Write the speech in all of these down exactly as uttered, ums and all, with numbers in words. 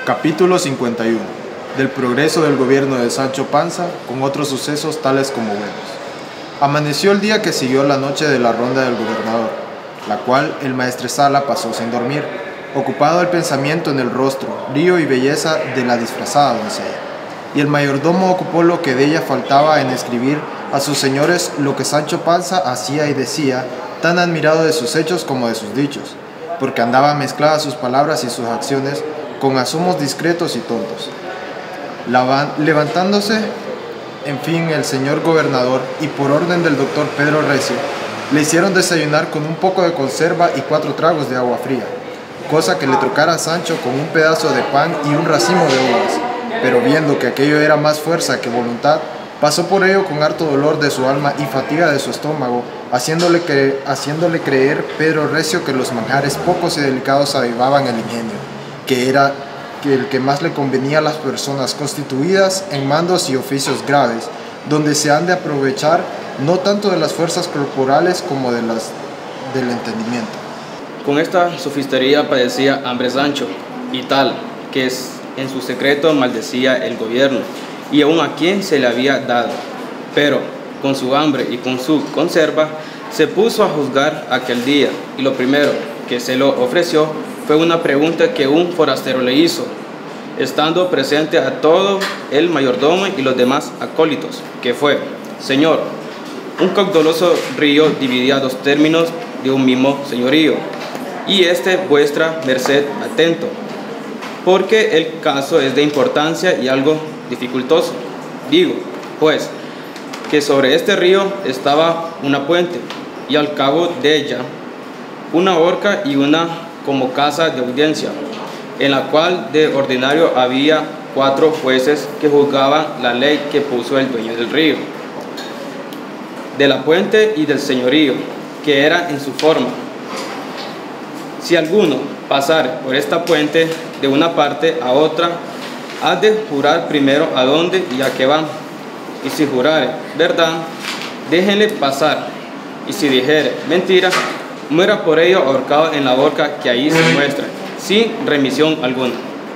Capítulo cincuenta y uno. Del progreso del gobierno de Sancho Panza, con otros sucesos tales como buenos. Amaneció el día que siguió la noche de la ronda del gobernador, la cual el maestresala pasó sin dormir, ocupado el pensamiento en el rostro, brillo y belleza de la disfrazada doncella. Y el mayordomo ocupó lo que de ella faltaba en escribir a sus señores lo que Sancho Panza hacía y decía, tan admirado de sus hechos como de sus dichos, porque andaba mezcladas sus palabras y sus acciones con asomos discretos y tontos. Levantándose, en fin, el señor gobernador, y por orden del doctor Pedro Recio, le hicieron desayunar con un poco de conserva y cuatro tragos de agua fría, cosa que le trocara a Sancho con un pedazo de pan y un racimo de uvas, pero viendo que aquello era más fuerza que voluntad, pasó por ello con harto dolor de su alma y fatiga de su estómago, haciéndole, cre haciéndole creer Pedro Recio que los manjares pocos y delicados avivaban el ingenio, que era que el que más le convenía a las personas constituidas en mandos y oficios graves, donde se han de aprovechar no tanto de las fuerzas corporales como de las del entendimiento. Con esta sofistería padecía hambre Sancho, y tal, que es, en su secreto maldecía el gobierno, y aun a quien se le había dado. Pero, con su hambre y con su conserva, se puso a juzgar aquel día, y lo primero que se lo ofreció fue una pregunta que un forastero le hizo, estando presente a todo el mayordomo y los demás acólitos, que fue: Señor, un caudaloso río dividía dos términos de un mismo señorío, y este vuestra merced atento, porque el caso es de importancia y algo dificultoso. Digo, pues, que sobre este río estaba una puente, y al cabo de ella una horca y una como casa de audiencia, en la cual de ordinario había cuatro jueces que juzgaban la ley que puso el dueño del río, de la puente y del señorío, que era en su forma. Si alguno pasare por esta puente de una parte a otra, ha de jurar primero a dónde y a qué va, y si jurare verdad, déjenle pasar, y si dijere mentira, muera por ello ahorcado en la horca que ahí se muestra, sin remisión alguna.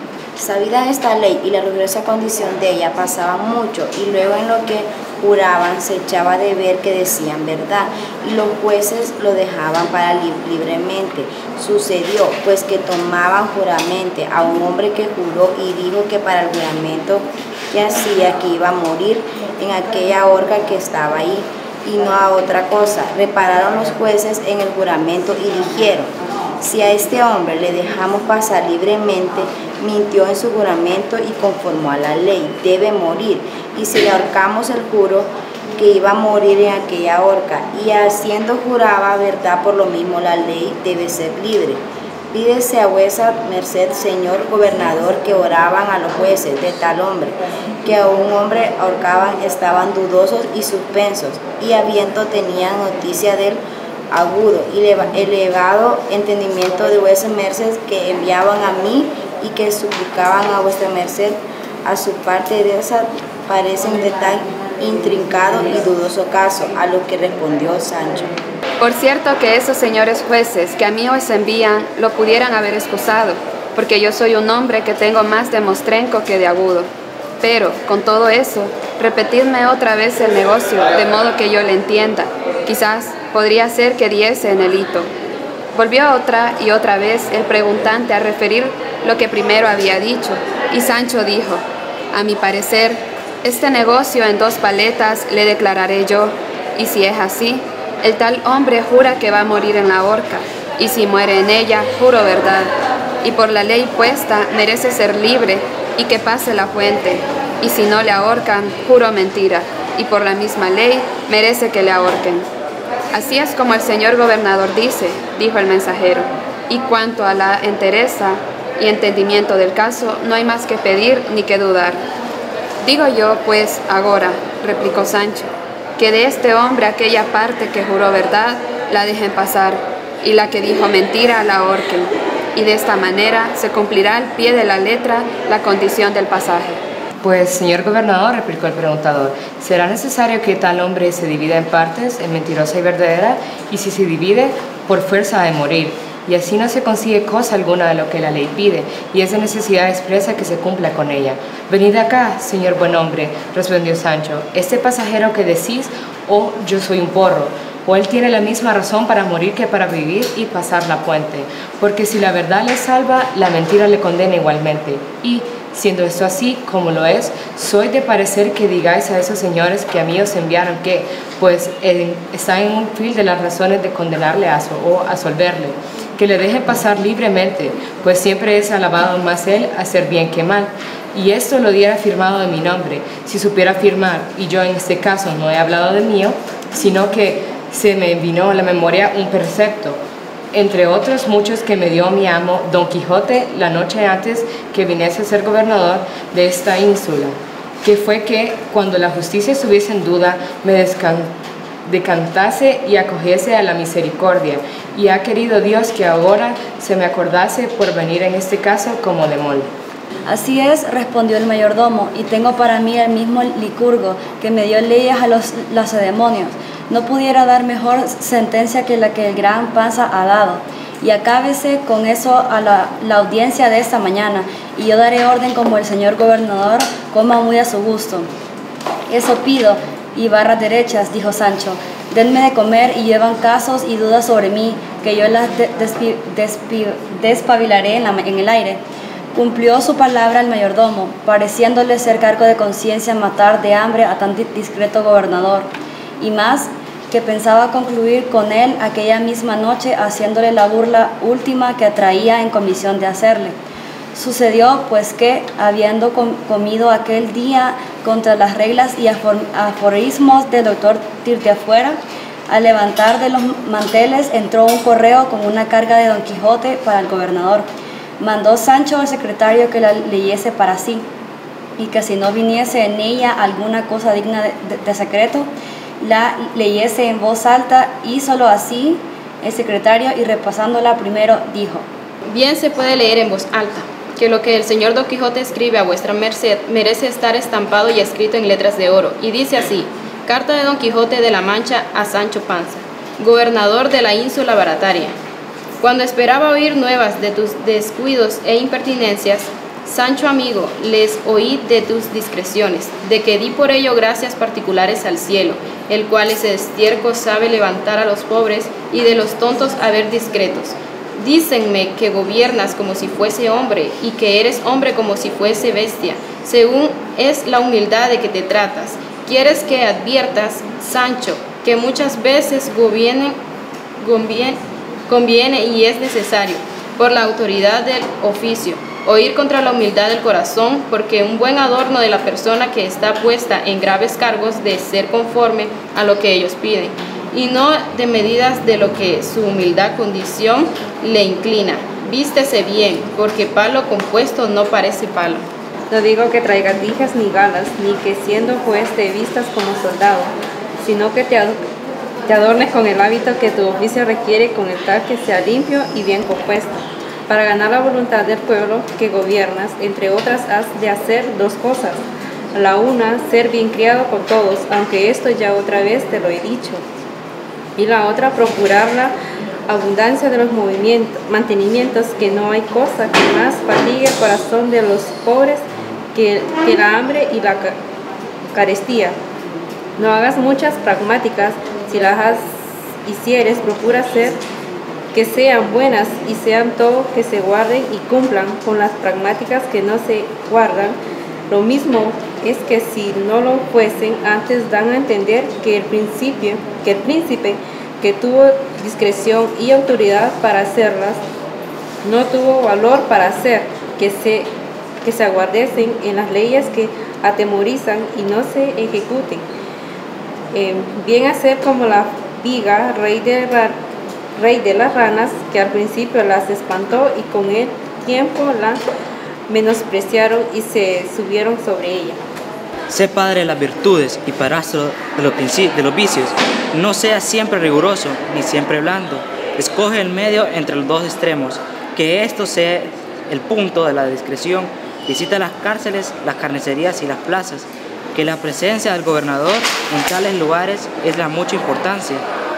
Sabida esta ley y la rigurosa condición de ella, pasaba mucho, y luego en lo que juraban se echaba de ver que decían verdad, y los jueces lo dejaban para li libremente. Sucedió, pues, que tomaban juramento a un hombre que juró y dijo que para el juramento que hacía que iba a morir en aquella horca que estaba ahí, y no a otra cosa. Repararon los jueces en el juramento y dijeron: si a este hombre le dejamos pasar libremente, mintió en su juramento y conformó a la ley, debe morir. Y si le ahorcamos, el juro que iba a morir en aquella horca, y haciendo juraba verdad, por lo mismo la ley debe ser libre. Pídese a vuesa merced, señor gobernador, que oraban a los jueces de tal hombre, que a un hombre ahorcaban, estaban dudosos y suspensos, y habiendo tenían noticia del agudo y elevado entendimiento de vuestra merced, que enviaban a mí y que suplicaban a vuestra merced, a su parte de esa parecen de tan intrincado y dudoso caso. A lo que respondió Sancho: por cierto que esos señores jueces que a mí os envían lo pudieran haber excusado, porque yo soy un hombre que tengo más de mostrenco que de agudo. Pero, con todo eso, repetidme otra vez el negocio, de modo que yo le entienda. Quizás podría ser que diese en el hito. Volvió otra y otra vez el preguntante a referir lo que primero había dicho, y Sancho dijo: a mi parecer, este negocio en dos paletas le declararé yo, y si es así, el tal hombre jura que va a morir en la horca, y si muere en ella, juro verdad, y por la ley puesta merece ser libre y que pase la fuente, y si no le ahorcan, juro mentira, y por la misma ley merece que le ahorquen. Así es como el señor gobernador dice, dijo el mensajero, y cuanto a la entereza y entendimiento del caso, no hay más que pedir ni que dudar. Digo yo, pues, agora, replicó Sancho, que de este hombre aquella parte que juró verdad la dejen pasar, y la que dijo mentira la ahorquen, y de esta manera se cumplirá al pie de la letra la condición del pasaje. Pues, señor gobernador, replicó el preguntador, será necesario que tal hombre se divida en partes, en mentirosa y verdadera, y si se divide, por fuerza ha de morir. y así no se consigue cosa alguna de lo que la ley pide, y es de necesidad expresa que se cumpla con ella. Venid acá, señor buen hombre, respondió Sancho, este pasajero que decís, o yo soy un porro, o él tiene la misma razón para morir que para vivir y pasar la puente, porque si la verdad le salva, la mentira le condena igualmente, y siendo esto así, como lo es, soy de parecer que digáis a esos señores que a mí os enviaron que, pues, en, están en un fil de las razones de condenarle a so, o absolverle, que le dejen pasar libremente, pues siempre es alabado más él hacer bien que mal. Y esto lo diera firmado de mi nombre, si supiera firmar, y yo en este caso no he hablado de mío, sino que se me vino a la memoria un precepto, entre otros muchos que me dio mi amo Don Quijote la noche antes que viniese a ser gobernador de esta ínsula, que fue que cuando la justicia estuviese en duda me decantase y acogiese a la misericordia, y ha querido Dios que ahora se me acordase por venir en este caso como de molde. Así es, respondió el mayordomo, y tengo para mí el mismo Licurgo, que me dio leyes a los lacedemonios. No pudiera dar mejor sentencia que la que el gran Panza ha dado. Y acábese con eso a la, la audiencia de esta mañana, y yo daré orden como el señor gobernador coma muy a su gusto. Eso pido, y barras derechas, dijo Sancho, denme de comer y llevan casos y dudas sobre mí, que yo las de, despi, despi, despabilaré en, la, en el aire. Cumplió su palabra el mayordomo, pareciéndole ser cargo de conciencia matar de hambre a tan discreto gobernador, y más que pensaba concluir con él aquella misma noche haciéndole la burla última que traía en comisión de hacerle. Sucedió pues que, habiendo com comido aquel día contra las reglas y afor aforismos del doctor Tirteafuera, al levantar de los manteles entró un correo con una carga de Don Quijote para el gobernador. Mandó Sancho al secretario que la leyese para sí, y que si no viniese en ella alguna cosa digna de, de, de secreto, la leyese en voz alta, y solo así el secretario, y repasándola primero, dijo: Bien se puede leer en voz alta, que lo que el señor Don Quijote escribe a vuestra merced merece estar estampado y escrito en letras de oro, y dice así: Carta de Don Quijote de la Mancha a Sancho Panza, gobernador de la ínsula Barataria. Cuando esperaba oír nuevas de tus descuidos e impertinencias, Sancho amigo, les oí de tus discreciones, de que di por ello gracias particulares al cielo, el cual ese estiércol sabe levantar a los pobres y de los tontos haber discretos. Dícenme que gobiernas como si fuese hombre y que eres hombre como si fuese bestia, según es la humildad de que te tratas. Quieres que adviertas, Sancho, que muchas veces gobierne, conviene, conviene y es necesario, por la autoridad del oficio, oír contra la humildad del corazón, porque un buen adorno de la persona que está puesta en graves cargos de ser conforme a lo que ellos piden, y no de medidas de lo que su humildad condición le inclina. Vístese bien, porque palo compuesto no parece palo. No digo que traigas dijas ni galas, ni que siendo juez te vistas como soldado, sino que te, ad te adornes con el hábito que tu oficio requiere, con el tal que sea limpio y bien compuesto. Para ganar la voluntad del pueblo que gobiernas, entre otras, has de hacer dos cosas. La una, ser bien criado con todos, aunque esto ya otra vez te lo he dicho. Y la otra, procurar la abundancia de los movimientos, mantenimientos, que no hay cosa que más fatigue el corazón de los pobres que, que la hambre y la carestía. No hagas muchas pragmáticas, si las has, hicieres, procura ser que sean buenas, y sean todo que se guarden y cumplan. Con las pragmáticas que no se guardan, lo mismo es que si no lo fuesen, antes dan a entender que el principio, que el príncipe que tuvo discreción y autoridad para hacerlas, no tuvo valor para hacer que se, que se aguardesen en las leyes que atemorizan y no se ejecuten. Eh, bien hacer como la viga, rey de la rey de las ranas, que al principio las espantó y con el tiempo la menospreciaron y se subieron sobre ella. Sé padre de las virtudes y padrastro de los, de los vicios. No seas siempre riguroso ni siempre blando. Escoge el medio entre los dos extremos, que esto sea el punto de la discreción. Visita las cárceles, las carnicerías y las plazas, que la presencia del gobernador en tales lugares es de mucha importancia.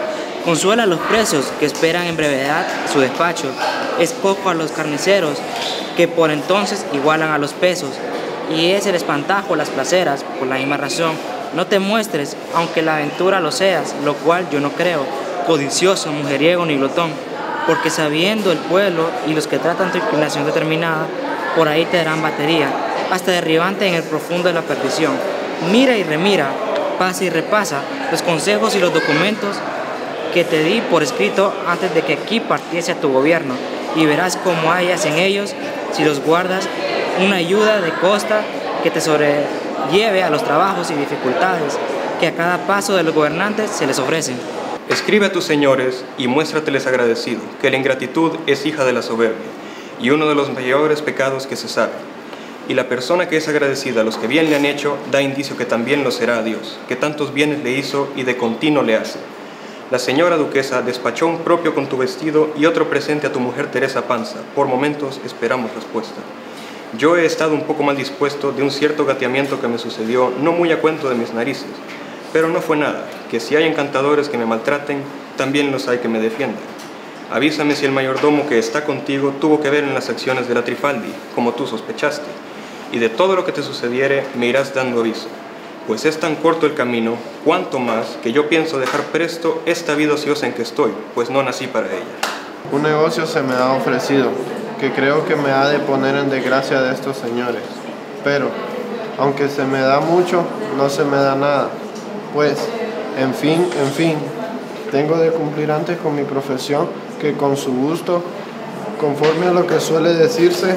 Consuela a los presos que esperan en brevedad su despacho. Es poco a los carniceros que por entonces igualan a los pesos. Y es el espantajo las placeras, por la misma razón. No te muestres, aunque la aventura lo seas, lo cual yo no creo, codicioso, mujeriego ni glotón, porque sabiendo el pueblo y los que tratan tu inclinación determinada, por ahí te darán batería, hasta derribante en el profundo de la perdición. Mira y remira, pasa y repasa los consejos y los documentos que te di por escrito antes de que aquí partiese a tu gobierno, y verás cómo hayas en ellos, si los guardas, una ayuda de costa que te sobrelleve a los trabajos y dificultades que a cada paso de los gobernantes se les ofrecen. Escribe a tus señores y muéstrateles agradecido, que la ingratitud es hija de la soberbia y uno de los mayores pecados que se sabe. Y la persona que es agradecida a los que bien le han hecho, da indicio que también lo será a Dios, que tantos bienes le hizo y de continuo le hace. La señora duquesa despachó un propio con tu vestido y otro presente a tu mujer Teresa Panza. Por momentos esperamos respuesta. Yo he estado un poco mal dispuesto de un cierto gateamiento que me sucedió, no muy a cuento de mis narices, pero no fue nada, que si hay encantadores que me maltraten, también los hay que me defiendan. Avísame si el mayordomo que está contigo tuvo que ver en las acciones de la Trifaldi, como tú sospechaste, y de todo lo que te sucediere me irás dando aviso, pues es tan corto el camino, cuanto más que yo pienso dejar presto esta vida ociosa en que estoy, pues no nací para ella. Un negocio se me ha ofrecido, que creo que me ha de poner en desgracia de estos señores, pero, aunque se me da mucho, no se me da nada, pues, en fin, en fin, tengo de cumplir antes con mi profesión que con su gusto, conforme a lo que suele decirse,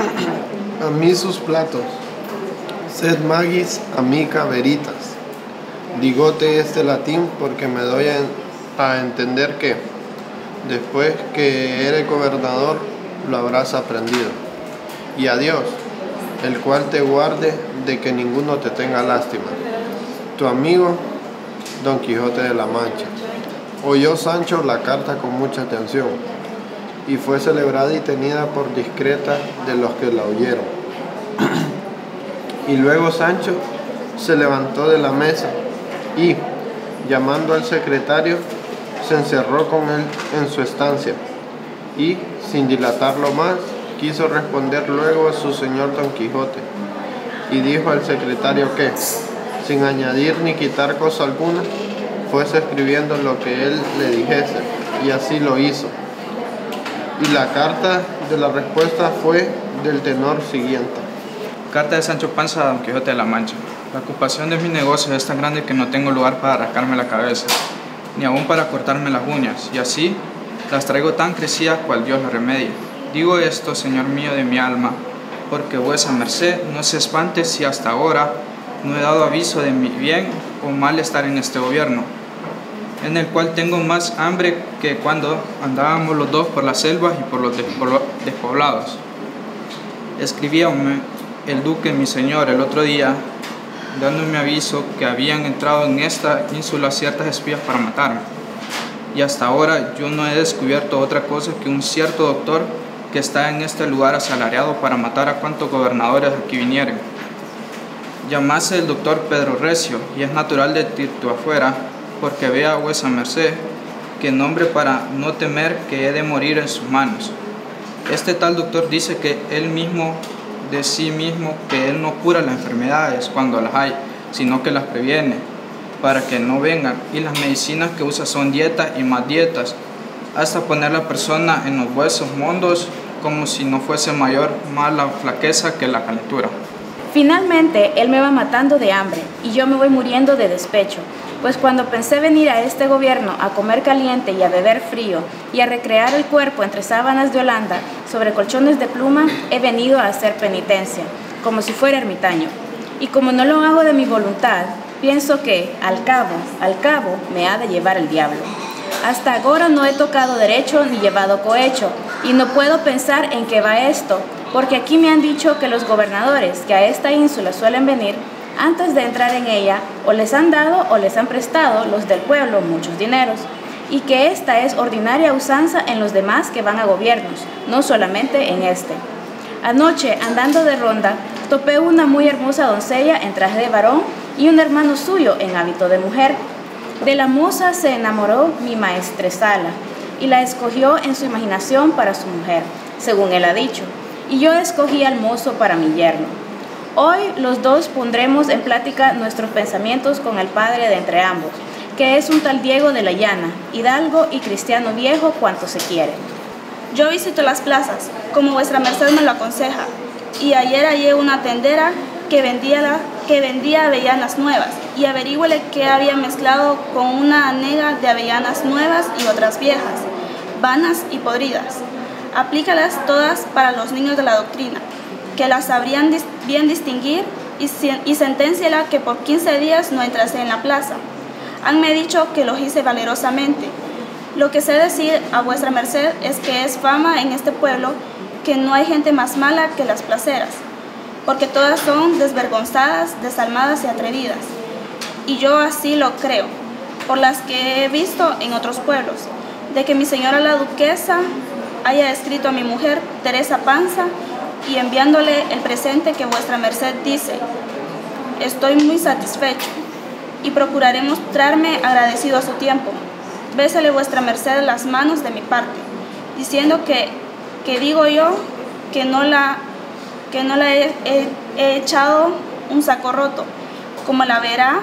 a mí sus platos, sed magis amica veritas. Digote este latín porque me doy a, a entender que, después que eres gobernador, lo habrás aprendido. Y a Dios, el cual te guarde de que ninguno te tenga lástima. Tu amigo, Don Quijote de la Mancha. Oyó Sancho la carta con mucha atención, y fue celebrada y tenida por discreta de los que la oyeron. Y luego Sancho se levantó de la mesa y, llamando al secretario, se encerró con él en su estancia, y, sin dilatarlo más, quiso responder luego a su señor Don Quijote, y dijo al secretario que, sin añadir ni quitar cosa alguna, fuese escribiendo lo que él le dijese, y así lo hizo. Y la carta de la respuesta fue del tenor siguiente. Carta de Sancho Panza a Don Quijote de la Mancha. La ocupación de mi negocio es tan grande que no tengo lugar para rascarme la cabeza, ni aún para cortarme las uñas, y así las traigo tan crecidas cual Dios las remedie. Digo esto, Señor mío de mi alma, porque vuesa merced no se espante si hasta ahora no he dado aviso de mi bien o mal estar en este gobierno, en el cual tengo más hambre que cuando andábamos los dos por las selvas y por los despoblados. Escribíame el duque, mi señor, el otro día, dándome aviso que habían entrado en esta ínsula ciertas espías para matarme. Y hasta ahora yo no he descubierto otra cosa que un cierto doctor que está en este lugar asalariado para matar a cuantos gobernadores aquí vinieren. Llamase el doctor Pedro Recio, y es natural de Tirto afuera, porque vea a vuesa merced que nombre para no temer que he de morir en sus manos. Este tal doctor dice que él mismo, de sí mismo, que él no cura las enfermedades cuando las hay, sino que las previene, para que no vengan, y las medicinas que usa son dietas y más dietas, hasta poner la persona en los huesos mondos, como si no fuese mayor más la flaqueza que la calentura. Finalmente, él me va matando de hambre, y yo me voy muriendo de despecho, pues cuando pensé venir a este gobierno a comer caliente y a beber frío, y a recrear el cuerpo entre sábanas de Holanda, sobre colchones de pluma, he venido a hacer penitencia, como si fuera ermitaño. Y como no lo hago de mi voluntad, pienso que, al cabo, al cabo, me ha de llevar el diablo. Hasta ahora no he tocado derecho ni llevado cohecho, y no puedo pensar en qué va esto, porque aquí me han dicho que los gobernadores que a esta ínsula suelen venir, antes de entrar en ella, o les han dado o les han prestado los del pueblo muchos dineros, y que esta es ordinaria usanza en los demás que van a gobiernos, no solamente en este. Anoche, andando de ronda, topé una muy hermosa doncella en traje de varón y un hermano suyo en hábito de mujer. De la moza se enamoró mi maestresala y la escogió en su imaginación para su mujer, según él ha dicho, y yo escogí al mozo para mi yerno. Hoy los dos pondremos en plática nuestros pensamientos con el padre de entre ambos, que es un tal Diego de la Llana, hidalgo y cristiano viejo cuanto se quiere. Yo visito las plazas, como vuestra merced me lo aconseja, y ayer hallé una tendera que vendía, la, que vendía avellanas nuevas, y averígüele qué había mezclado con una anega de avellanas nuevas y otras viejas, vanas y podridas. Aplícalas todas para los niños de la doctrina, que las sabrían dis bien distinguir, y, y senténciela que por quince días no entrase en la plaza. Hanme dicho que lo hice valerosamente. Lo que sé decir a vuestra merced es que es fama en este pueblo que no hay gente más mala que las placeras, porque todas son desvergonzadas, desalmadas y atrevidas. Y yo así lo creo, por las que he visto en otros pueblos, de que mi señora la duquesa haya escrito a mi mujer Teresa Panza y enviándole el presente que vuestra merced dice. Estoy muy satisfecho y procuraré mostrarme agradecido a su tiempo. Bésale vuestra merced las manos de mi parte, diciendo que, que digo yo que no la, que no la he, he, he echado un saco roto, como la verá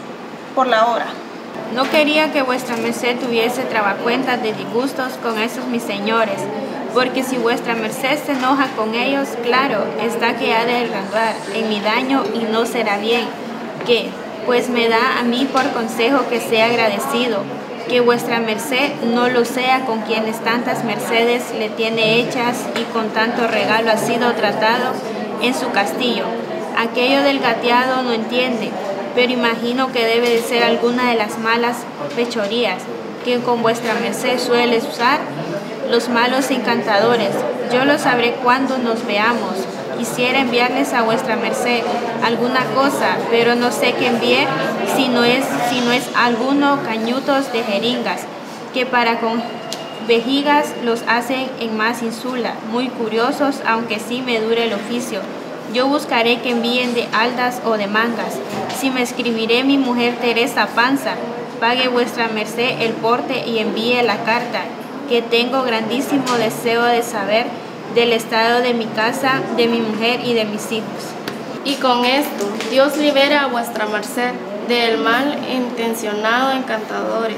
por la hora. No quería que vuestra merced tuviese trabacuentas de disgustos con esos mis señores, porque si vuestra merced se enoja con ellos, claro, está que ha de derramar en mi daño y no será bien, que, pues me da a mí por consejo que sea agradecido, que vuestra merced no lo sea con quienes tantas mercedes le tiene hechas y con tanto regalo ha sido tratado en su castillo. Aquello del gateado no entiende, pero imagino que debe de ser alguna de las malas fechorías que con vuestra merced suele usar los malos encantadores. Yo lo sabré cuando nos veamos. Quisiera enviarles a vuestra merced alguna cosa, pero no sé qué envié, si no es, si no es alguno cañutos de jeringas, que para con vejigas los hacen en más insula, muy curiosos, aunque sí me dure el oficio. Yo buscaré que envíen de aldas o de mangas. Si me escribiré mi mujer Teresa Panza, pague vuestra merced el porte y envíe la carta, que tengo grandísimo deseo de saber del estado de mi casa, de mi mujer y de mis hijos. Y con esto, Dios libere a vuestra merced del mal intencionado encantadores,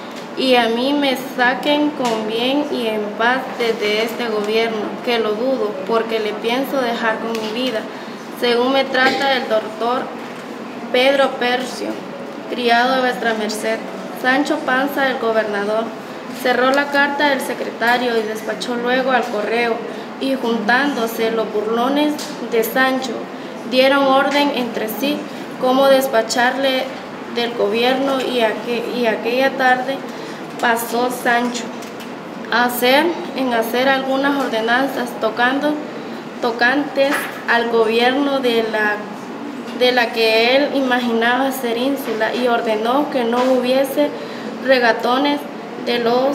y a mí me saquen con bien y en paz desde este gobierno, que lo dudo, porque le pienso dejar con mi vida, según me trata el doctor Pedro Percio, criado de vuestra merced. Sancho Panza, el gobernador, cerró la carta del secretario y despachó luego al correo, y juntándose los burlones de Sancho, dieron orden entre sí cómo despacharle del gobierno, y, aqu y aquella tarde pasó Sancho a hacer, en hacer algunas ordenanzas tocando, tocantes al gobierno de la, de la que él imaginaba ser ínsula, y ordenó que no hubiese regatones de los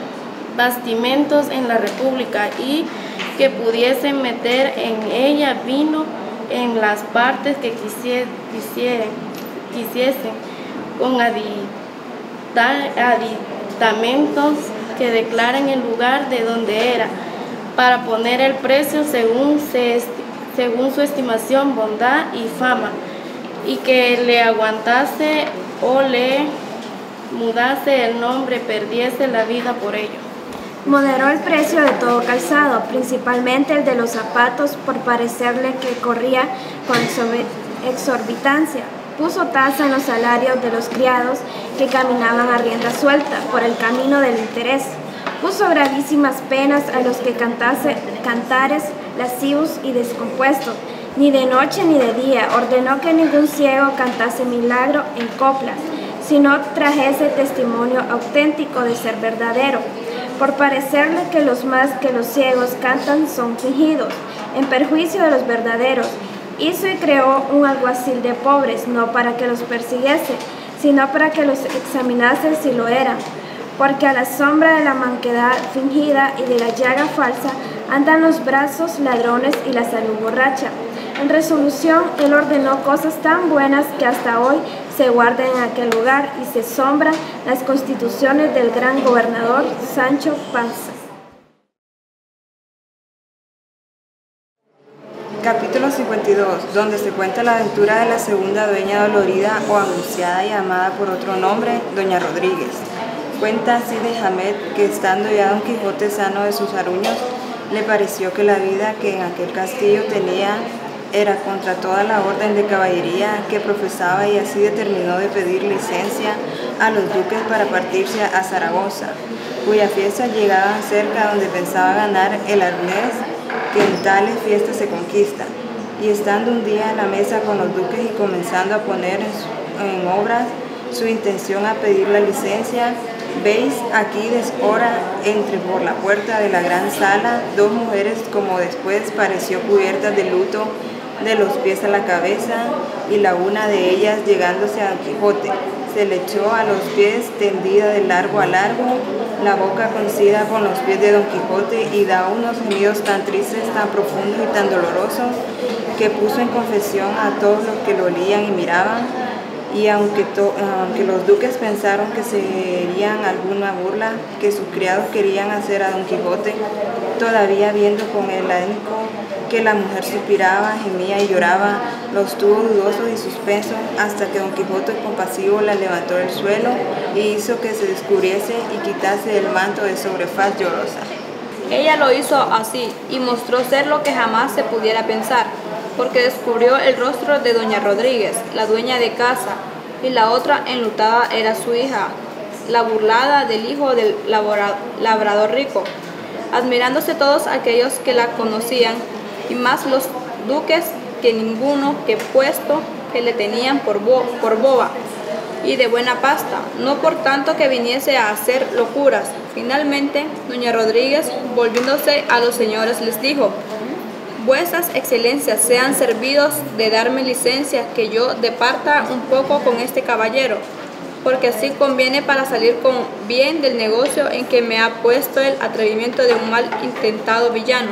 bastimentos en la república, y que pudiesen meter en ella vino en las partes que quisieren, quisieren, quisiesen, con aditamentos que declaren el lugar de donde era, para poner el precio según, se según su estimación, bondad y fama, y que le aguantase o le mudase el nombre, perdiese la vida por ello. Moderó el precio de todo calzado, principalmente el de los zapatos, por parecerle que corría con exorbitancia. Puso tasa en los salarios de los criados que caminaban a rienda suelta por el camino del interés. Puso gravísimas penas a los que cantase, cantares lascivos y descompuestos. Ni de noche ni de día ordenó que ningún ciego cantase milagro en coplas, sino trajese testimonio auténtico de ser verdadero, por parecerle que los más que los ciegos cantan son fingidos, en perjuicio de los verdaderos. Hizo y creó un alguacil de pobres, no para que los persiguiese, sino para que los examinase si lo eran, porque a la sombra de la manquedad fingida y de la llaga falsa andan los brazos ladrones y la salud borracha. En resolución, él ordenó cosas tan buenas que hasta hoy se guarda en aquel lugar y se sombran las constituciones del gran gobernador Sancho Panza. Capítulo cincuenta y dos, donde se cuenta la aventura de la segunda dueña dolorida o angustiada llamada por otro nombre, Doña Rodríguez. Cuenta así de Hamet que estando ya Don Quijote sano de sus aruños, le pareció que la vida que en aquel castillo tenía era contra toda la orden de caballería que profesaba, y así determinó de pedir licencia a los duques para partirse a Zaragoza, cuya fiesta llegaba cerca, donde pensaba ganar el arnés que en tales fiestas se conquista. Y estando un día a la mesa con los duques y comenzando a poner en, su, en obras su intención a pedir la licencia, veis aquí deshora entre por la puerta de la gran sala dos mujeres, como después pareció cubiertas de luto de los pies a la cabeza, y la una de ellas llegándose a Don Quijote se le echó a los pies, tendida de largo a largo, la boca coincida con los pies de Don Quijote, y da unos gemidos tan tristes, tan profundos y tan dolorosos, que puso en confesión a todos los que lo olían y miraban. Y aunque, to, aunque los duques pensaron que serían alguna burla que sus criados querían hacer a Don Quijote, todavía viendo con el ahínco que la mujer suspiraba, gemía y lloraba, los tuvo dudosos y suspensos, hasta que Don Quijote compasivo la levantó del suelo y hizo que se descubriese y quitase el manto de sobre faz llorosa. Ella lo hizo así y mostró ser lo que jamás se pudiera pensar, porque descubrió el rostro de Doña Rodríguez, la dueña de casa, y la otra enlutada era su hija, la burlada del hijo del labrador rico. Admirándose todos aquellos que la conocían, y más los duques, que ninguno que puesto que le tenían por, bo por boba y de buena pasta, no por tanto que viniese a hacer locuras. Finalmente, Doña Rodríguez, volviéndose a los señores, les dijo: vuesas excelencias sean servidos de darme licencia que yo departa un poco con este caballero, porque así conviene para salir con bien del negocio en que me ha puesto el atrevimiento de un mal intentado villano.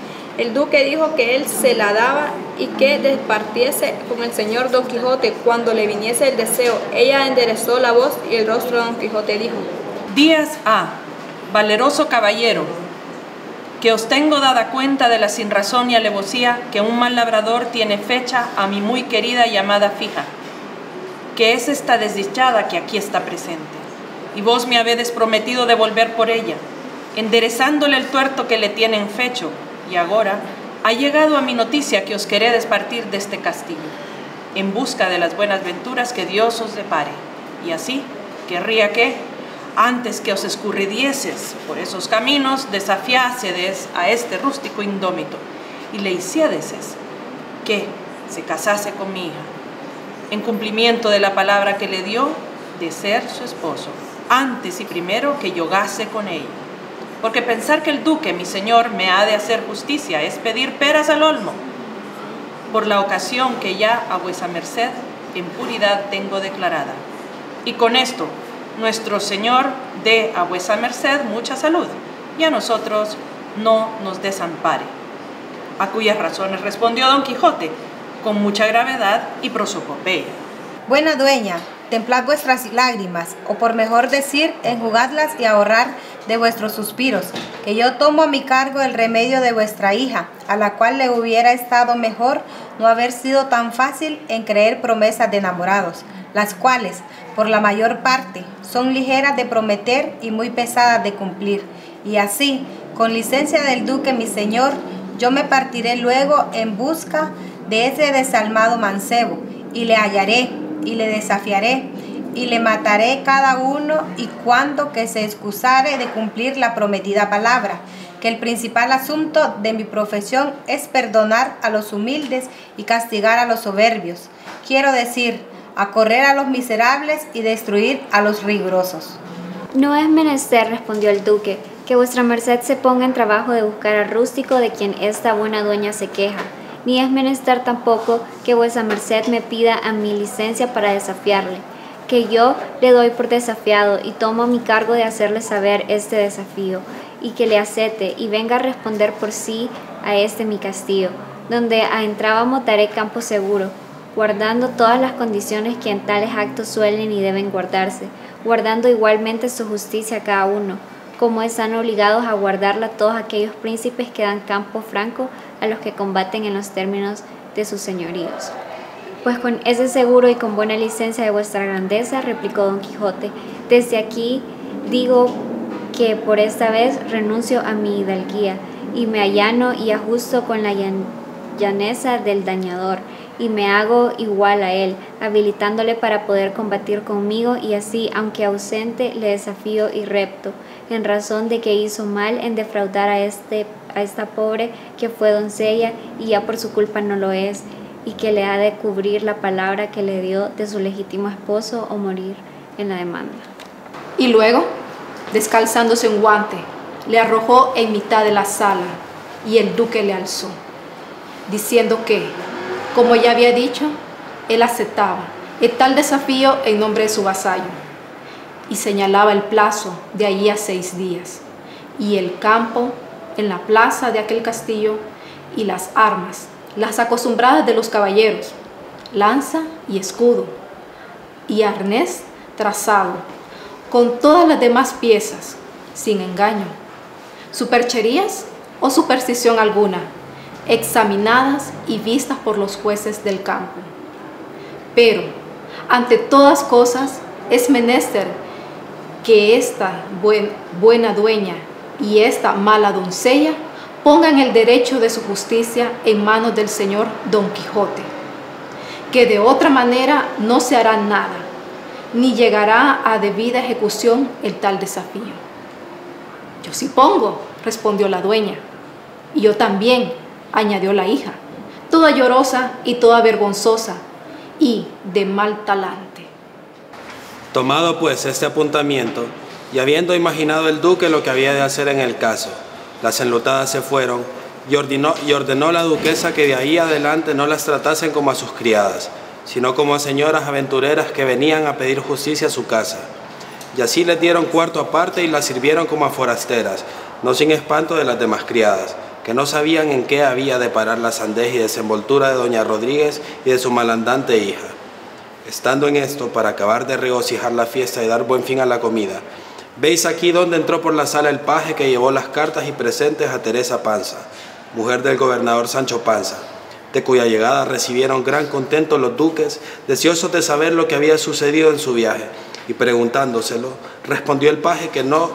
El duque dijo que él se la daba y que departiese con el señor Don Quijote cuando le viniese el deseo. Ella enderezó la voz y el rostro de Don Quijote dijo: Días A, valeroso caballero, que os tengo dada cuenta de la sinrazón y alevosía que un mal labrador tiene fecha a mi muy querida y amada fija, que es esta desdichada que aquí está presente, y vos me habedes prometido de volver por ella, enderezándole el tuerto que le tienen fecho, y ahora ha llegado a mi noticia que os queredes partir de este castillo, en busca de las buenas venturas que Dios os depare, y así querría que, antes que os escurridieses por esos caminos, desafiásedes a este rústico indómito, y le hiciédeses que se casase con mi hija, en cumplimiento de la palabra que le dio de ser su esposo, antes y primero que yogase con ella. Porque pensar que el duque, mi señor, me ha de hacer justicia es pedir peras al olmo, por la ocasión que ya a vuesa merced en puridad tengo declarada. Y con esto, nuestro Señor dé a vuesa merced mucha salud, y a nosotros no nos desampare. A cuyas razones respondió Don Quijote, con mucha gravedad y prosopopeya. Buena dueña, templad vuestras lágrimas, o por mejor decir, enjugadlas y ahorrar de vuestros suspiros, que yo tomo a mi cargo el remedio de vuestra hija, a la cual le hubiera estado mejor no haber sido tan fácil en creer promesas de enamorados, las cuales, por la mayor parte, son ligeras de prometer y muy pesadas de cumplir. Y así, con licencia del duque mi señor, yo me partiré luego en busca de ese desalmado mancebo, y le hallaré, y le desafiaré, y le mataré cada uno y cuando que se excusare de cumplir la prometida palabra, que el principal asunto de mi profesión es perdonar a los humildes y castigar a los soberbios. Quiero decir, acorrer a los miserables y destruir a los rigurosos. No es menester, respondió el duque, que vuestra merced se ponga en trabajo de buscar al rústico de quien esta buena dueña se queja, ni es menester tampoco que vuesa merced me pida a mi licencia para desafiarle, que yo le doy por desafiado y tomo a mi cargo de hacerle saber este desafío, y que le acete y venga a responder por sí a este mi castillo, donde a entrábamos daré campo seguro, guardando todas las condiciones que en tales actos suelen y deben guardarse, guardando igualmente su justicia a cada uno, como están obligados a guardarla todos aquellos príncipes que dan campo franco a los que combaten en los términos de sus señoríos. Pues con ese seguro y con buena licencia de vuestra grandeza, replicó Don Quijote, desde aquí digo que por esta vez renuncio a mi hidalguía, y me allano y ajusto con la llaneza del dañador, y me hago igual a él, habilitándole para poder combatir conmigo, y así, aunque ausente, le desafío y repto, en razón de que hizo mal en defraudar a, este, a esta pobre que fue doncella, y ya por su culpa no lo es, y que le ha de cubrir la palabra que le dio de su legítimo esposo o morir en la demanda. Y luego, descalzándose un guante, le arrojó en mitad de la sala, y el duque le alzó, diciendo que, como ya había dicho, él aceptaba el tal desafío en nombre de su vasallo, y señalaba el plazo de allí a seis días, y el campo en la plaza de aquel castillo, y las armas, las acostumbradas de los caballeros, lanza y escudo, y arnés trazado, con todas las demás piezas, sin engaño, supercherías o superstición alguna, examinadas y vistas por los jueces del campo. Pero, ante todas cosas, es menester que esta buen, buena dueña y esta mala doncella pongan el derecho de su justicia en manos del señor Don Quijote, que de otra manera no se hará nada, ni llegará a debida ejecución el tal desafío. Yo sí pongo, respondió la dueña, y yo también, añadió la hija, toda llorosa y toda vergonzosa, y de mal talante. Tomado pues este apuntamiento, y habiendo imaginado el duque lo que había de hacer en el caso, las enlutadas se fueron, y ordenó, y ordenó la duquesa que de ahí adelante no las tratasen como a sus criadas, sino como a señoras aventureras que venían a pedir justicia a su casa. Y así les dieron cuarto aparte y las sirvieron como a forasteras, no sin espanto de las demás criadas, que no sabían en qué había de parar la sandez y desenvoltura de doña Rodríguez y de su malandante hija. Estando en esto, para acabar de regocijar la fiesta y dar buen fin a la comida, veis aquí donde entró por la sala el paje que llevó las cartas y presentes a Teresa Panza, mujer del gobernador Sancho Panza, de cuya llegada recibieron gran contento los duques, deseosos de saber lo que había sucedido en su viaje, y preguntándoselo, respondió el paje que no,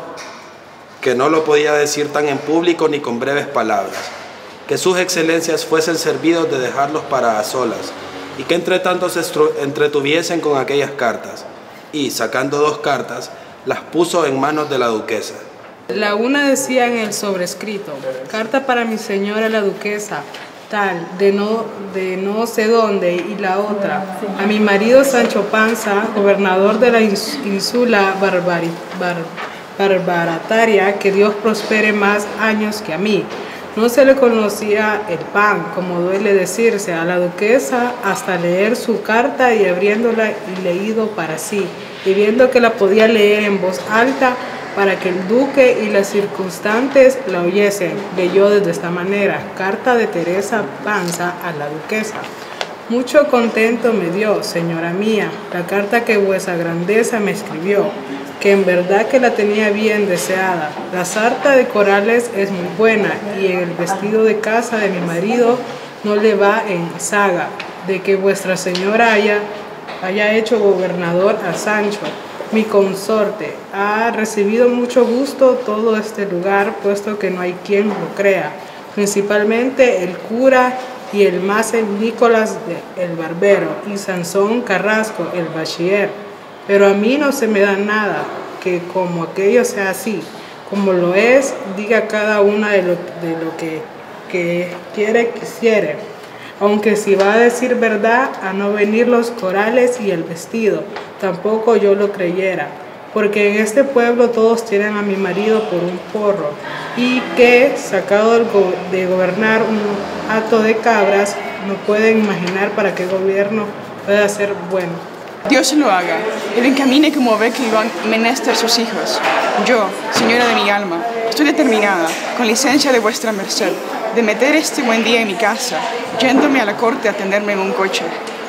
que no lo podía decir tan en público ni con breves palabras, que sus excelencias fuesen servidos de dejarlos para a solas, y que entre tanto se entretuviesen con aquellas cartas, y sacando dos cartas, las puso en manos de la duquesa. La una decía en el sobrescrito, carta para mi señora la duquesa, tal, de no, de no sé dónde, y la otra, a mi marido Sancho Panza, gobernador de la ínsula Barbari, Bar, Barbarataria, que Dios prospere más años que a mí. No se le conocía el pan, como duele decirse, a la duquesa hasta leer su carta y abriéndola y leído para sí, y viendo que la podía leer en voz alta para que el duque y las circunstantes la oyesen, leyó desde esta manera, carta de Teresa Panza a la duquesa. Mucho contento me dio, señora mía, la carta que vuesa grandeza me escribió, que en verdad que la tenía bien deseada. La sarta de corales es muy buena, y en el vestido de casa de mi marido no le va en zaga, de que vuestra señora haya, haya hecho gobernador a Sancho, mi consorte. Ha recibido mucho gusto todo este lugar, puesto que no hay quien lo crea, principalmente el cura y el mase Nicolás el barbero, y Sansón Carrasco el bachiller. Pero a mí no se me da nada, que como aquello sea así, como lo es, diga cada una de lo, de lo que, que quiere, quisiere. Aunque si va a decir verdad, a no venir los corales y el vestido, tampoco yo lo creyera, porque en este pueblo todos tienen a mi marido por un porro, y que, sacado de gobernar un hato de cabras, no pueden imaginar para qué gobierno pueda ser bueno. Dios lo haga, y lo encamine como ve que iban menester sus hijos. Yo, señora de mi alma, estoy determinada, con licencia de vuestra merced, de meter este buen día en mi casa, yéndome a la corte a atenderme en un coche,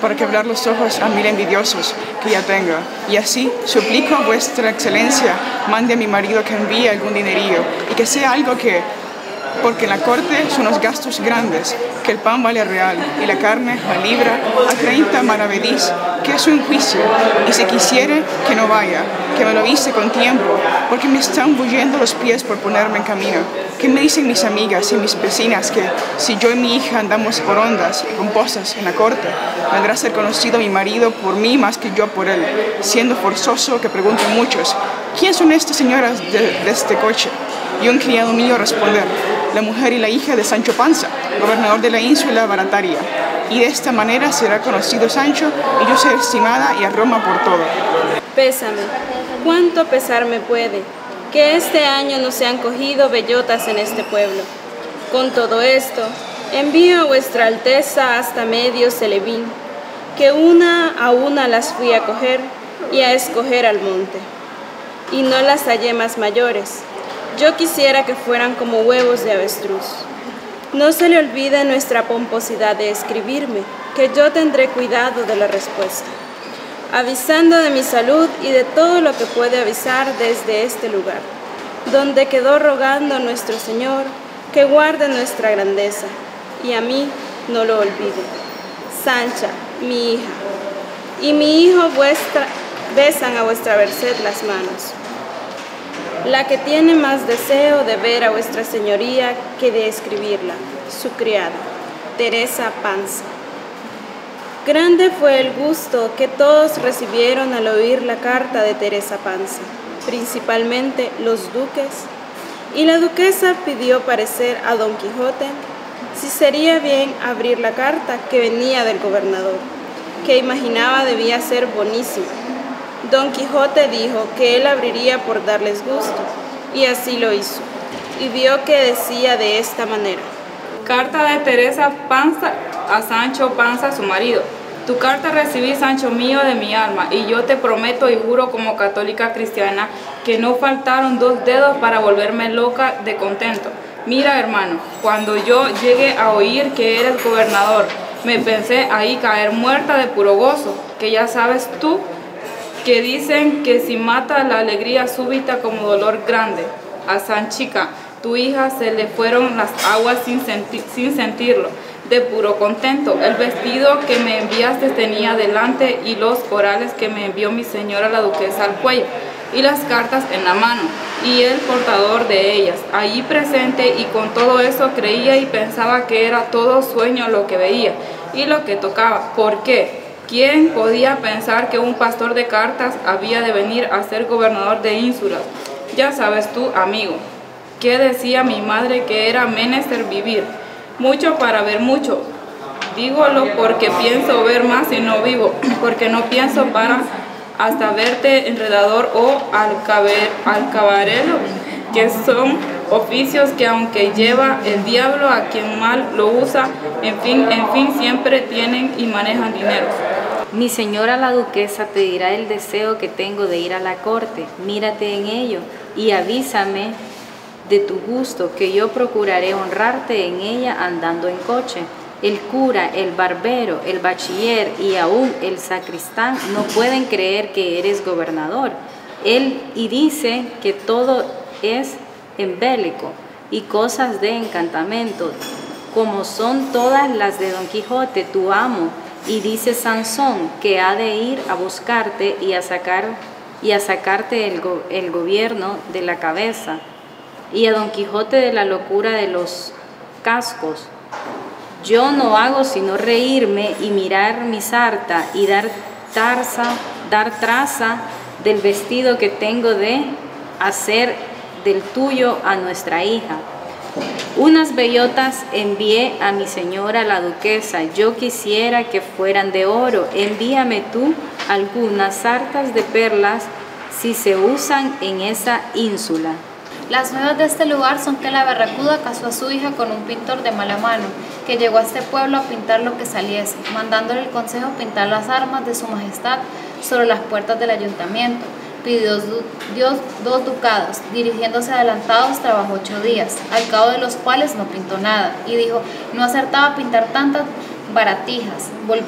para quebrar los ojos a mil envidiosos que ya tenga. Y así suplico a vuestra excelencia, mande a mi marido que envíe algún dinerillo y que sea algo que, porque en la corte son los gastos grandes, que el pan vale real y la carne la libra a treinta maravedís, que es un juicio, y si quisiere que no vaya, que me lo avise con tiempo, porque me están bulliendo los pies por ponerme en camino. ¿Qué me dicen mis amigas y mis vecinas que si yo y mi hija andamos por ondas y pomposas en la corte, vendrá a ser conocido mi marido por mí más que yo por él, siendo forzoso que pregunten muchos, ¿quién son estas señoras de, de este coche? Y un criado mío responder, la mujer y la hija de Sancho Panza, gobernador de la ínsula Barataria. Y de esta manera será conocido Sancho y yo seré estimada y a Roma por todo. Pésame, cuánto pesar me puede, que este año no se han cogido bellotas en este pueblo. Con todo esto, envío a vuestra alteza hasta medio Celevín, que una a una las fui a coger y a escoger al monte. Y no las hallé más mayores. Yo quisiera que fueran como huevos de avestruz. No se le olvide nuestra pomposidad de escribirme, que yo tendré cuidado de la respuesta, avisando de mi salud y de todo lo que puede avisar desde este lugar, donde quedó rogando nuestro Señor que guarde nuestra grandeza, y a mí no lo olvide. Sancha, mi hija, y mi hijo vuestra, besan a vuestra merced las manos. La que tiene más deseo de ver a vuestra señoría que de escribirla, su criada, Teresa Panza. Grande fue el gusto que todos recibieron al oír la carta de Teresa Panza, principalmente los duques, y la duquesa pidió parecer a Don Quijote si sería bien abrir la carta que venía del gobernador, que imaginaba debía ser bonísima. Don Quijote dijo que él abriría por darles gusto, y así lo hizo, y vio que decía de esta manera. Carta de Teresa Panza a Sancho Panza, su marido. Tu carta recibí, Sancho mío, de mi alma, y yo te prometo y juro como católica cristiana que no faltaron dos dedos para volverme loca de contento. Mira, hermano, cuando yo llegué a oír que eres gobernador, me pensé ahí caer muerta de puro gozo, que ya sabes tú que dicen que si mata la alegría súbita como dolor grande. A Sanchica, tu hija, se le fueron las aguas sin, senti sin sentirlo, de puro contento. El vestido que me enviaste tenía delante y los corales que me envió mi señora la duquesa al cuello, y las cartas en la mano, y el portador de ellas, allí presente, y con todo eso creía y pensaba que era todo sueño lo que veía y lo que tocaba. ¿Por qué? ¿Quién podía pensar que un pastor de cartas había de venir a ser gobernador de ínsulas? Ya sabes tú, amigo, que decía mi madre que era menester vivir mucho para ver mucho. Dígolo porque pienso ver más y no vivo, porque no pienso para hasta verte enredador o alcabarelo, que son oficios que aunque lleva el diablo a quien mal lo usa, en fin, en fin, siempre tienen y manejan dinero. Mi señora la duquesa te dirá el deseo que tengo de ir a la corte, mírate en ello y avísame de tu gusto, que yo procuraré honrarte en ella andando en coche. El cura, el barbero, el bachiller y aún el sacristán no pueden creer que eres gobernador. Él y dice que todo es embélico y cosas de encantamento, como son todas las de Don Quijote, tu amo, y dice Sansón que ha de ir a buscarte y a sacar y a sacarte el, go, el gobierno de la cabeza, y a Don Quijote de la locura de los cascos. Yo no hago sino reírme y mirar mi sarta y dar tarza, dar traza del vestido que tengo de hacer del tuyo a nuestra hija. Unas bellotas envié a mi señora la duquesa, yo quisiera que fueran de oro. Envíame tú algunas sartas de perlas si se usan en esa ínsula. Las nuevas de este lugar son que la barracuda casó a su hija con un pintor de mala mano, que llegó a este pueblo a pintar lo que saliese, mandándole el consejo pintar las armas de su majestad sobre las puertas del ayuntamiento. Pidió Dios dos ducados, dirigiéndose adelantados trabajó ocho días, al cabo de los cuales no pintó nada, y dijo, no acertaba a pintar tantas baratijas, volviendo.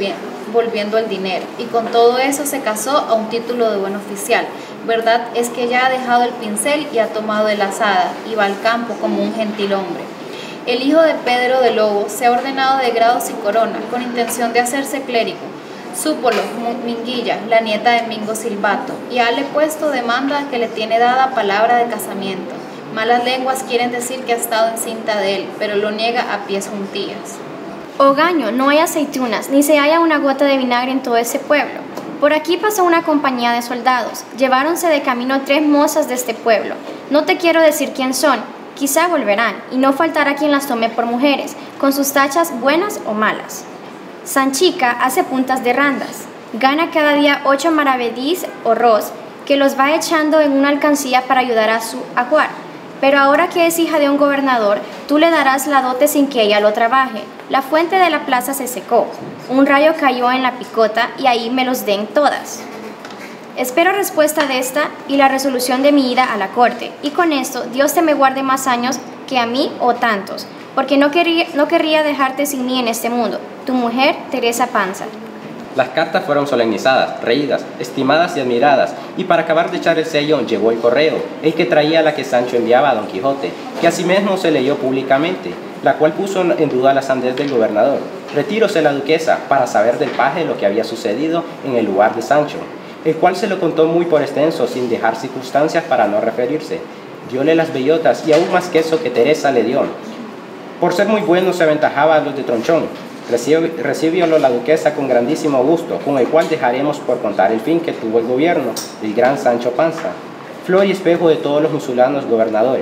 volviendo el dinero, y con todo eso se casó a un título de buen oficial. Verdad es que ya ha dejado el pincel y ha tomado el azada, y va al campo como un gentil hombre. El hijo de Pedro de Lobo se ha ordenado de grados y corona, con intención de hacerse clérigo. Súpolo Minguilla, la nieta de Mingo Silvato, y hale puesto demanda que le tiene dada palabra de casamiento. Malas lenguas quieren decir que ha estado encinta de él, pero lo niega a pies juntillas. Ogaño, no hay aceitunas, ni se halla una gota de vinagre en todo ese pueblo. Por aquí pasó una compañía de soldados. Lleváronse de camino tres mozas de este pueblo. No te quiero decir quién son, quizá volverán, y no faltará quien las tome por mujeres, con sus tachas buenas o malas. Sanchica hace puntas de randas. Gana cada día ocho maravedís o ros, que los va echando en una alcancía para ayudar a su ajuar. Pero ahora que es hija de un gobernador, tú le darás la dote sin que ella lo trabaje. La fuente de la plaza se secó. Un rayo cayó en la picota y ahí me los den todas. Espero respuesta de esta y la resolución de mi ida a la corte. Y con esto, Dios te me guarde más años que a mí o tantos, porque no querría, no querría dejarte sin mí en este mundo. Tu mujer, Teresa Panza. Las cartas fueron solemnizadas, reídas, estimadas y admiradas, y para acabar de echar el sello llegó el correo, el que traía la que Sancho enviaba a Don Quijote, que asimismo se leyó públicamente, la cual puso en duda la sandez del gobernador. Retíróse la duquesa para saber del paje lo que había sucedido en el lugar de Sancho, el cual se lo contó muy por extenso sin dejar circunstancias para no referirse. Diole las bellotas y aún más queso que Teresa le dio. Por ser muy bueno se aventajaba a los de Tronchón. Recibiólo la duquesa con grandísimo gusto, con el cual dejaremos por contar el fin que tuvo el gobierno del gran Sancho Panza, flor y espejo de todos los insulanos gobernadores.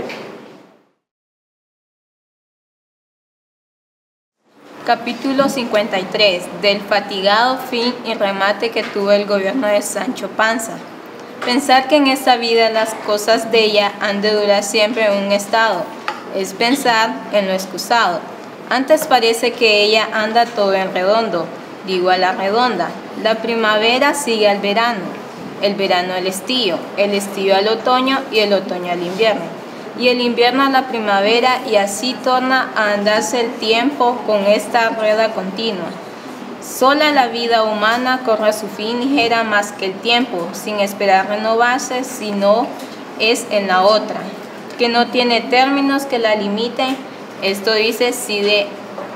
Capítulo cincuenta y tres. Del fatigado fin y remate que tuvo el gobierno de Sancho Panza. Pensar que en esta vida las cosas de ella han de durar siempre en un estado, es pensar en lo excusado. Antes parece que ella anda todo en redondo, digo a la redonda. La primavera sigue al verano, el verano al estío, el estío al otoño y el otoño al invierno, y el invierno a la primavera, y así torna a andarse el tiempo con esta rueda continua. Sola la vida humana corre a su fin ligera más que el tiempo, sin esperar renovarse, sino es en la otra, que no tiene términos que la limiten. Esto dice Cide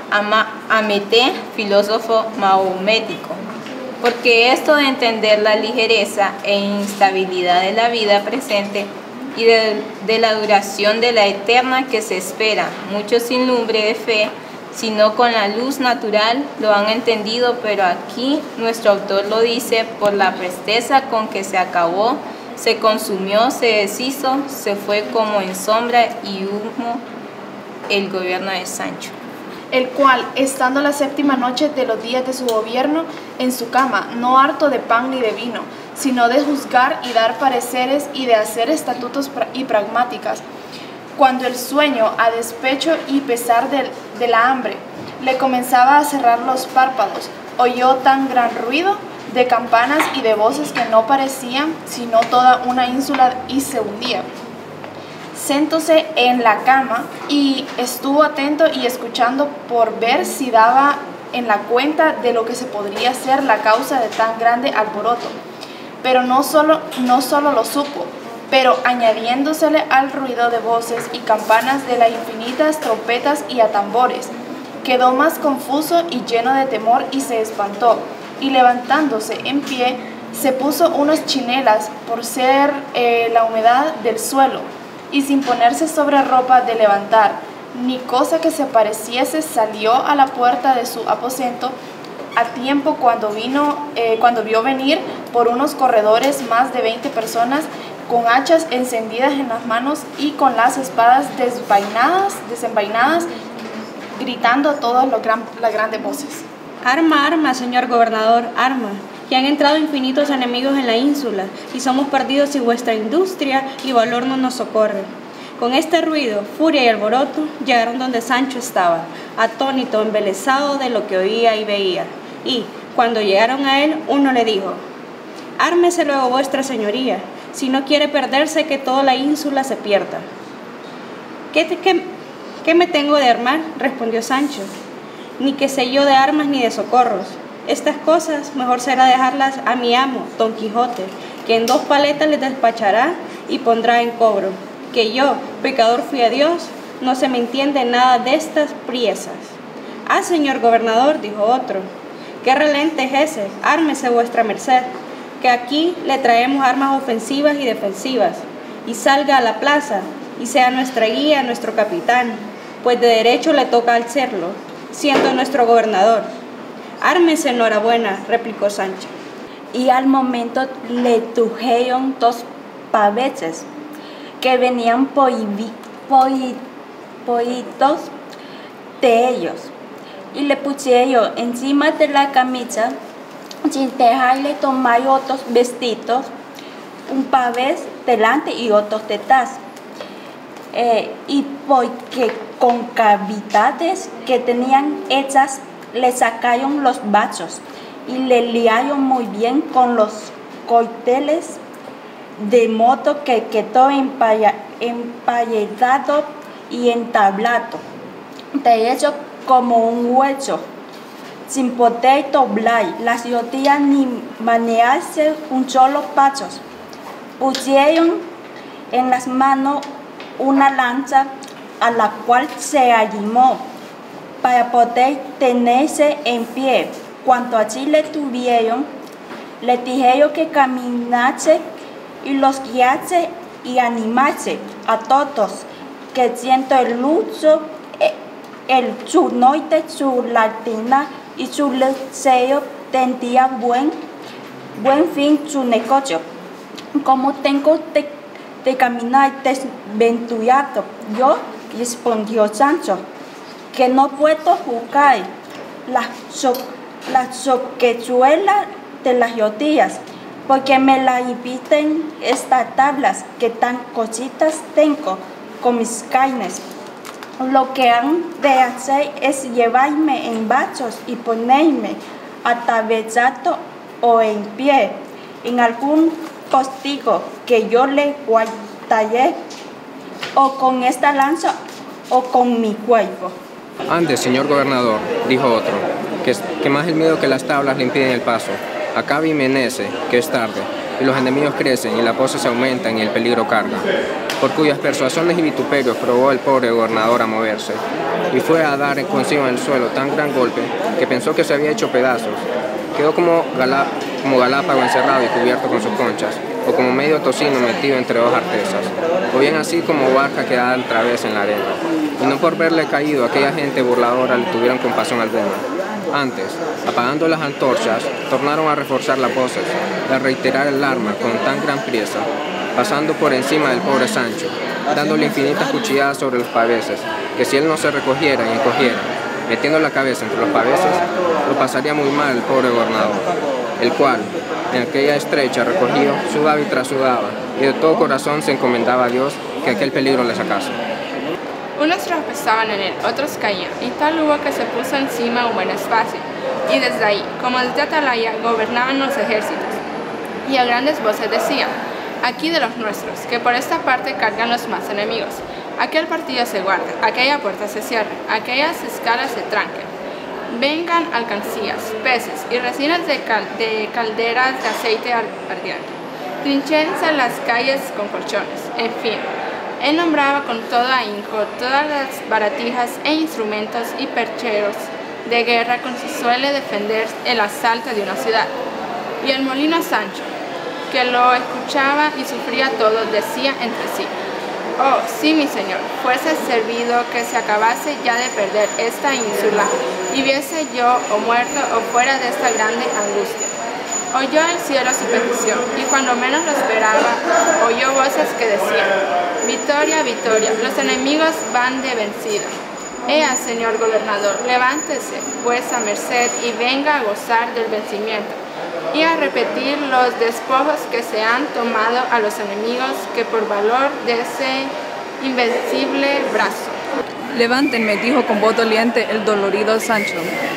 Hamete, filósofo mahomético, porque esto de entender la ligereza e instabilidad de la vida presente y de, de la duración de la eterna que se espera, muchos sin lumbre de fe, sino con la luz natural, lo han entendido, pero aquí nuestro autor lo dice por la presteza con que se acabó, se consumió, se deshizo, se fue como en sombra y humo el gobierno de Sancho. El cual, estando la séptima noche de los días de su gobierno, en su cama, no harto de pan ni de vino, sino de juzgar y dar pareceres y de hacer estatutos y pragmáticas, cuando el sueño, a despecho y pesar de, de la hambre, le comenzaba a cerrar los párpados, oyó tan gran ruido de campanas y de voces que no parecían sino toda una ínsula y se hundía. Sentóse en la cama y estuvo atento y escuchando por ver si daba en la cuenta de lo que se podría ser la causa de tan grande alboroto. Pero no solo, no solo lo supo, pero añadiéndosele al ruido de voces y campanas de las infinitas trompetas y atambores, quedó más confuso y lleno de temor y se espantó, y levantándose en pie, se puso unos chinelas por ser eh, la humedad del suelo, y sin ponerse sobre ropa de levantar, ni cosa que se pareciese, salió a la puerta de su aposento a tiempo cuando, vino, eh, cuando vio venir por unos corredores más de veinte personas con hachas encendidas en las manos y con las espadas desvainadas, desenvainadas, gritando a todas gran, las grandes voces. Arma, arma, señor gobernador, arma, que han entrado infinitos enemigos en la ínsula y somos perdidos si vuestra industria y valor no nos socorren. Con este ruido, furia y alboroto, llegaron donde Sancho estaba, atónito, embelesado de lo que oía y veía. Y, cuando llegaron a él, uno le dijo: ármese luego vuestra señoría, si no quiere perderse que toda la ínsula se pierda. ¿Qué, te, qué, ¿Qué me tengo de armar?, respondió Sancho. Ni que sé yo de armas ni de socorros. Estas cosas mejor será dejarlas a mi amo, Don Quijote, que en dos paletas les despachará y pondrá en cobro. Que yo, pecador fui a Dios, no se me entiende nada de estas priesas. Ah, señor gobernador, dijo otro, qué relente es ese, ármese vuestra merced, que aquí le traemos armas ofensivas y defensivas, y salga a la plaza, y sea nuestra guía, nuestro capitán, pues de derecho le toca al serlo, siendo nuestro gobernador. Ármese, enhorabuena, replicó Sancho. Y al momento le trujeron dos paveses que venían poivi, poi, poitos de ellos, y le pusieron encima de la camisa, sin dejarle tomar otros vestidos, un pavés delante y otros detrás. Eh, y porque con cavidades que tenían hechas le sacaron los bachos y le liaron muy bien con los coiteles, de modo que quedó empalledado y entablado, de hecho como un hueso, sin poder doblar las rodillas ni manearse un solo paso. Pusieron en las manos una lanza a la cual se arrimó para poder tenerse en pie. Cuando allí le tuvieron, le dijeron que caminase y los guiase y animase a todos, que siento el lucho, el su noche, su latina y su deseo tendría buen, buen fin su negocio. Como tengo de, de caminar desventurado yo, respondió Sancho, que no puedo jugar la, so, la soquechuela de las rodillas, porque me la impiden estas tablas que tan cositas tengo con mis carnes. Lo que han de hacer es llevarme en brazos y ponerme atravesado o en pie en algún postigo que yo le guardaré, o con esta lanza o con mi cuerpo. Antes, señor gobernador, dijo otro, que, que más el miedo que las tablas le impiden el paso. Acá vimenece, que es tarde, y los enemigos crecen y las voces aumentan y el peligro carga, por cuyas persuasiones y vituperios probó el pobre gobernador a moverse, y fue a dar consigo en el suelo tan gran golpe que pensó que se había hecho pedazos. Quedó como, galá, como galápago encerrado y cubierto con sus conchas, o como medio tocino metido entre dos artesas, o bien así como barca quedada al través en la arena. Y no por verle caído aquella gente burladora le tuvieron compasión alguna. Antes, apagando las antorchas, tornaron a reforzar las voces, a reiterar el arma con tan gran priesa, pasando por encima del pobre Sancho, dándole infinitas cuchilladas sobre los paveses, que si él no se recogiera y encogiera, metiendo la cabeza entre los paveses, lo pasaría muy mal el pobre gobernador, el cual, en aquella estrecha recogido, sudaba y trasudaba, y de todo corazón se encomendaba a Dios que aquel peligro le sacase. Unos tropezaban en él, otros caían, y tal hubo que se puso encima un buen espacio, y desde ahí, como desde Atalaya, gobernaban los ejércitos, y a grandes voces decían, aquí de los nuestros, que por esta parte cargan los más enemigos, aquel partido se guarda, aquella puerta se cierra, aquellas escalas se tranquen, vengan alcancías, peces y resinas de, cal de calderas de aceite ardiente, trinchérense las calles con colchones, en fin. Él nombraba con todo ahínco todas las baratijas e instrumentos y percheros de guerra con que suele defender el asalto de una ciudad. Y el molino Sancho, que lo escuchaba y sufría todo, decía entre sí, oh, sí, mi señor, fuese servido que se acabase ya de perder esta ínsula y viese yo o muerto o fuera de esta grande angustia. Oyó el cielo su petición, y cuando menos lo esperaba, oyó voces que decían, Victoria, victoria, los enemigos van de vencida. Ea, señor gobernador, levántese, vuesa merced, y venga a gozar del vencimiento, y a repetir los despojos que se han tomado a los enemigos, que por valor de ese invencible brazo. Levántenme, dijo con voz doliente el dolorido Sancho.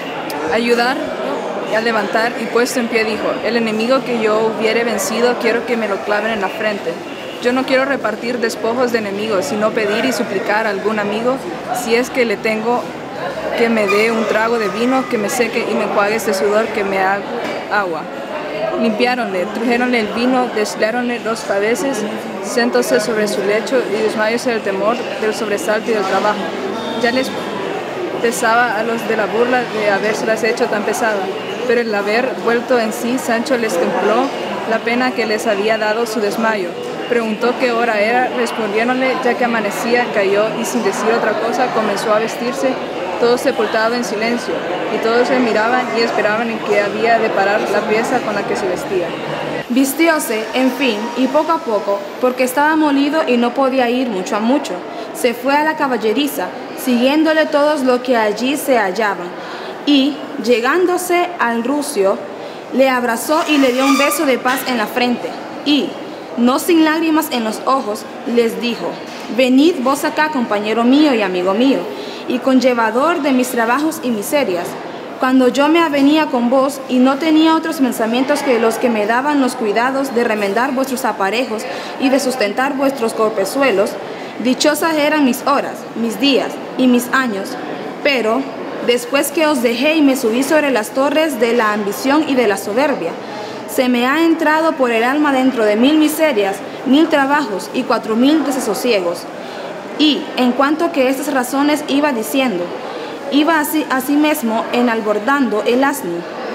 Ayudar a levantar, y puesto en pie dijo, el enemigo que yo hubiere vencido quiero que me lo claven en la frente. Yo no quiero repartir despojos de enemigos, sino pedir y suplicar a algún amigo, si es que le tengo que me dé un trago de vino, que me seque y me enjuague este sudor, que me haga agua. Limpiáronle, trujéronle el vino, deshiláronle los paveses, sentóse sobre su lecho y desmayóse del temor, del sobresalto y del trabajo. Ya les pesaba a los de la burla de habérselas hecho tan pesada, pero el haber vuelto en sí, Sancho les templó la pena que les había dado su desmayo. Preguntó qué hora era, respondiéronle, ya que amanecía, cayó y sin decir otra cosa comenzó a vestirse, todo sepultado en silencio, y todos se miraban y esperaban en que había de parar la pieza con la que se vestía. Vistióse, en fin, y poco a poco, porque estaba molido y no podía ir mucho a mucho, se fue a la caballeriza, siguiéndole todos los que allí se hallaban, y, llegándose al rucio, le abrazó y le dio un beso de paz en la frente, y, no sin lágrimas en los ojos, les dijo, venid vos acá, compañero mío y amigo mío, y conllevador de mis trabajos y miserias, cuando yo me avenía con vos y no tenía otros pensamientos que los que me daban los cuidados de remendar vuestros aparejos y de sustentar vuestros corpezuelos, dichosas eran mis horas, mis días y mis años, pero después que os dejé y me subí sobre las torres de la ambición y de la soberbia, se me ha entrado por el alma dentro de mil miserias, mil trabajos y cuatro mil desasosiegos. Y, en cuanto que estas razones iba diciendo, iba así, así mismo enalbordando el asno,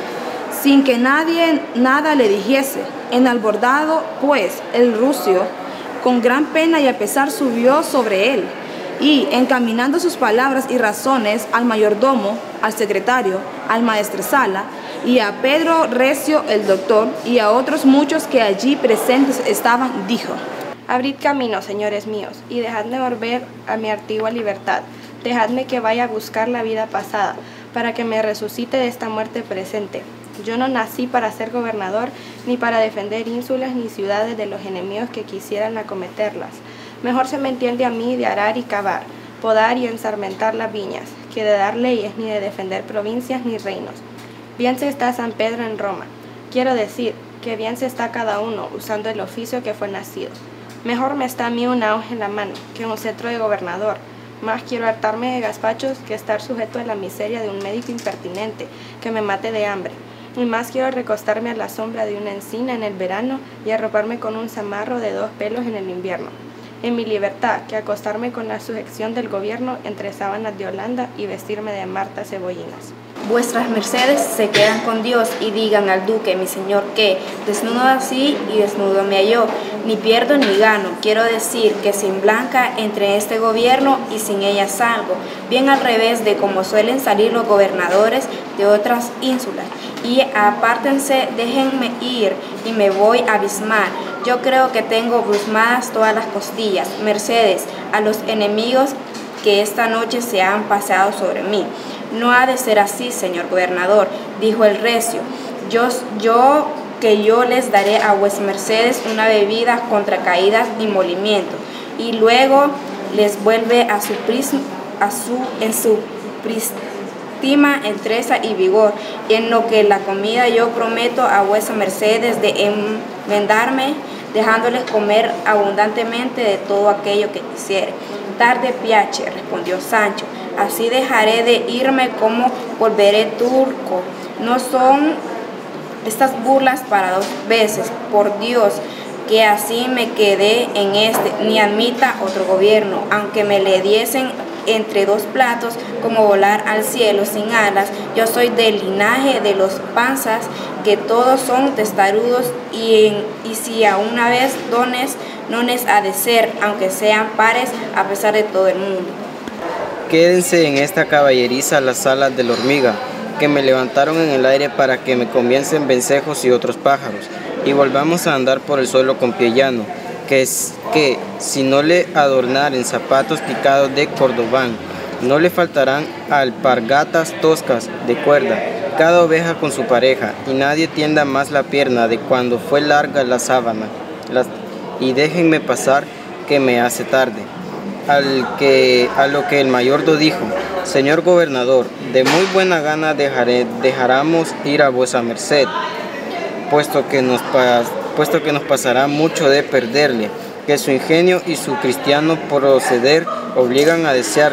sin que nadie nada le dijese. Enalbordado, pues, el rucio, con gran pena y a pesar subió sobre él, y, encaminando sus palabras y razones al mayordomo, al secretario, al maestresala, y a Pedro Recio el doctor, y a otros muchos que allí presentes estaban, dijo: Abrid camino, señores míos, y dejadme volver a mi antigua libertad. Dejadme que vaya a buscar la vida pasada, para que me resucite de esta muerte presente. Yo no nací para ser gobernador, ni para defender ínsulas ni ciudades de los enemigos que quisieran acometerlas. Mejor se me entiende a mí de arar y cavar, podar y ensarmentar las viñas, que de dar leyes, ni de defender provincias ni reinos. Bien se está San Pedro en Roma. Quiero decir, que bien se está cada uno, usando el oficio que fue nacido. Mejor me está a mí una hoja en la mano, que un cetro de gobernador. Más quiero hartarme de gazpachos que estar sujeto a la miseria de un médico impertinente, que me mate de hambre. Y más quiero recostarme a la sombra de una encina en el verano y arroparme con un zamarro de dos pelos en el invierno. En mi libertad, que acostarme con la sujeción del gobierno entre sábanas de Holanda y vestirme de Marta cebollinas. Vuestras mercedes se quedan con Dios y digan al duque, mi señor, que desnudo así y desnudo me halló, ni pierdo ni gano. Quiero decir que sin Blanca entre este gobierno y sin ella salgo, bien al revés de como suelen salir los gobernadores de otras ínsulas. Y apártense, déjenme ir y me voy a abismar. Yo creo que tengo brusmadas todas las costillas, mercedes a los enemigos que esta noche se han paseado sobre mí. No ha de ser así, señor gobernador, dijo el recio. Yo, yo que yo les daré a vuestras mercedes una bebida contra caídas y molimientos, y luego les vuelve a su, pris, a su en su prístima entereza y vigor, y en lo que la comida yo prometo a vuestras mercedes de enmendarme, dejándoles comer abundantemente de todo aquello que quisiere. Tarde piache, respondió Sancho, así dejaré de irme como volveré turco. No son estas burlas para dos veces, por Dios, que así me quedé en este, ni admita otro gobierno, aunque me le diesen entre dos platos, como volar al cielo sin alas. Yo soy del linaje de los Panzas, que todos son testarudos, y, en, y si a una vez dones, nones ha de ser, aunque sean pares, a pesar de todo el mundo. Quédense en esta caballeriza las alas de la hormiga, que me levantaron en el aire para que me comiencen vencejos y otros pájaros, y volvamos a andar por el suelo con pie llano, que, es, que si no le adornaren zapatos picados de cordobán, no le faltarán alpargatas toscas de cuerda, cada oveja con su pareja, y nadie tienda más la pierna de cuando fue larga la sábana, las, y déjenme pasar que me hace tarde. Al que, a lo que el mayordo dijo: señor gobernador, de muy buena gana dejaré, dejáramos ir a vuesa merced, puesto que, nos, puesto que nos pasará mucho de perderle, que su ingenio y su cristiano proceder obligan a desearle,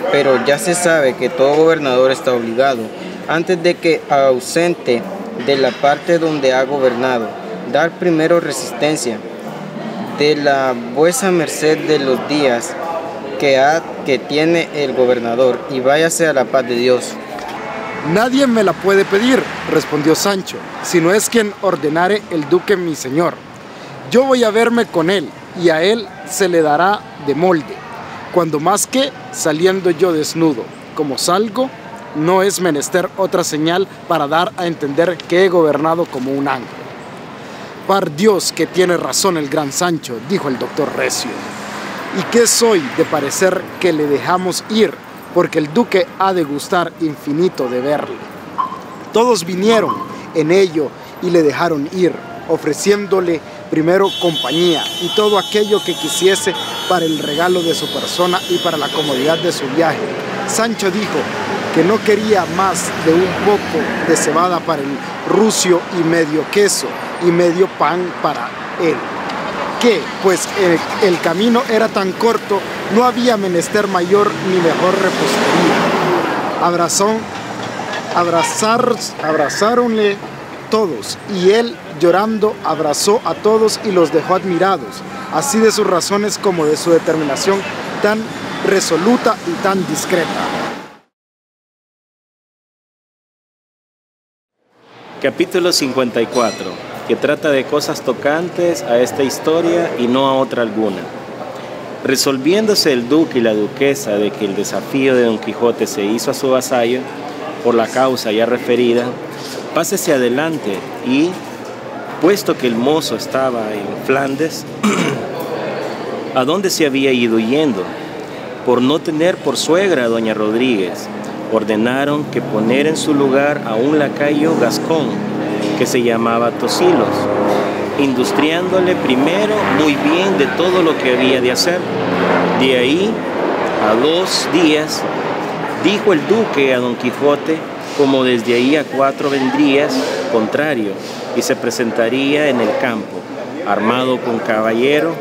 pero ya se sabe que todo gobernador está obligado, antes de que ausente de la parte donde ha gobernado, dar primero resistencia de la vuesa merced de los días que, ha, que tiene el gobernador, y váyase a la paz de Dios. Nadie me la puede pedir, respondió Sancho, si no es quien ordenare el duque mi señor. Yo voy a verme con él, y a él se le dará de molde, cuando más que saliendo yo desnudo. Como salgo, no es menester otra señal para dar a entender que he gobernado como un ángel. Par Dios que tiene razón el gran Sancho, dijo el doctor Recio. ¿Y qué soy de parecer que le dejamos ir? Porque el duque ha de gustar infinito de verle. Todos vinieron en ello y le dejaron ir, ofreciéndole primero compañía y todo aquello que quisiese para el regalo de su persona y para la comodidad de su viaje. Sancho dijo que no quería más de un poco de cebada para el rucio y medio queso y medio pan para él. Que, pues el, el camino era tan corto, no había menester mayor ni mejor repostería. Abrazó, abrazar, abrazáronle todos, y él, llorando, abrazó a todos y los dejó admirados, así de sus razones como de su determinación tan resoluta y tan discreta. Capítulo cincuenta y cuatro, que trata de cosas tocantes a esta historia y no a otra alguna. Resolviéndose el duque y la duquesa de que el desafío de Don Quijote se hizo a su vasallo, por la causa ya referida, pásese adelante y, puesto que el mozo estaba en Flandes, ¿a dónde se había ido yendo? Por no tener por suegra a doña Rodríguez, ordenaron que poner en su lugar a un lacayo gascón, que se llamaba Tosilos, industriándole primero muy bien de todo lo que había de hacer. De ahí a dos días, dijo el duque a Don Quijote, como desde ahí a cuatro vendrías, contrario, y se presentaría en el campo, armado con caballero,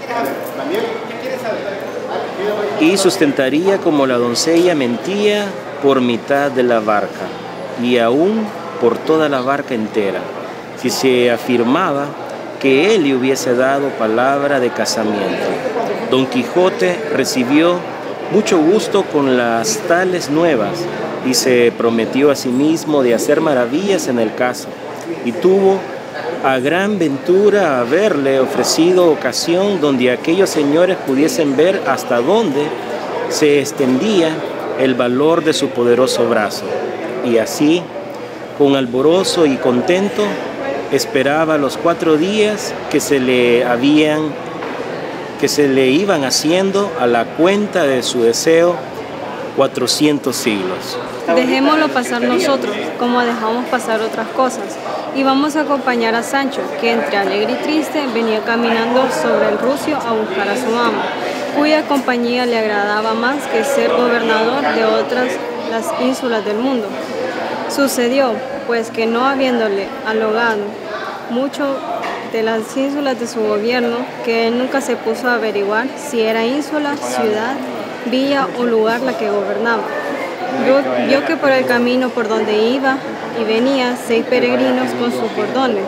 y sustentaría como la doncella mentía por mitad de la barca, y aún por toda la barca entera, si se afirmaba que él le hubiese dado palabra de casamiento. Don Quijote recibió mucho gusto con las tales nuevas y se prometió a sí mismo de hacer maravillas en el caso, y tuvo a gran ventura haberle ofrecido ocasión donde aquellos señores pudiesen ver hasta dónde se extendía el valor de su poderoso brazo, y así, con alborozo y contento, esperaba los cuatro días que se le habían, que se le iban haciendo a la cuenta de su deseo cuatrocientos siglos. Dejémoslo pasar nosotros, como dejamos pasar otras cosas, y vamos a acompañar a Sancho, que entre alegre y triste venía caminando sobre el rucio a buscar a su amo, cuya compañía le agradaba más que ser gobernador de otras las ínsulas del mundo. Sucedió, pues, que no habiéndole alogado mucho de las ínsulas de su gobierno, que él nunca se puso a averiguar si era ínsula, ciudad, villa o lugar la que gobernaba. Vio, vio que por el camino por donde iba y venía seis peregrinos con sus bordones,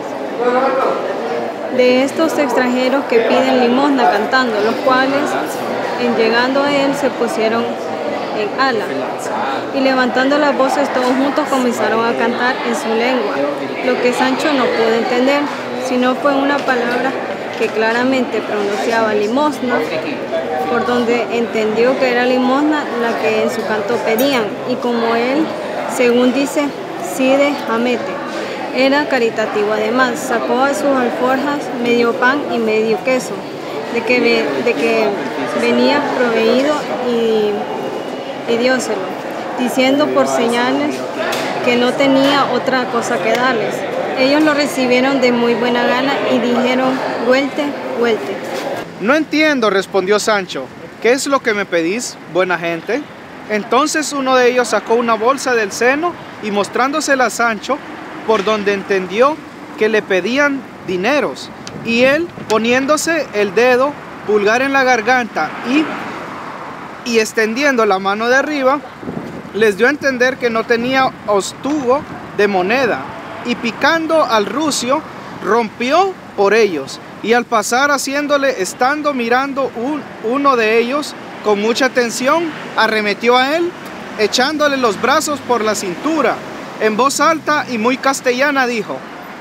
de estos extranjeros que piden limosna cantando, los cuales, en llegando a él, se pusieron en ala, y levantando las voces todos juntos comenzaron a cantar en su lengua, lo que Sancho no pudo entender, sino fue una palabra que claramente pronunciaba limosna, por donde entendió que era limosna la que en su canto pedían, y como él, según dice Cide Hamete, era caritativo además, sacó a sus alforjas medio pan y medio queso, de que, de que venía proveído y y dióselo, diciendo por señales que no tenía otra cosa que darles. Ellos lo recibieron de muy buena gana y dijeron, vuelte, vuelte. No entiendo, respondió Sancho, ¿qué es lo que me pedís, buena gente? Entonces uno de ellos sacó una bolsa del seno y mostrándosela a Sancho, por donde entendió que le pedían dineros, y él, poniéndose el dedo pulgar en la garganta y y extendiendo la mano de arriba, les dio a entender que no tenía ostugo de moneda, y picando al rucio, rompió por ellos, y al pasar haciéndole, estando mirando un, uno de ellos con mucha atención, arremetió a él, echándole los brazos por la cintura. En voz alta y muy castellana dijo: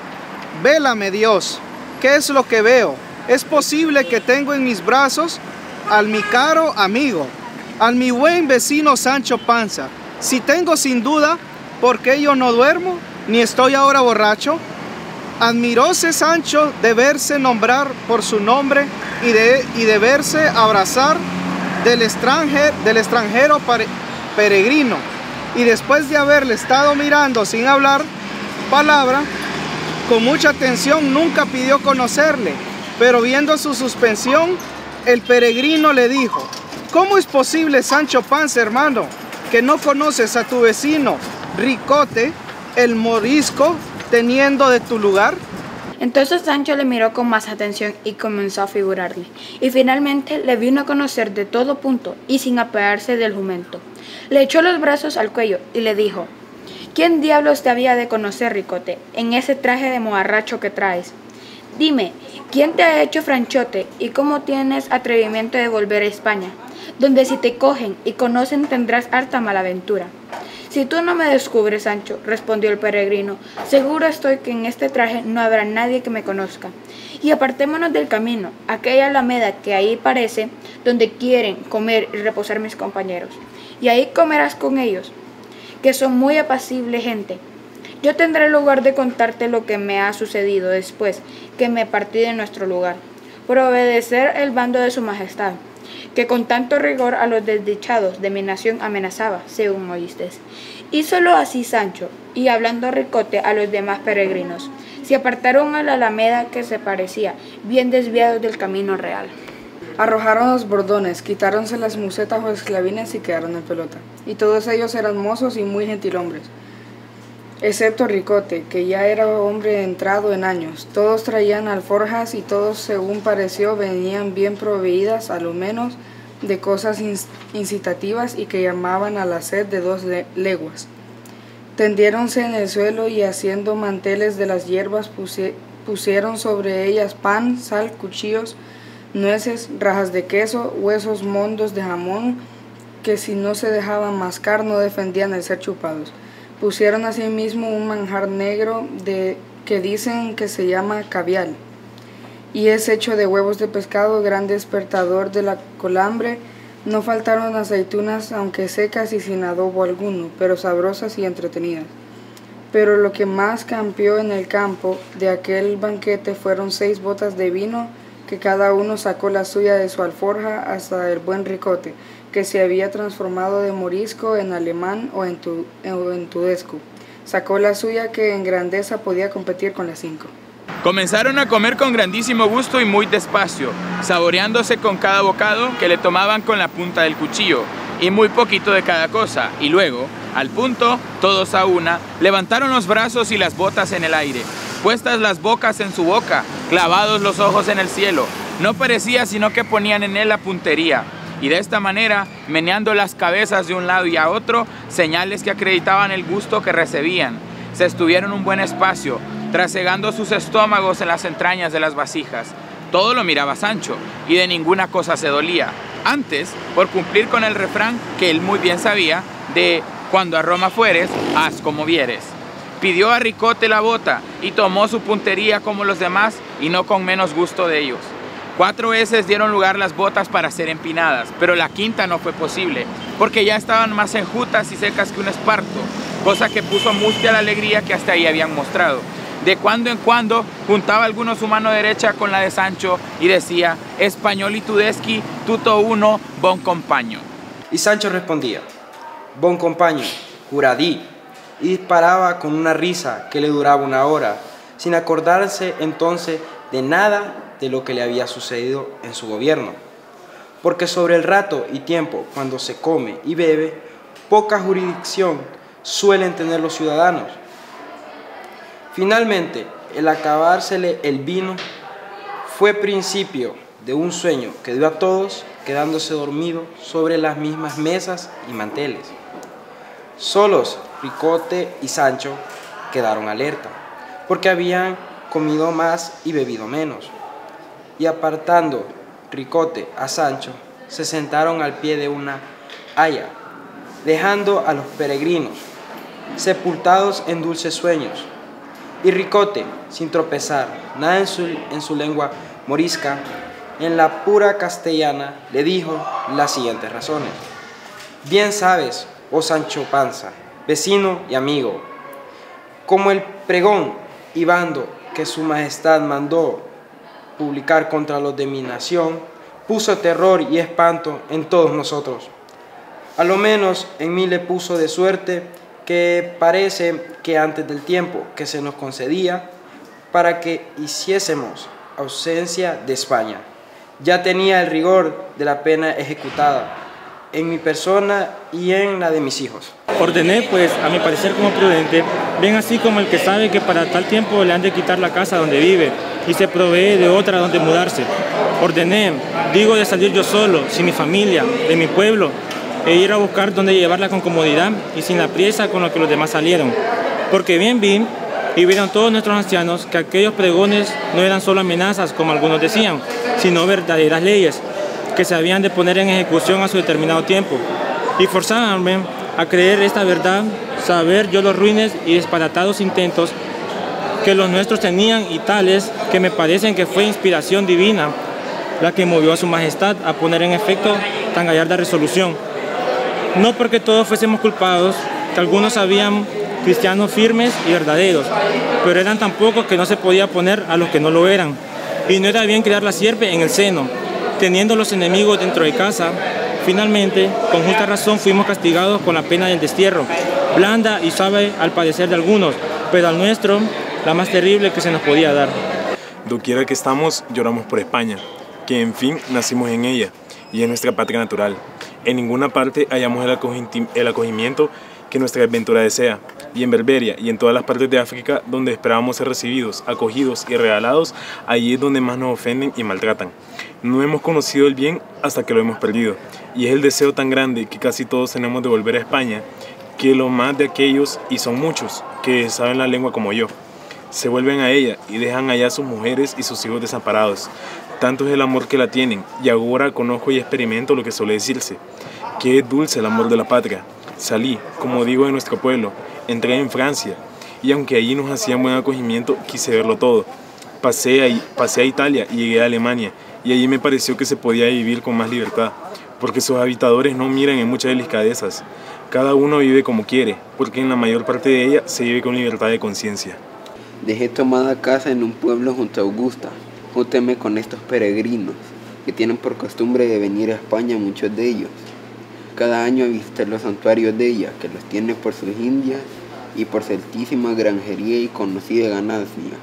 «Vélame Dios, ¿qué es lo que veo? Es posible que tengo en mis brazos al mi caro amigo, al mi buen vecino Sancho Panza. Si tengo sin duda, ¿por qué yo no duermo, ni estoy ahora borracho?» Admiróse Sancho de verse nombrar por su nombre y de, y de verse abrazar del extranjero, del extranjero peregrino, y después de haberle estado mirando sin hablar palabra, con mucha atención, nunca pidió conocerle, pero viendo su suspensión, el peregrino le dijo: «¿Cómo es posible, Sancho Panza, hermano, que no conoces a tu vecino Ricote, el morisco, teniendo de tu lugar?» Entonces Sancho le miró con más atención y comenzó a figurarle, y finalmente le vino a conocer de todo punto y sin apearse del jumento. Le echó los brazos al cuello y le dijo: «¿Quién diablos te había de conocer, Ricote, en ese traje de mojarracho que traes? Dime, ¿quién te ha hecho franchote y cómo tienes atrevimiento de volver a España, donde si te cogen y conocen tendrás harta malaventura?» «Si tú no me descubres, Sancho», respondió el peregrino, «seguro estoy que en este traje no habrá nadie que me conozca. Y apartémonos del camino, aquella alameda que ahí parece, donde quieren comer y reposar mis compañeros. Y ahí comerás con ellos, que son muy apacible gente. Yo tendré lugar de contarte lo que me ha sucedido después que me partí de nuestro lugar, por obedecer el bando de su majestad, que con tanto rigor a los desdichados de mi nación amenazaba, según oístes». Hízolo así Sancho, y hablando Ricote a los demás peregrinos, se apartaron a la alameda que se parecía, bien desviados del camino real. Arrojaron los bordones, quitáronse las musetas o esclavines y quedaron en pelota. Y todos ellos eran mozos y muy gentilhombres, excepto Ricote, que ya era hombre entrado en años. Todos traían alforjas y todos, según pareció, venían bien proveídas, a lo menos, de cosas incitativas y que llamaban a la sed de dos leguas. Tendiéronse en el suelo y haciendo manteles de las hierbas pusieron sobre ellas pan, sal, cuchillos, nueces, rajas de queso, huesos mondos de jamón, que si no se dejaban mascar no defendían el ser chupados. Pusieron asimismo un manjar negro de, que dicen que se llama cavial, y es hecho de huevos de pescado, gran despertador de la colambre. No faltaron aceitunas, aunque secas y sin adobo alguno, pero sabrosas y entretenidas. Pero lo que más campeó en el campo de aquel banquete fueron seis botas de vino, que cada uno sacó la suya de su alforja, hasta el buen Ricote, que se había transformado de morisco en alemán o en, tu, o en tudesco. Sacó la suya, que en grandeza podía competir con las cinco. Comenzaron a comer con grandísimo gusto y muy despacio, saboreándose con cada bocado que le tomaban con la punta del cuchillo, y muy poquito de cada cosa, y luego, al punto, todos a una, levantaron los brazos y las botas en el aire, puestas las bocas en su boca, clavados los ojos en el cielo. No parecía sino que ponían en él la puntería, y de esta manera, meneando las cabezas de un lado y a otro, señales que acreditaban el gusto que recibían. Se estuvieron un buen espacio, trasegando sus estómagos en las entrañas de las vasijas. Todo lo miraba Sancho, y de ninguna cosa se dolía. Antes, por cumplir con el refrán que él muy bien sabía, de «cuando a Roma fueres, haz como vieres». Pidió a Ricote la bota, y tomó su puntería como los demás, y no con menos gusto de ellos. Cuatro veces dieron lugar las botas para ser empinadas, pero la quinta no fue posible, porque ya estaban más enjutas y secas que un esparto, cosa que puso mustia la alegría que hasta ahí habían mostrado. De cuando en cuando juntaba alguno su mano derecha con la de Sancho y decía: «Español y tudesqui, tutto uno, bon compaño». Y Sancho respondía: «Bon compaño, juradí», y disparaba con una risa que le duraba una hora, sin acordarse entonces de nada de lo que le había sucedido en su gobierno. Porque sobre el rato y tiempo, cuando se come y bebe, poca jurisdicción suelen tener los ciudadanos. Finalmente, el acabársele el vino fue principio de un sueño que dio a todos quedándose dormido sobre las mismas mesas y manteles. Solos Ricote y Sancho quedaron alerta, porque habían comido más y bebido menos. Y apartando Ricote a Sancho, se sentaron al pie de una haya, dejando a los peregrinos sepultados en dulces sueños. Y Ricote, sin tropezar nada en su, en su lengua morisca, en la pura castellana, le dijo las siguientes razones. Bien sabes, oh Sancho Panza, vecino y amigo, como el pregón y bando que su majestad mandó publicar contra los de mi nación, puso terror y espanto en todos nosotros. A lo menos en mí le puso de suerte que parece que antes del tiempo que se nos concedía para que hiciésemos ausencia de España, ya tenía el rigor de la pena ejecutada en mi persona y en la de mis hijos. Ordené, pues, a mi parecer como prudente, bien así como el que sabe que para tal tiempo le han de quitar la casa donde vive y se provee de otra donde mudarse. Ordené, digo, de salir yo solo, sin mi familia, de mi pueblo, e ir a buscar dónde llevarla con comodidad y sin la priesa con lo que los demás salieron. Porque bien vi y vieron todos nuestros ancianos que aquellos pregones no eran solo amenazas, como algunos decían, sino verdaderas leyes que se habían de poner en ejecución a su determinado tiempo. Y forzábanme a creer esta verdad, saber yo los ruines y disparatados intentos que los nuestros tenían y tales que me parecen que fue inspiración divina la que movió a su majestad a poner en efecto tan gallarda resolución. No porque todos fuésemos culpados, que algunos habían cristianos firmes y verdaderos, pero eran tan pocos que no se podía poner a los que no lo eran. Y no era bien criar la sierpe en el seno, teniendo los enemigos dentro de casa. Finalmente, con justa razón fuimos castigados con la pena del destierro, blanda y suave al padecer de algunos, pero al nuestro, la más terrible que se nos podía dar. Doquiera que estamos, lloramos por España, que en fin nacimos en ella, y es nuestra patria natural. En ninguna parte hallamos el, el acogimiento que nuestra aventura desea, y en Berberia y en todas las partes de África donde esperábamos ser recibidos, acogidos y regalados, allí es donde más nos ofenden y maltratan. No hemos conocido el bien hasta que lo hemos perdido, y es el deseo tan grande que casi todos tenemos de volver a España, que lo más de aquellos, y son muchos, que saben la lengua como yo, se vuelven a ella y dejan allá a sus mujeres y sus hijos desamparados. Tanto es el amor que la tienen, y ahora conozco y experimento lo que suele decirse, que es dulce el amor de la patria. Salí, como digo, de nuestro pueblo, entré en Francia, y aunque allí nos hacían buen acogimiento, quise verlo todo. Pasé a, pasé a Italia y llegué a Alemania, y allí me pareció que se podía vivir con más libertad, porque sus habitadores no miran en muchas delicadezas. Cada uno vive como quiere, porque en la mayor parte de ella se vive con libertad de conciencia. Dejé tomada casa en un pueblo junto a Augusta. Júnteme con estos peregrinos, que tienen por costumbre de venir a España muchos de ellos, cada año a visitar los santuarios de ella, que los tiene por sus indias y por su altísima granjería y conocida ganancia.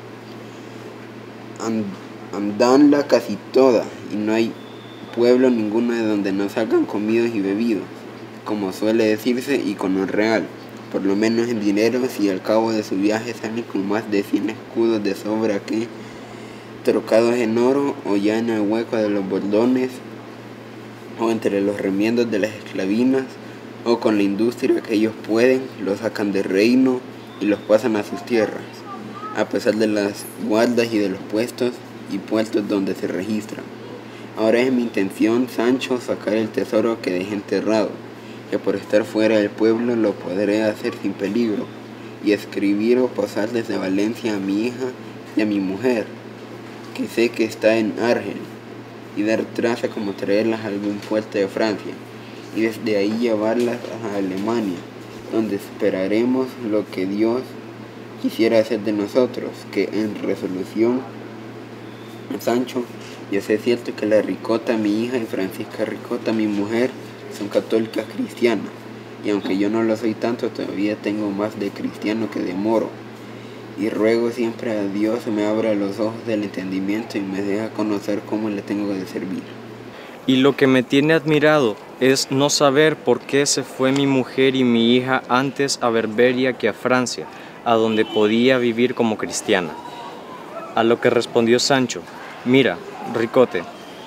And, andanla casi toda, y no hay pueblo ninguno de donde no salgan comidos y bebidos, como suele decirse, y con un real, por lo menos en dinero, si al cabo de su viaje salen con más de cien escudos de sobra que, trocados en oro o ya en el hueco de los bordones, o entre los remiendos de las esclavinas, o con la industria que ellos pueden, los sacan del reino y los pasan a sus tierras, a pesar de las guardas y de los puestos y puertos donde se registran. Ahora es mi intención, Sancho, sacar el tesoro que dejé enterrado, que por estar fuera del pueblo lo podré hacer sin peligro, y escribir o pasar desde Valencia a mi hija y a mi mujer, que sé que está en Argel, y dar traza como traerlas a algún puerto de Francia, y desde ahí llevarlas a Alemania, donde esperaremos lo que Dios quisiera hacer de nosotros, que en resolución, Sancho, yo sé cierto que la Ricota, mi hija, y Francisca Ricota, mi mujer, son católicas cristianas, y aunque yo no lo soy tanto, todavía tengo más de cristiano que de moro, y ruego siempre a Dios me abra los ojos del entendimiento y me deja conocer cómo le tengo que servir. Y lo que me tiene admirado es no saber por qué se fue mi mujer y mi hija antes a Berberia que a Francia, a donde podía vivir como cristiana. A lo que respondió Sancho: mira, Ricote,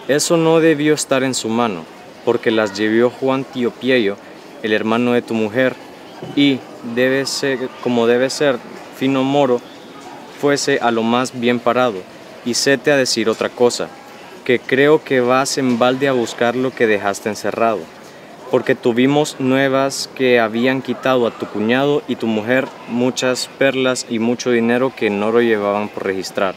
Eso no debió estar en su mano, porque las llevó Juan Tío Pío, el hermano de tu mujer, y debe ser, como debe ser, fino moro, fuese a lo más bien parado. Y séte a decir otra cosa, que creo que vas en balde a buscar lo que dejaste encerrado, porque tuvimos nuevas que habían quitado a tu cuñado y tu mujer muchas perlas y mucho dinero que no lo llevaban por registrar.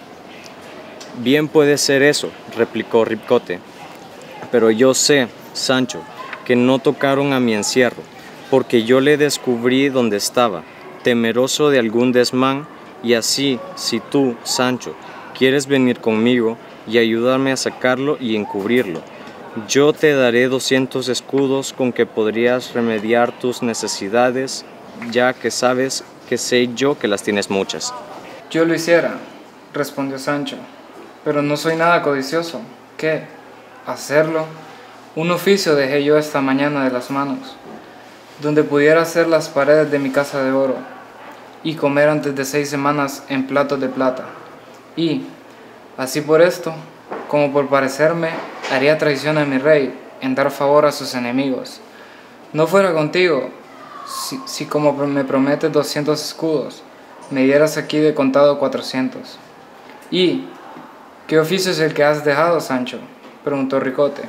Bien puede ser eso, replicó Ricote, pero yo sé, Sancho, que no tocaron a mi encierro, porque yo le descubrí donde estaba, temeroso de algún desmán, y así, si tú, Sancho, quieres venir conmigo y ayudarme a sacarlo y encubrirlo, yo te daré doscientos escudos con que podrías remediar tus necesidades, ya que sabes que sé yo que las tienes muchas. Yo lo hiciera, respondió Sancho, pero no soy nada codicioso. ¿Qué? ¿Hacerlo? Un oficio dejé yo esta mañana de las manos, donde pudiera hacer las paredes de mi casa de oro, y comer antes de seis semanas en platos de plata. Y, así por esto, como por parecerme, haría traición a mi rey en dar favor a sus enemigos. No fuera contigo, si, si como me prometes doscientos escudos, me dieras aquí de contado cuatrocientos. ¿Y qué oficio es el que has dejado, Sancho?, preguntó Ricote.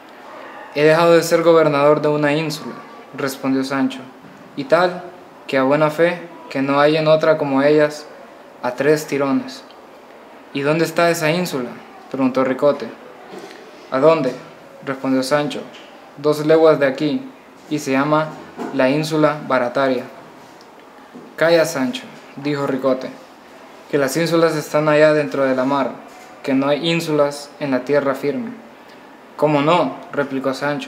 He dejado de ser gobernador de una ínsula, respondió Sancho, y tal, que a buena fe, que no hay en otra como ellas, a tres tirones. ¿Y dónde está esa ínsula?, preguntó Ricote. ¿A dónde?, respondió Sancho. Dos leguas de aquí, y se llama la ínsula Barataria. Calla, Sancho, dijo Ricote, que las ínsulas están allá dentro de la mar, que no hay ínsulas en la tierra firme. ¿Cómo no?, replicó Sancho.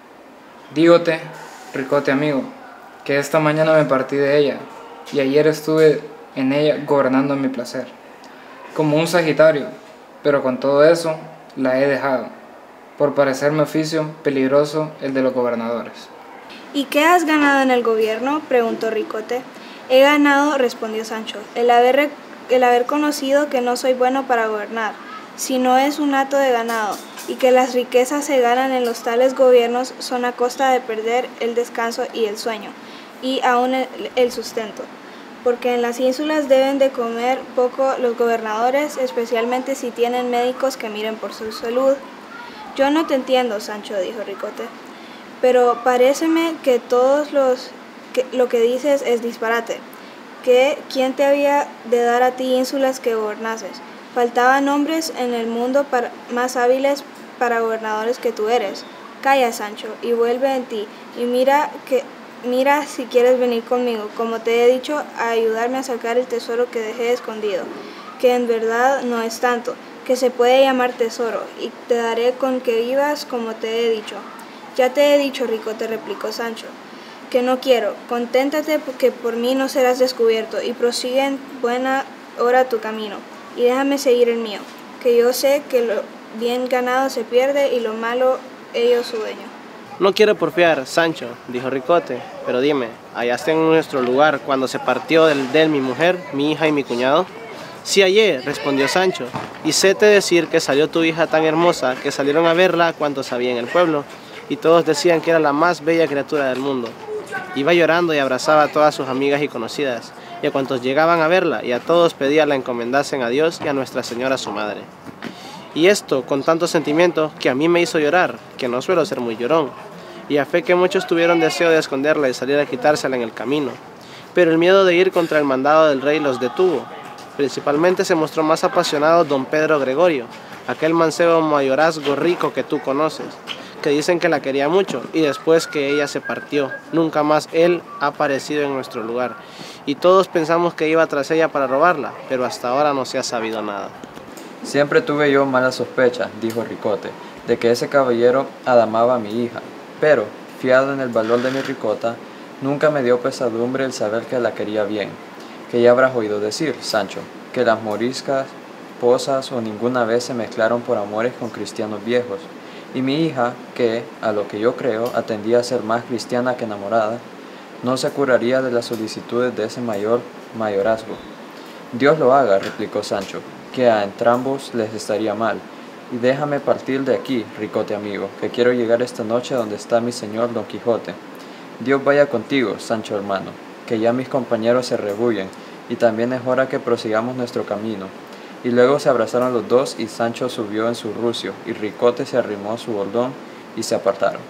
Dígote, Ricote amigo, que esta mañana me partí de ella, y ayer estuve en ella gobernando a mi placer, como un sagitario, pero con todo eso la he dejado, por parecerme oficio peligroso el de los gobernadores. ¿Y qué has ganado en el gobierno?, preguntó Ricote. He ganado, respondió Sancho, el haber, el haber conocido que no soy bueno para gobernar, sino es un hato de ganado, y que las riquezas se ganan en los tales gobiernos son a costa de perder el descanso y el sueño, y aún el, el sustento, porque en las ínsulas deben de comer poco los gobernadores, especialmente si tienen médicos que miren por su salud. Yo no te entiendo, Sancho, dijo Ricote, pero paréceme que todos los que, lo que dices es disparate, que quién te había de dar a ti ínsulas que gobernases. Faltaban hombres en el mundo para, más hábiles para gobernadores que tú eres. Calla, Sancho, y vuelve en ti, y mira que mira si quieres venir conmigo, como te he dicho, a ayudarme a sacar el tesoro que dejé escondido, que en verdad no es tanto, que se puede llamar tesoro, y te daré con que vivas como te he dicho. Ya te he dicho, Ricote, replicó Sancho, que no quiero. Conténtate porque por mí no serás descubierto, y prosigue en buena hora tu camino, y déjame seguir el mío, que yo sé que lo bien ganado se pierde y lo malo ellos su dueño. No quiero porfiar, Sancho, dijo Ricote, pero dime, ¿hallaste en nuestro lugar cuando se partió del de él mi mujer, mi hija y mi cuñado? Sí hallé, respondió Sancho, y séte decir que salió tu hija tan hermosa que salieron a verla cuantos había en el pueblo, y todos decían que era la más bella criatura del mundo. Iba llorando y abrazaba a todas sus amigas y conocidas, y a cuantos llegaban a verla, y a todos pedía la encomendasen a Dios y a Nuestra Señora su madre. Y esto con tanto sentimiento que a mí me hizo llorar, que no suelo ser muy llorón, y a fe que muchos tuvieron deseo de esconderla y salir a quitársela en el camino, pero el miedo de ir contra el mandado del rey los detuvo. Principalmente se mostró más apasionado don Pedro Gregorio, aquel mancebo mayorazgo rico que tú conoces, que dicen que la quería mucho, y después que ella se partió, nunca más él ha aparecido en nuestro lugar, y todos pensamos que iba tras ella para robarla, pero hasta ahora no se ha sabido nada. Siempre tuve yo mala sospecha, dijo Ricote, de que ese caballero adamaba a mi hija, pero, fiado en el valor de mi ricota, nunca me dio pesadumbre el saber que la quería bien, que ya habrás oído decir, Sancho, que las moriscas, posas o ninguna vez se mezclaron por amores con cristianos viejos, y mi hija, que, a lo que yo creo, atendía a ser más cristiana que enamorada, no se curaría de las solicitudes de ese mayor mayorazgo. Dios lo haga, replicó Sancho, que a entrambos les estaría mal, y déjame partir de aquí, Ricote amigo, que quiero llegar esta noche donde está mi señor Don Quijote. Dios vaya contigo, Sancho hermano, que ya mis compañeros se rebullen, y también es hora que prosigamos nuestro camino. Y luego se abrazaron los dos, y Sancho subió en su rucio, y Ricote se arrimó a su bordón, y se apartaron.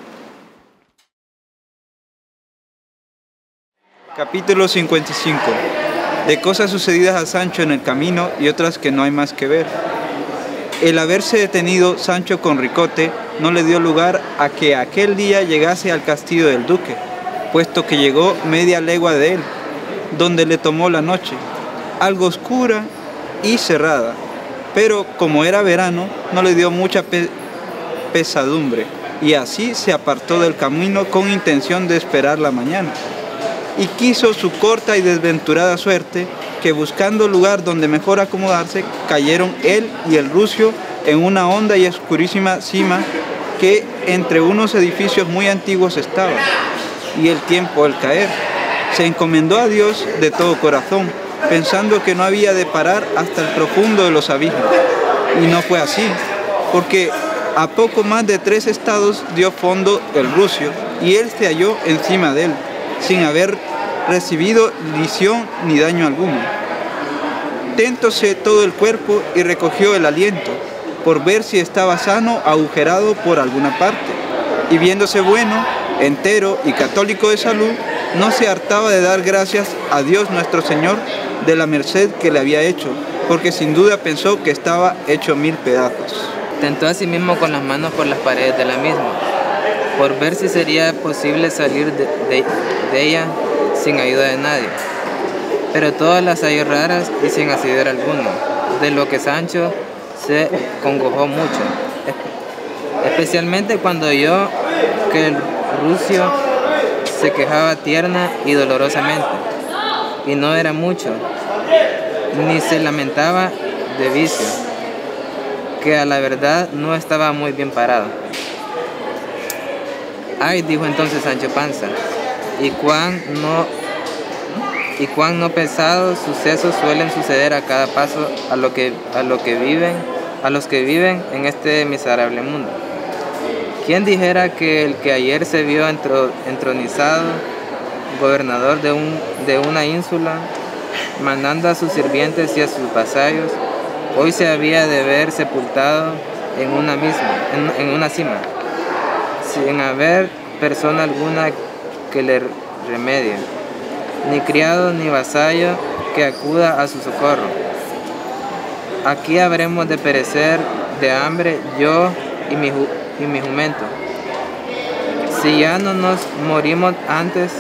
Capítulo cincuenta y cinco. De cosas sucedidas a Sancho en el camino y otras que no hay más que ver. El haberse detenido Sancho con Ricote no le dio lugar a que aquel día llegase al castillo del duque, puesto que llegó media legua de él, donde le tomó la noche, algo oscura y cerrada, pero como era verano no le dio mucha pe pesadumbre, y así se apartó del camino con intención de esperar la mañana. Y quiso su corta y desventurada suerte, que buscando lugar donde mejor acomodarse, cayeron él y el rucio en una honda y oscurísima cima que entre unos edificios muy antiguos estaba. Y el tiempo al caer, se encomendó a Dios de todo corazón, pensando que no había de parar hasta el profundo de los abismos. Y no fue así, porque a poco más de tres estados dio fondo el rucio, y él se halló encima de él, sin haber recibido lesión ni daño alguno. Tentóse todo el cuerpo y recogió el aliento, por ver si estaba sano, agujerado por alguna parte, y viéndose bueno, entero y católico de salud, no se hartaba de dar gracias a Dios nuestro Señor de la merced que le había hecho, porque sin duda pensó que estaba hecho mil pedazos. Tentó a sí mismo con las manos por las paredes de la misma, por ver si sería posible salir de, de, de ella sin ayuda de nadie. Pero todas las halló raras y sin asidero alguno, de lo que Sancho se congojó mucho, especialmente cuando oyó que el rucio se quejaba tierna y dolorosamente, y no era mucho, ni se lamentaba de vicio, que a la verdad no estaba muy bien parado. Ay, dijo entonces Sancho Panza, y cuán no, y cuán no pesados sucesos suelen suceder a cada paso a lo que, a lo que viven, a los que viven en este miserable mundo. ¿Quién dijera que el que ayer se vio entro, entronizado, gobernador de, un, de una ínsula, mandando a sus sirvientes y a sus vasallos, hoy se había de ver sepultado en una misma, en, en una cima, sin haber persona alguna que le remedie, ni criado ni vasallo que acuda a su socorro? Aquí habremos de perecer de hambre yo y mi, y mi jumento, si ya no nos morimos antes,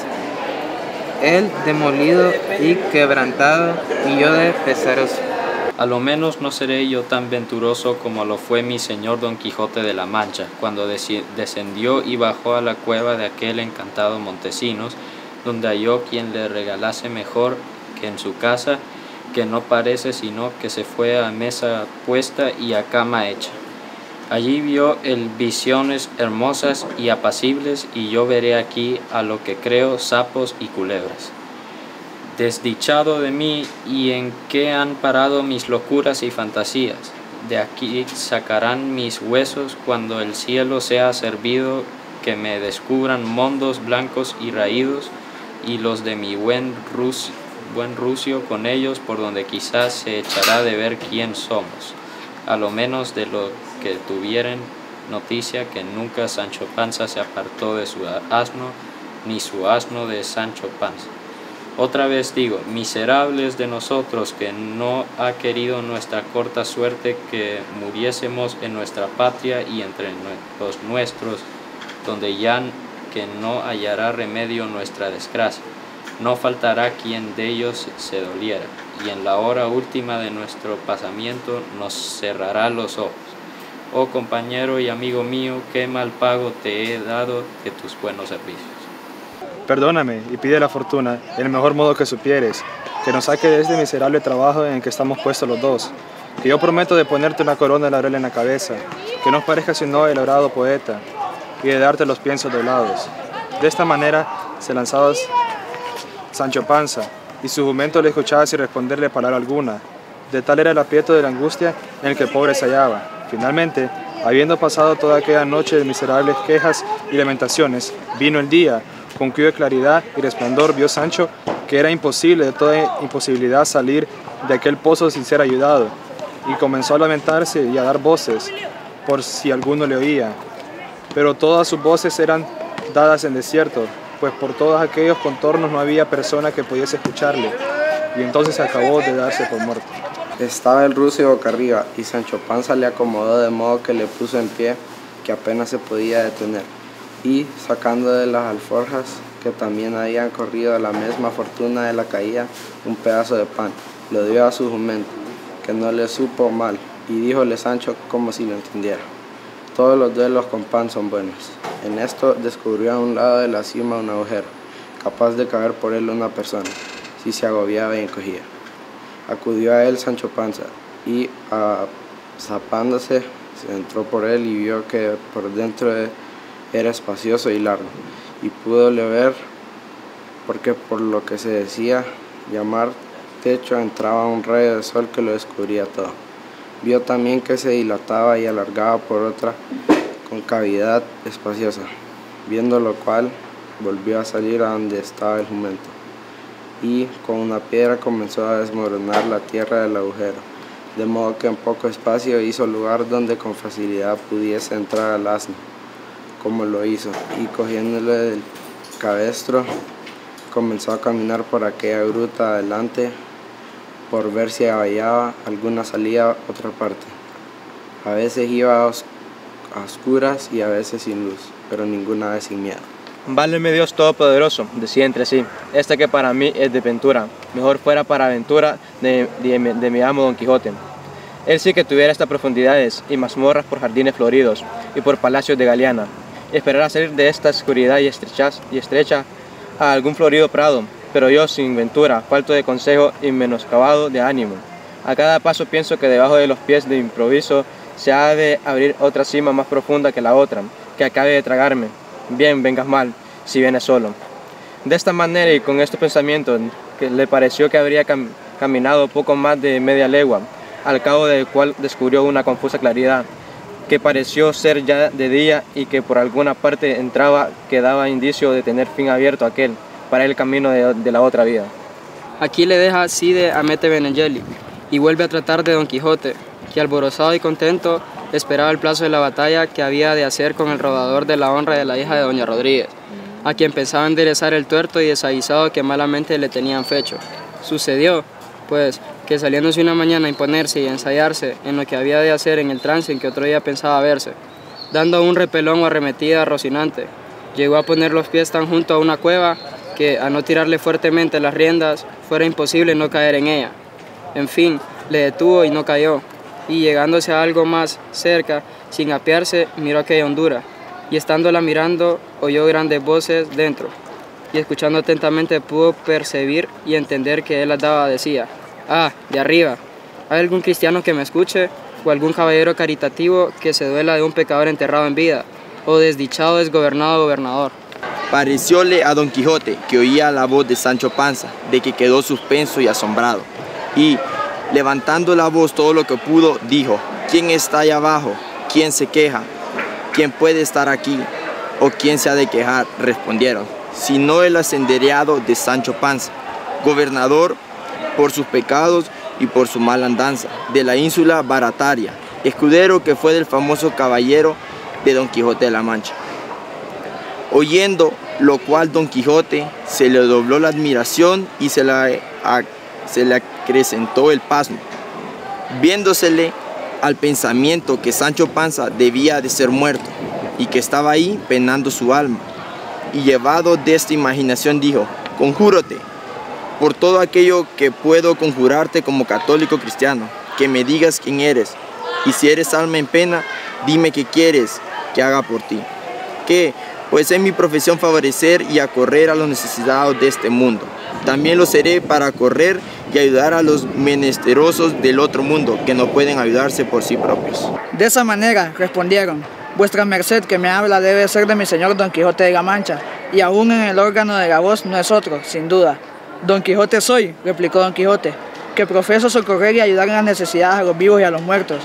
él demolido y quebrantado, y yo de pesaroso. A lo menos no seré yo tan venturoso como lo fue mi señor Don Quijote de la Mancha, cuando descendió y bajó a la cueva de aquel encantado Montesinos, donde halló quien le regalase mejor que en su casa, que no parece sino que se fue a mesa puesta y a cama hecha. Allí vio él visiones hermosas y apacibles, y yo veré aquí a lo que creo sapos y culebras. Desdichado de mí, ¿y en qué han parado mis locuras y fantasías? De aquí sacarán mis huesos cuando el cielo sea servido, que me descubran mondos blancos y raídos, y los de mi buen rucio, buen rucio con ellos, por donde quizás se echará de ver quién somos, a lo menos de lo que tuvieren noticia que nunca Sancho Panza se apartó de su asno, ni su asno de Sancho Panza. Otra vez digo, miserables de nosotros, que no ha querido nuestra corta suerte que muriésemos en nuestra patria y entre los nuestros, donde ya que no hallará remedio nuestra desgracia. No faltará quien de ellos se doliera, y en la hora última de nuestro pasamiento nos cerrará los ojos. Oh compañero y amigo mío, qué mal pago te he dado de tus buenos servicios. Perdóname y pide la fortuna, en el mejor modo que supieres, que nos saque de este miserable trabajo en el que estamos puestos los dos. Que yo prometo de ponerte una corona de laurel en la cabeza, que no parezca sino el elaborado poeta, y de darte los piensos doblados. De esta manera se lanzaba Sancho Panza, y su jumento le escuchaba sin responderle palabra alguna. De tal era el aprieto de la angustia en el que el pobre se hallaba. Finalmente, habiendo pasado toda aquella noche de miserables quejas y lamentaciones, vino el día, con cuya claridad y resplandor vio Sancho que era imposible de toda imposibilidad salir de aquel pozo sin ser ayudado, y comenzó a lamentarse y a dar voces, por si alguno le oía. Pero todas sus voces eran dadas en desierto, pues por todos aquellos contornos no había persona que pudiese escucharle, y entonces acabó de darse por muerto. Estaba el rucio boca arriba, y Sancho Panza le acomodó de modo que le puso en pie, que apenas se podía detener, y sacando de las alforjas, que también habían corrido a la misma fortuna de la caída, un pedazo de pan, lo dio a su jumento, que no le supo mal, y díjole Sancho como si lo entendiera: todos los duelos con pan son buenos. En esto descubrió a un lado de la cima un agujero, capaz de caber por él una persona, si se agobiaba y encogía. Acudió a él Sancho Panza, y zapándose, se entró por él y vio que por dentro era espacioso y largo, y púdole ver, porque por lo que se decía llamar techo entraba un rayo de sol que lo descubría todo. Vio también que se dilataba y alargaba por otra concavidad espaciosa, viendo lo cual volvió a salir a donde estaba el jumento, y con una piedra comenzó a desmoronar la tierra del agujero, de modo que en poco espacio hizo lugar donde con facilidad pudiese entrar al asno, como lo hizo, y cogiéndole del cabestro comenzó a caminar por aquella gruta adelante, por ver si hallaba alguna salida a otra parte. A veces iba a, os a oscuras y a veces sin luz, pero ninguna vez sin miedo. Váleme Dios Todopoderoso, decía entre sí, esta que para mí es de ventura, mejor fuera para aventura de, de, de mi amo Don Quijote. Él sí que tuviera estas profundidades y mazmorras por jardines floridos y por palacios de Galeana, y esperara salir de esta oscuridad y estrecha, y estrecha a algún florido prado, pero yo sin ventura, falto de consejo y menoscabado de ánimo. A cada paso pienso que debajo de los pies de improviso se ha de abrir otra cima más profunda que la otra, que acabe de tragarme. Bien, vengas mal, si vienes solo. De esta manera y con estos pensamientos, que le pareció que habría cam caminado poco más de media legua, al cabo del cual descubrió una confusa claridad, que pareció ser ya de día y que por alguna parte entraba que daba indicio de tener fin abierto aquel, para el camino de, de la otra vida. Aquí le deja Cide a Mete Benengeli y vuelve a tratar de Don Quijote, que alborozado y contento esperaba el plazo de la batalla que había de hacer con el robador de la honra de la hija de Doña Rodríguez, a quien pensaba enderezar el tuerto y desaguisado que malamente le tenían fecho. Sucedió, pues, que saliéndose una mañana a imponerse y a ensayarse en lo que había de hacer en el trance en que otro día pensaba verse, dando un repelón o arremetida a Rocinante, llegó a poner los pies tan junto a una cueva que, a no tirarle fuertemente las riendas, fuera imposible no caer en ella. En fin, le detuvo y no cayó, y llegándose a algo más cerca, sin apearse, miró aquella hondura, y estándola mirando, oyó grandes voces dentro, y escuchando atentamente pudo percibir y entender que él las daba, decía: «Ah, de arriba, ¿hay algún cristiano que me escuche, o algún caballero caritativo que se duela de un pecador enterrado en vida, o desdichado desgobernado gobernador?» Parecióle a Don Quijote que oía la voz de Sancho Panza, de que quedó suspenso y asombrado, y, levantando la voz todo lo que pudo, dijo: «¿Quién está allá abajo? ¿Quién se queja? ¿Quién puede estar aquí? ¿O quién se ha de quejar?». Respondieron: «Sino el ascendereado de Sancho Panza, gobernador por sus pecados y por su mala andanza, de la ínsula Barataria, escudero que fue del famoso caballero de Don Quijote de la Mancha». Oyendo lo cual Don Quijote se le dobló la admiración y se, la, a, se le acrecentó el pasmo, viéndosele al pensamiento que Sancho Panza debía de ser muerto y que estaba ahí penando su alma, y llevado de esta imaginación dijo: «Conjúrote por todo aquello que puedo conjurarte como católico cristiano, que me digas quién eres, y si eres alma en pena, dime qué quieres que haga por ti, que pues es mi profesión favorecer y acorrer a los necesitados de este mundo. También lo seré para correr y ayudar a los menesterosos del otro mundo, que no pueden ayudarse por sí propios». De esa manera respondieron: «Vuestra merced que me habla debe ser de mi señor Don Quijote de la Mancha, y aún en el órgano de la voz no es otro, sin duda». «Don Quijote soy», replicó Don Quijote, «que profeso socorrer y ayudar en las necesidades a los vivos y a los muertos,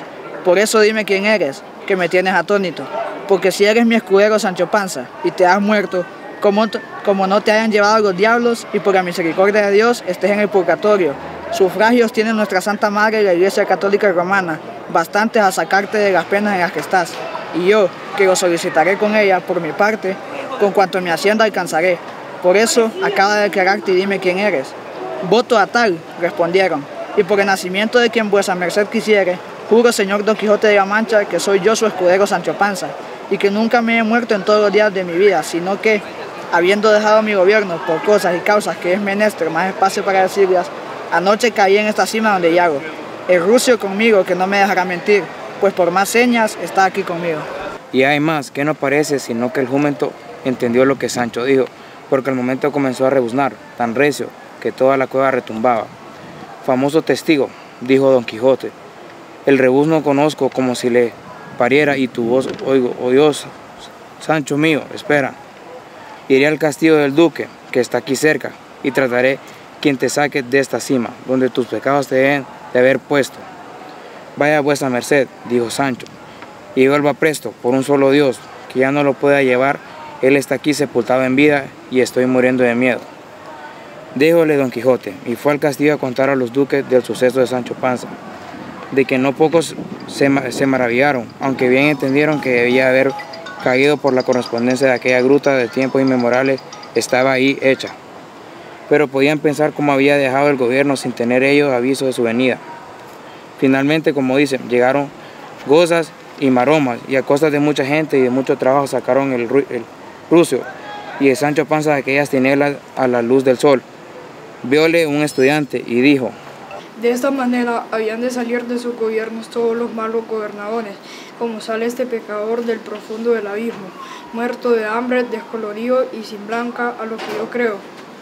Por eso dime quién eres, que me tienes atónito. Porque si eres mi escudero Sancho Panza y te has muerto, como, como no te hayan llevado los diablos y por la misericordia de Dios estés en el purgatorio. Sufragios tiene nuestra Santa Madre la Iglesia Católica Romana, bastantes a sacarte de las penas en las que estás. Y yo, que lo solicitaré con ella, por mi parte, con cuanto mi hacienda alcanzaré. Por eso, acaba de declararte y dime quién eres. Voto a tal, respondieron, y por el nacimiento de quien vuesa merced quisiere, juro, señor Don Quijote de la Mancha, que soy yo su escudero Sancho Panza, y que nunca me he muerto en todos los días de mi vida, sino que, habiendo dejado mi gobierno por cosas y causas que es menester más espacio para decirlas, anoche caí en esta cima donde yago. El rucio conmigo, que no me dejará mentir, pues por más señas está aquí conmigo. Y hay más, que no parece, sino que el jumento entendió lo que Sancho dijo, porque al momento comenzó a rebuznar, tan recio, que toda la cueva retumbaba. Famoso testigo, dijo Don Quijote, el rebuzno conozco como si le pariera y tu voz oigo, oh Dios, Sancho mío, espera. Iré al castillo del duque, que está aquí cerca, y trataré quien te saque de esta cima, donde tus pecados te deben de haber puesto. Vaya vuesa merced, dijo Sancho, y vuelva presto, por un solo Dios, que ya no lo pueda llevar, él está aquí sepultado en vida, y estoy muriendo de miedo. Díjole Don Quijote, y fue al castillo a contar a los duques del suceso de Sancho Panza, de que no pocos se, se maravillaron, aunque bien entendieron que debía haber caído por la correspondencia de aquella gruta de tiempos inmemorables, estaba ahí hecha. Pero podían pensar cómo había dejado el gobierno sin tener ellos aviso de su venida. Finalmente, como dicen, llegaron gozas y maromas, y a costa de mucha gente y de mucho trabajo sacaron el, el rucio y el Sancho Panza de aquellas tinieblas a la luz del sol. Viole un estudiante y dijo: de esta manera habían de salir de sus gobiernos todos los malos gobernadores, como sale este pecador del profundo del abismo, muerto de hambre, descolorido y sin blanca, a lo que yo creo.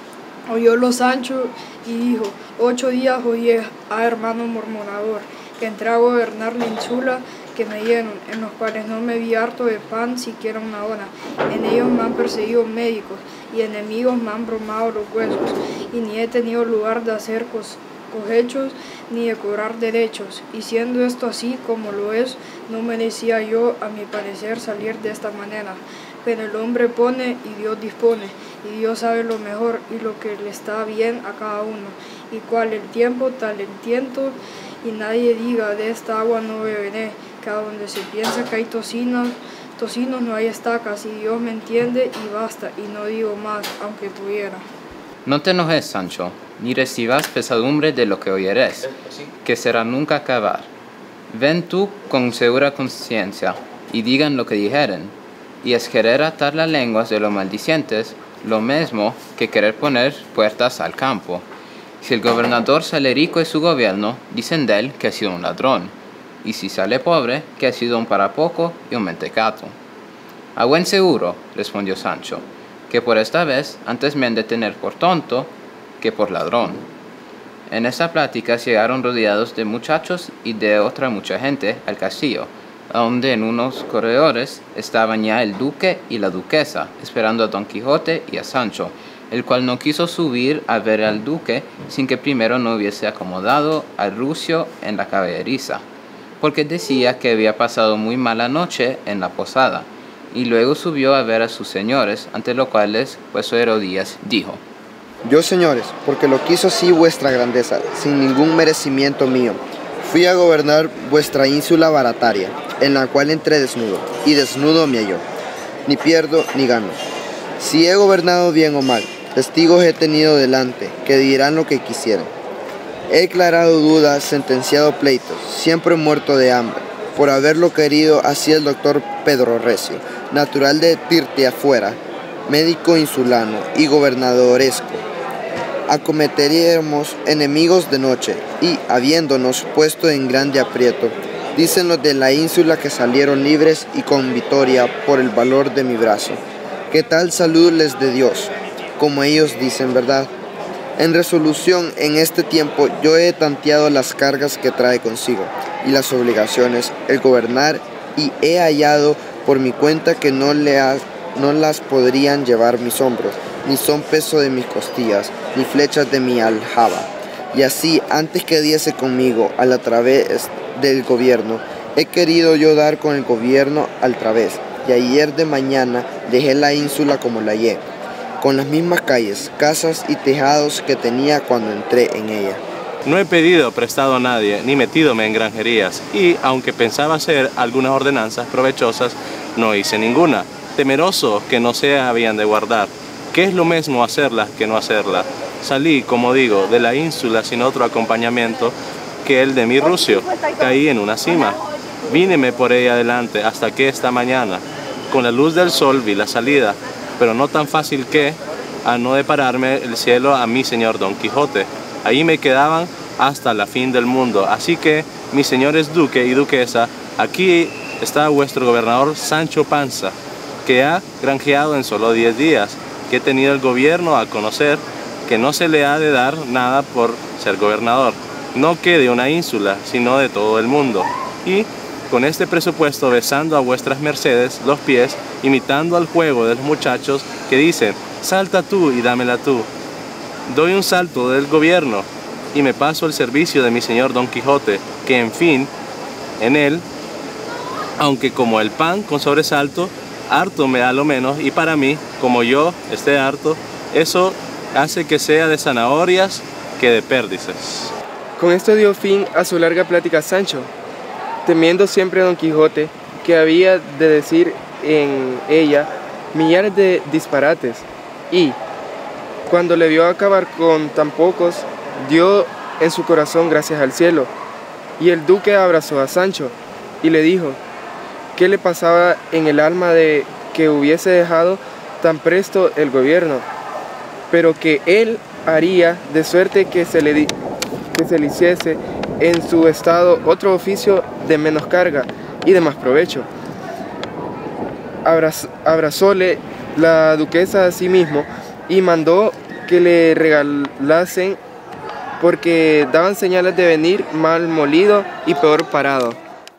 Oyólo Sancho y dijo: ocho días o diez, ah hermano murmurador, que entré a gobernar la insula que me dieron, en los cuales no me vi harto de pan siquiera una hora. En ellos me han perseguido médicos y enemigos me han bromado los huesos, y ni he tenido lugar de hacer cosas cojechos ni de cobrar derechos, y siendo esto así como lo es, no merecía yo, a mi parecer, salir de esta manera. Pero el hombre pone y Dios dispone, y Dios sabe lo mejor y lo que le está bien a cada uno, y cual el tiempo, tal el tiento, y nadie diga de esta agua no beberé, que a donde se piensa que hay tocinos, tocinos no hay estacas, y Dios me entiende y basta, y no digo más, aunque pudiera. No te enojes, Sancho, ni recibas pesadumbre de lo que oyeres, que será nunca acabar. Ven tú con segura conciencia, y digan lo que dijeren, y es querer atar las lenguas de los maldicientes, lo mismo que querer poner puertas al campo. Si el gobernador sale rico de su gobierno, dicen de él que ha sido un ladrón, y si sale pobre, que ha sido un parapoco y un mentecato. A buen seguro, respondió Sancho, que por esta vez antes me han de tener por tonto que por ladrón. En esta plática llegaron rodeados de muchachos y de otra mucha gente al castillo, donde en unos corredores estaban ya el duque y la duquesa, esperando a Don Quijote y a Sancho, el cual no quiso subir a ver al duque sin que primero no hubiese acomodado al rucio en la caballeriza, porque decía que había pasado muy mala noche en la posada, y luego subió a ver a sus señores, ante lo cuales, puesto de rodillas, dijo: yo, señores, porque lo quiso así vuestra grandeza, sin ningún merecimiento mío, fui a gobernar vuestra ínsula barataria, en la cual entré desnudo, y desnudo me halló. Ni pierdo ni gano. Si he gobernado bien o mal, testigos he tenido delante, que dirán lo que quisieran. He declarado dudas, sentenciado pleitos, siempre muerto de hambre, por haberlo querido así el doctor Pedro Recio, natural de Tirteafuera, médico insulano y gobernadoresco. Acometeríamos enemigos de noche, y, habiéndonos puesto en grande aprieto, dicen los de la ínsula que salieron libres y con victoria por el valor de mi brazo, que tal salud les dé Dios, como ellos dicen, ¿verdad? En resolución, en este tiempo yo he tanteado las cargas que trae consigo, y las obligaciones, el gobernar, y he hallado por mi cuenta que no, le ha, no las podrían llevar mis hombros, ni son peso de mis costillas, ni flechas de mi aljaba. Y así, antes que diese conmigo a la través del gobierno, He querido yo dar con el gobierno al través, y ayer de mañana dejé la ínsula como la hallé, con las mismas calles, casas y tejados que tenía cuando entré en ella. No he pedido prestado a nadie, ni metídome en granjerías, y aunque pensaba hacer algunas ordenanzas provechosas, no hice ninguna, temeroso que no se habían de guardar. ¿Qué es lo mismo hacerlas que no hacerlas? Salí, como digo, de la ínsula sin otro acompañamiento que el de mi rucio. Caí en una cima. Víneme por ella adelante hasta que esta mañana, con la luz del sol, vi la salida, pero no tan fácil que, a no depararme el cielo a mi señor Don Quijote. Ahí me quedaban hasta la fin del mundo. Así que, mis señores duque y duquesa, aquí está vuestro gobernador Sancho Panza, que ha granjeado en solo diez días, que he tenido el gobierno a conocer que no se le ha de dar nada por ser gobernador, no que de una ínsula, sino de todo el mundo. Y con este presupuesto, besando a vuestras mercedes los pies, imitando al juego de los muchachos que dicen, salta tú y dámela tú. Doy un salto del gobierno y me paso al servicio de mi señor Don Quijote, que en fin, en él, aunque como el pan con sobresalto, harto me da lo menos, y para mí, como yo esté harto, eso hace que sea de zanahorias que de pérdices. Con esto dio fin a su larga plática Sancho, temiendo siempre a Don Quijote que había de decir en ella millares de disparates, y cuando le vio acabar con tan pocos, dio en su corazón gracias al cielo. Y el duque abrazó a Sancho y le dijo qué le pasaba en el alma de que hubiese dejado tan presto el gobierno, pero que él haría de suerte que se le, di, que se le hiciese en su estado otro oficio de menos carga y de más provecho. Abraz, abrazóle la duquesa a sí mismo y mandó que le regalasen, porque daban señales de venir mal molido y peor parado.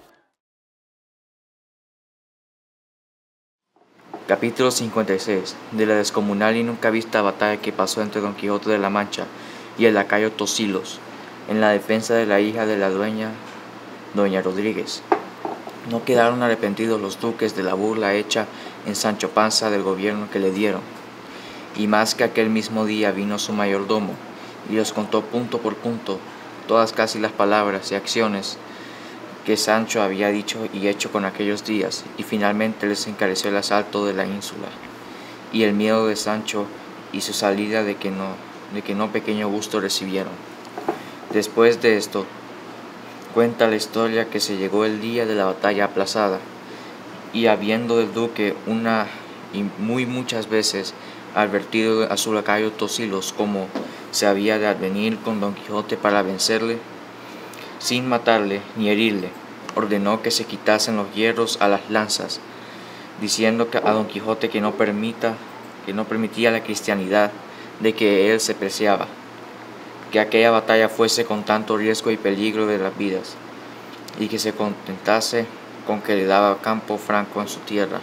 Capítulo cincuenta y seis. De la descomunal y nunca vista batalla que pasó entre Don Quijote de la Mancha y el lacayo Tosilos, en la defensa de la hija de la dueña Doña Rodríguez. No quedaron arrepentidos los duques de la burla hecha en Sancho Panza del gobierno que le dieron, y más que aquel mismo día vino su mayordomo y les contó punto por punto todas casi las palabras y acciones que Sancho había dicho y hecho con aquellos días, y finalmente les encareció el asalto de la ínsula y el miedo de Sancho y su salida de que no, de que no pequeño gusto recibieron. Después de esto, cuenta la historia que se llegó el día de la batalla aplazada, y habiendo el duque una y muy muchas veces advertido a su lacayo Tosilos como se había de advenir con Don Quijote para vencerle, sin matarle ni herirle, ordenó que se quitasen los hierros a las lanzas, diciendo que a Don Quijote que no permita, que no permitía la cristianidad de que él se preciaba, que aquella batalla fuese con tanto riesgo y peligro de las vidas, y que se contentase con que le daba campo franco en su tierra,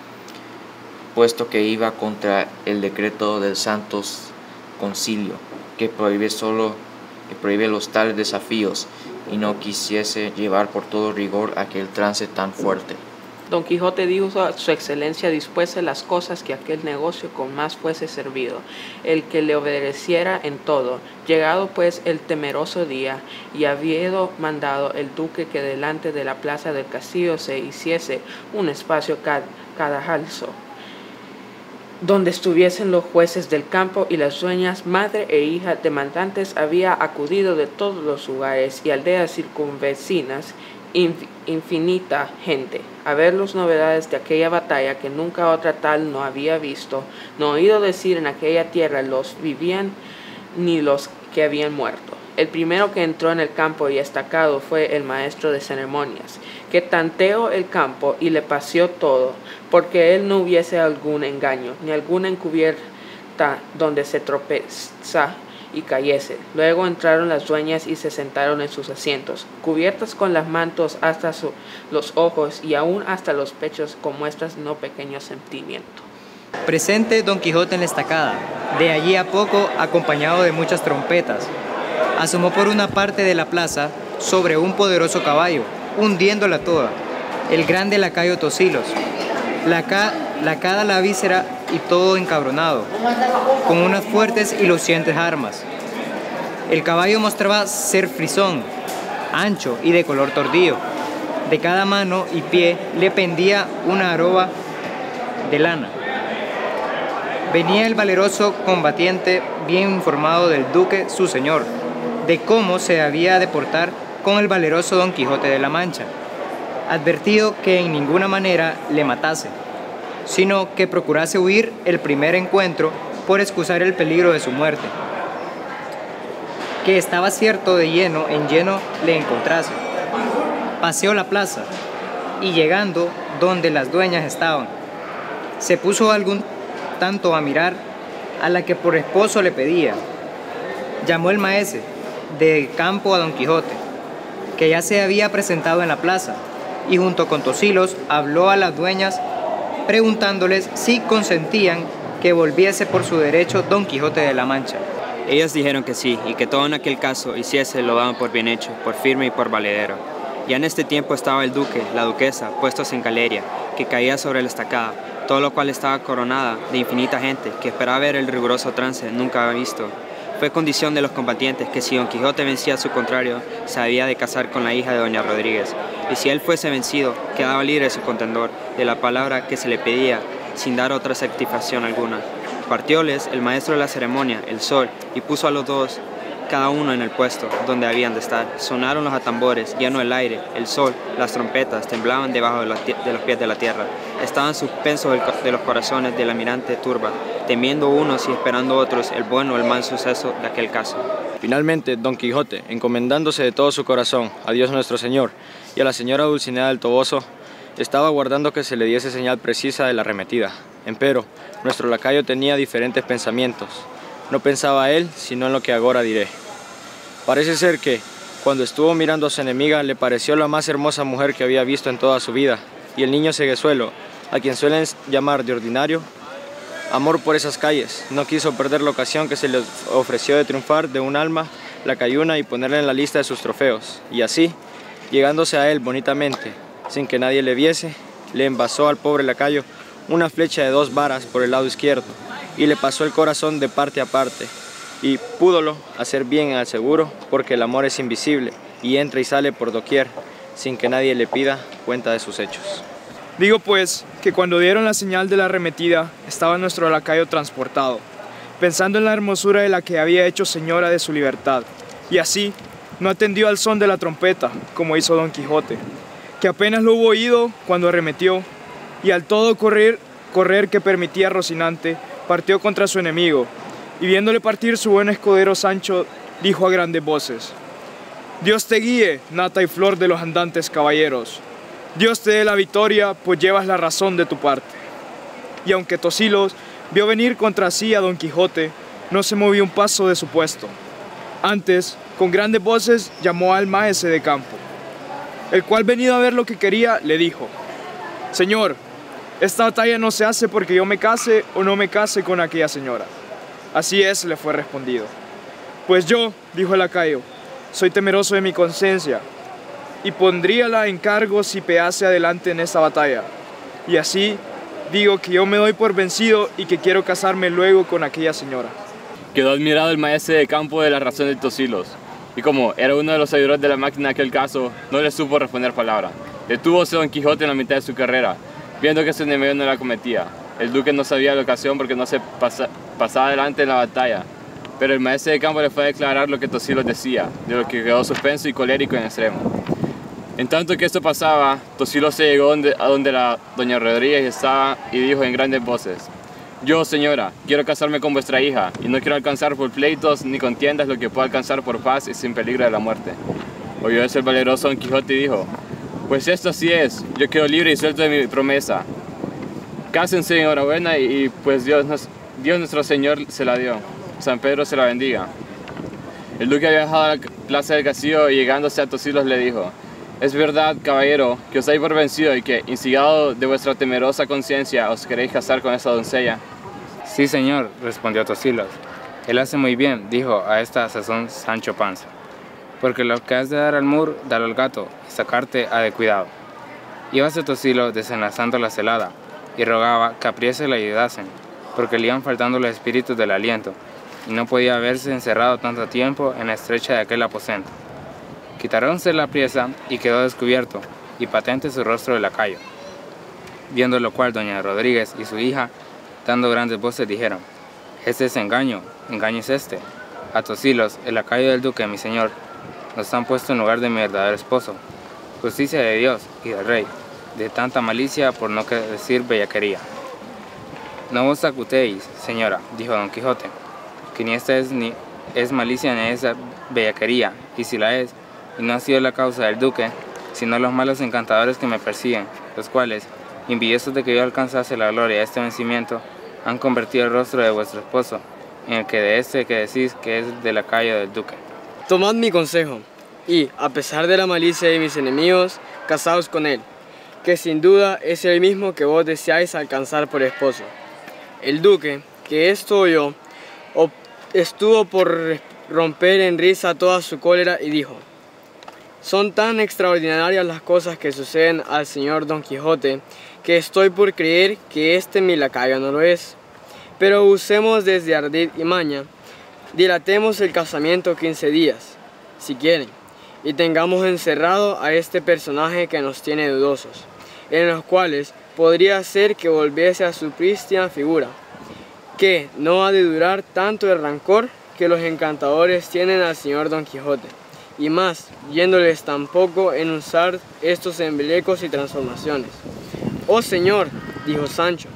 puesto que iba contra el decreto del Santo Concilio, que prohíbe solo, que prohíbe los tales desafíos, y no quisiese llevar por todo rigor aquel trance tan fuerte. Don Quijote dijo a su excelencia dispuese las cosas que aquel negocio con más fuese servido, el que le obedeciera en todo. Llegado pues el temeroso día, y habiendo mandado el duque que delante de la plaza del castillo se hiciese un espacio cadalso, donde estuviesen los jueces del campo y las dueñas, madre e hija demandantes, había acudido de todos los lugares y aldeas circunvecinas infinita gente, a ver las novedades de aquella batalla que nunca otra tal no había visto, no oído decir en aquella tierra los vivían ni los que habían muerto. El primero que entró en el campo y estacado fue el maestro de ceremonias, que tanteó el campo y le paseó todo, porque él no hubiese algún engaño, ni alguna encubierta donde se tropeza y cayese. Luego entraron las dueñas y se sentaron en sus asientos, cubiertas con las mantos hasta su, los ojos y aún hasta los pechos, con muestras no pequeño sentimiento. Presente Don Quijote en la estacada, de allí a poco acompañado de muchas trompetas. Asomó por una parte de la plaza sobre un poderoso caballo, hundiéndola toda, el grande lacayo Tosilos, laca, lacada la víscera y todo encabronado, con unas fuertes y lucientes armas. El caballo mostraba ser frisón, ancho y de color tordillo. De cada mano y pie le pendía una aroba de lana. Venía el valeroso combatiente bien informado del duque su señor, de cómo se había de portar con el valeroso Don Quijote de la Mancha, advertido que en ninguna manera le matase, sino que procurase huir el primer encuentro por excusar el peligro de su muerte, que estaba cierto de lleno en lleno le encontrase. Paseó la plaza y llegando donde las dueñas estaban, se puso algún tanto a mirar a la que por esposo le pedía. Llamó el maese de campo a Don Quijote, que ya se había presentado en la plaza, y junto con Tosilos habló a las dueñas preguntándoles si consentían que volviese por su derecho Don Quijote de la Mancha. Ellas dijeron que sí, y que todo en aquel caso hiciese lo daban por bien hecho, por firme y por valedero. Ya en este tiempo estaba el duque, la duquesa, puestos en galeria, que caía sobre la estacada, todo lo cual estaba coronada de infinita gente, que esperaba ver el riguroso trance nunca había visto. Fue condición de los combatientes que si Don Quijote vencía a su contrario, se había de casar con la hija de Doña Rodríguez, y si él fuese vencido, quedaba libre su contendor de la palabra que se le pedía, sin dar otra satisfacción alguna. Partióles el maestro de la ceremonia, el sol, y puso a los dos, cada uno en el puesto donde habían de estar. Sonaron los atambores, lleno el aire, el sol, las trompetas temblaban debajo de los, de los pies de la tierra. Estaban suspensos de los corazones de la mirante turba, temiendo unos y esperando otros el bueno o el mal suceso de aquel caso. Finalmente, Don Quijote, encomendándose de todo su corazón a Dios nuestro Señor y a la señora Dulcinea del Toboso, estaba aguardando que se le diese señal precisa de la arremetida. Empero, nuestro lacayo tenía diferentes pensamientos. No pensaba él, sino en lo que ahora diré. Parece ser que, cuando estuvo mirando a su enemiga, le pareció la más hermosa mujer que había visto en toda su vida, y el niño ceguezuelo, a quien suelen llamar de ordinario amor por esas calles, no quiso perder la ocasión que se le ofreció de triunfar de un alma lacayuna y ponerla en la lista de sus trofeos, y así, llegándose a él bonitamente, sin que nadie le viese, le envasó al pobre lacayo una flecha de dos varas por el lado izquierdo, y le pasó el corazón de parte a parte, y púdolo hacer bien al seguro, porque el amor es invisible, y entra y sale por doquier, sin que nadie le pida cuenta de sus hechos. Digo pues, que cuando dieron la señal de la arremetida, estaba nuestro lacayo transportado, pensando en la hermosura de la que había hecho señora de su libertad, y así no atendió al son de la trompeta, como hizo Don Quijote, que apenas lo hubo oído cuando arremetió, y al todo correr, correr que permitía Rocinante, partió contra su enemigo, y viéndole partir su buen escudero Sancho, dijo a grandes voces: Dios te guíe, nata y flor de los andantes caballeros. Dios te dé la victoria, pues llevas la razón de tu parte. Y aunque Tosilos vio venir contra sí a Don Quijote, no se movió un paso de su puesto. Antes, con grandes voces, llamó al maese de campo, el cual, venido a ver lo que quería, le dijo: Señor, esta batalla no se hace porque yo me case o no me case con aquella señora. Así es, le fue respondido. Pues yo, dijo el lacayo, soy temeroso de mi conciencia, y pondríala en cargo si pease adelante en esta batalla. Y así digo que yo me doy por vencido y que quiero casarme luego con aquella señora. Quedó admirado el maestre de campo de la razón de Tosilos, y como era uno de los seguidores de la máquina de aquel caso, no le supo responder palabra. Detúvose Don Quijote en la mitad de su carrera, viendo que su enemigo no la cometía. El duque no sabía la ocasión porque no se pasa, pasaba adelante en la batalla, pero el maestre de campo le fue a declarar lo que Tosilos decía, de lo que quedó suspenso y colérico en extremo. En tanto que esto pasaba, Tosilos se llegó donde, a donde la doña Rodríguez estaba y dijo en grandes voces: Yo, señora, quiero casarme con vuestra hija, y no quiero alcanzar por pleitos ni contiendas lo que puedo alcanzar por paz y sin peligro de la muerte. Oyó eso el valeroso Don Quijote y dijo: Pues esto así es, yo quedo libre y suelto de mi promesa. Cásense enhorabuena y, y pues Dios, nos, Dios nuestro Señor se la dio. San Pedro se la bendiga. El duque había bajado a la plaza del castillo y llegándose a Tosilos le dijo: Es verdad, caballero, que os dais por vencido y que, instigado de vuestra temerosa conciencia, os queréis casar con esa doncella. Sí, señor, respondió Tosilos. Él hace muy bien, dijo a esta sazón Sancho Panza, porque lo que has de dar al mur, dalo al gato, y sacarte ha de cuidado. Íbase Tosilo desenlazando la celada, y rogaba que a priesa le ayudasen, porque le iban faltando los espíritus del aliento, y no podía haberse encerrado tanto tiempo en la estrecha de aquel aposento. Quitarónse la priesa, y quedó descubierto, y patente su rostro de lacayo. Viendo lo cual doña Rodríguez y su hija, dando grandes voces, dijeron: este es engaño, engaño es este. A Tosilos, el lacayo del duque, mi señor, nos han puesto en lugar de mi verdadero esposo. Justicia de Dios y del rey, de tanta malicia por no decir bellaquería. No vos acutéis, señora, dijo Don Quijote, que ni esta es, ni es malicia ni esa bellaquería, y si la es, y no ha sido la causa del duque, sino los malos encantadores que me persiguen, los cuales, envidiosos de que yo alcanzase la gloria de este vencimiento, han convertido el rostro de vuestro esposo en el que de este que decís que es de lacayo del duque. Tomad mi consejo, y, a pesar de la malicia de mis enemigos, casaos con él, que sin duda es el mismo que vos deseáis alcanzar por esposo. El duque, que esto oyó, estuvo por romper en risa toda su cólera y dijo: son tan extraordinarias las cosas que suceden al señor Don Quijote, que estoy por creer que este mi lacayo no lo es. Pero usemos desde ardid y maña, dilatemos el casamiento quince días, si quieren, y tengamos encerrado a este personaje que nos tiene dudosos, en los cuales podría ser que volviese a su prístina figura, que no ha de durar tanto el rancor que los encantadores tienen al señor Don Quijote, y más, yéndoles tampoco en usar estos embelecos y transformaciones. Oh señor, dijo Sancho,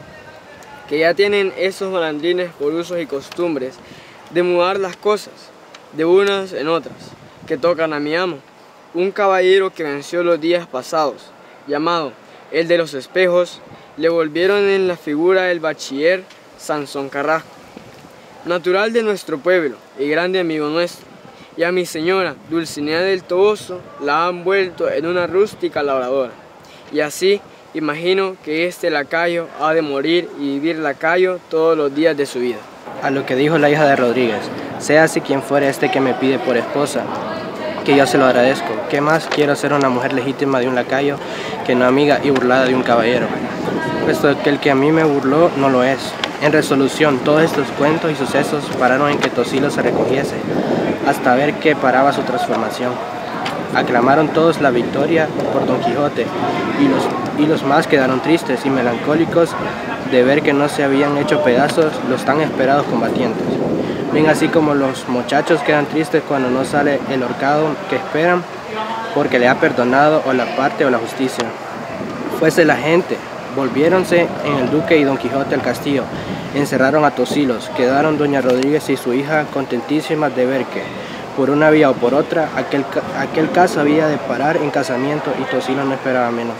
que ya tienen esos malandrines por usos y costumbres de mudar las cosas de unas en otras, que tocan a mi amo, un caballero que venció los días pasados, llamado el de los espejos, le volvieron en la figura del bachiller Sansón Carrasco, natural de nuestro pueblo y grande amigo nuestro, y a mi señora Dulcinea del Toboso la han vuelto en una rústica labradora, y así imagino que este lacayo ha de morir y vivir lacayo todos los días de su vida. A lo que dijo la hija de Rodríguez: sea así quien fuere este que me pide por esposa, que yo se lo agradezco. ¿Qué más quiero ser una mujer legítima de un lacayo que no amiga y burlada de un caballero? Puesto que el que a mí me burló no lo es. En resolución, todos estos cuentos y sucesos pararon en que Tosilo se recogiese, hasta ver que paraba su transformación. Aclamaron todos la victoria por Don Quijote, y los, y los más quedaron tristes y melancólicos de ver que no se habían hecho pedazos los tan esperados combatientes. Bien así como los muchachos quedan tristes cuando no sale el horcado que esperan, porque le ha perdonado o la parte o la justicia. Fuese la gente, volviéronse en el duque y Don Quijote al castillo, encerraron a Tosilos, quedaron doña Rodríguez y su hija contentísimas de ver que, por una vía o por otra, aquel, aquel caso había de parar en casamiento, y Tosilo no esperaba menos.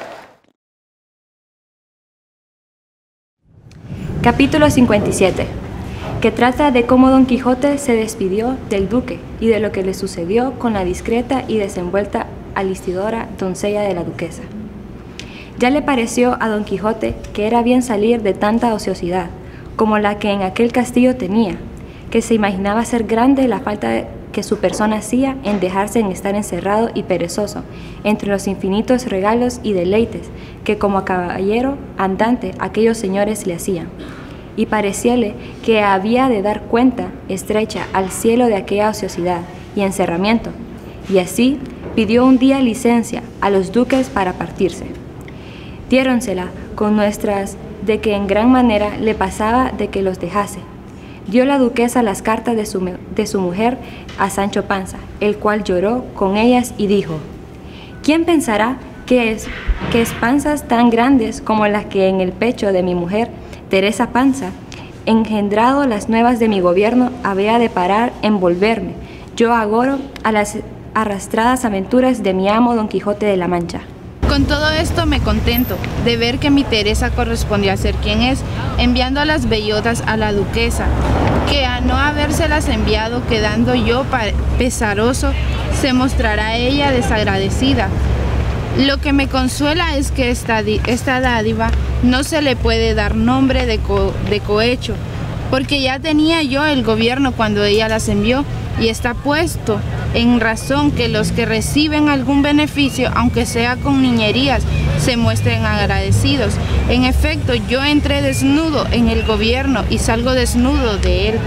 Capítulo cincuenta y siete, que trata de cómo Don Quijote se despidió del duque y de lo que le sucedió con la discreta y desenvuelta Alistidora, doncella de la duquesa. Ya le pareció a Don Quijote que era bien salir de tanta ociosidad como la que en aquel castillo tenía, que se imaginaba ser grande la falta de que su persona hacía en dejarse en estar encerrado y perezoso entre los infinitos regalos y deleites que como caballero andante aquellos señores le hacían, y parecíale que había de dar cuenta estrecha al cielo de aquella ociosidad y encerramiento, y así pidió un día licencia a los duques para partirse. Diéronsela con nuestras de que en gran manera le pasaba de que los dejase. Dio la duquesa las cartas de su, de su mujer a Sancho Panza, el cual lloró con ellas y dijo: ¿quién pensará que, es, que panzas tan grandes como las que en el pecho de mi mujer, Teresa Panza, engendrado las nuevas de mi gobierno, había de parar en volverme, yo agoro, a las arrastradas aventuras de mi amo Don Quijote de la Mancha? Con todo esto me contento de ver que mi Teresa correspondió a ser quien es, enviando a las bellotas a la duquesa, que a no habérselas enviado, quedando yo pesaroso, se mostrará ella desagradecida. Lo que me consuela es que esta, esta dádiva no se le puede dar nombre de, co, de cohecho, porque ya tenía yo el gobierno cuando ella las envió, y está puesto en razón que los que reciben algún beneficio, aunque sea con niñerías, se muestren agradecidos. En efecto, yo entré desnudo en el gobierno y salgo desnudo de él.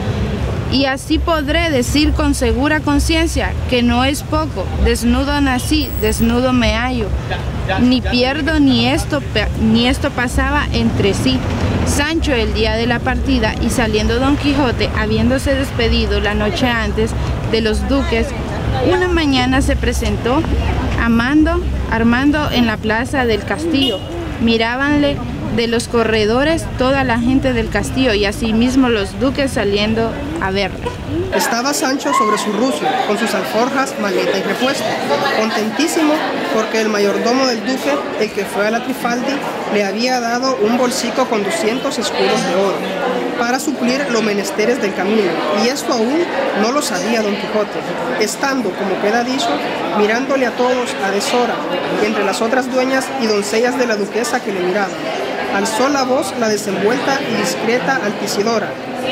Y así podré decir con segura conciencia que no es poco, desnudo nací, desnudo me hallo, ni pierdo ni esto, ni esto pasaba entre sí. Sancho el día de la partida y saliendo Don Quijote, habiéndose despedido la noche antes de los duques, una mañana se presentó Amando, Armando en la plaza del castillo. Mirábanle de los corredores toda la gente del castillo y asimismo los duques saliendo a verle. Estaba Sancho sobre su rucio, con sus alforjas, maleta y repuesto, contentísimo porque el mayordomo del duque, el que fue a la Trifaldi, le había dado un bolsico con doscientos escudos de oro para suplir los menesteres del camino, y esto aún no lo sabía Don Quijote, estando, como queda dicho, mirándole a todos a deshora, entre las otras dueñas y doncellas de la duquesa que le miraban. Alzó la voz la desenvuelta y discreta Altisidora,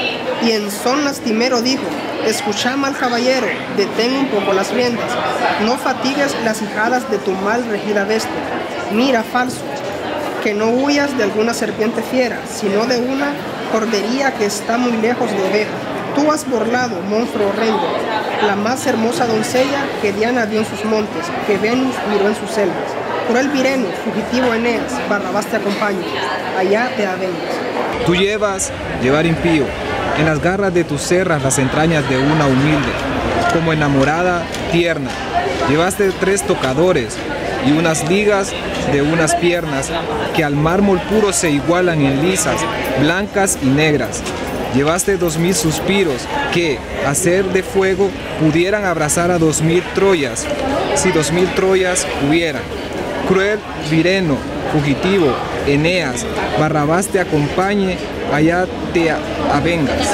y en son lastimero dijo: escucha, mal caballero, detén un poco las riendas, no fatigues las hijadas de tu mal regida bestia. Mira, falso, que no huyas de alguna serpiente fiera, sino de una cordería que está muy lejos de oveja. Tú has burlado, monstruo horrendo, la más hermosa doncella que Diana vio en sus montes, que Venus miró en sus selvas. Cruel Vireno, fugitivo Eneas, Barrabás te acompaña, allá te avengas. Tú llevas, llevar impío, en las garras de tus cerras las entrañas de una humilde, como enamorada tierna. Llevaste tres tocadores y unas ligas de unas piernas que al mármol puro se igualan en lisas, blancas y negras. Llevaste dos mil suspiros que, a ser de fuego, pudieran abrazar a dos mil Troyas, si dos mil Troyas hubieran. Cruel Vireno, fugitivo, Eneas, Barrabás te acompañe, allá te avengas.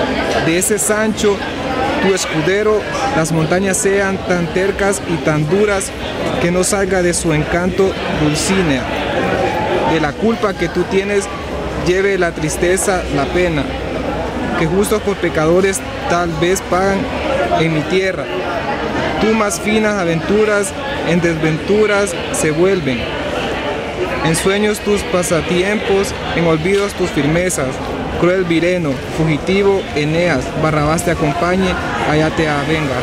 De ese Sancho, tu escudero, las montañas sean tan tercas y tan duras que no salga de su encanto Dulcinea. De la culpa que tú tienes, lleve la tristeza, la pena, que justos por pecadores tal vez pagan en mi tierra. Tú más finas aventuras en desventuras se vuelven. En sueños tus pasatiempos, en olvidos tus firmezas. Cruel Vireno, fugitivo Eneas, Barrabás te acompañe, allá te avengas.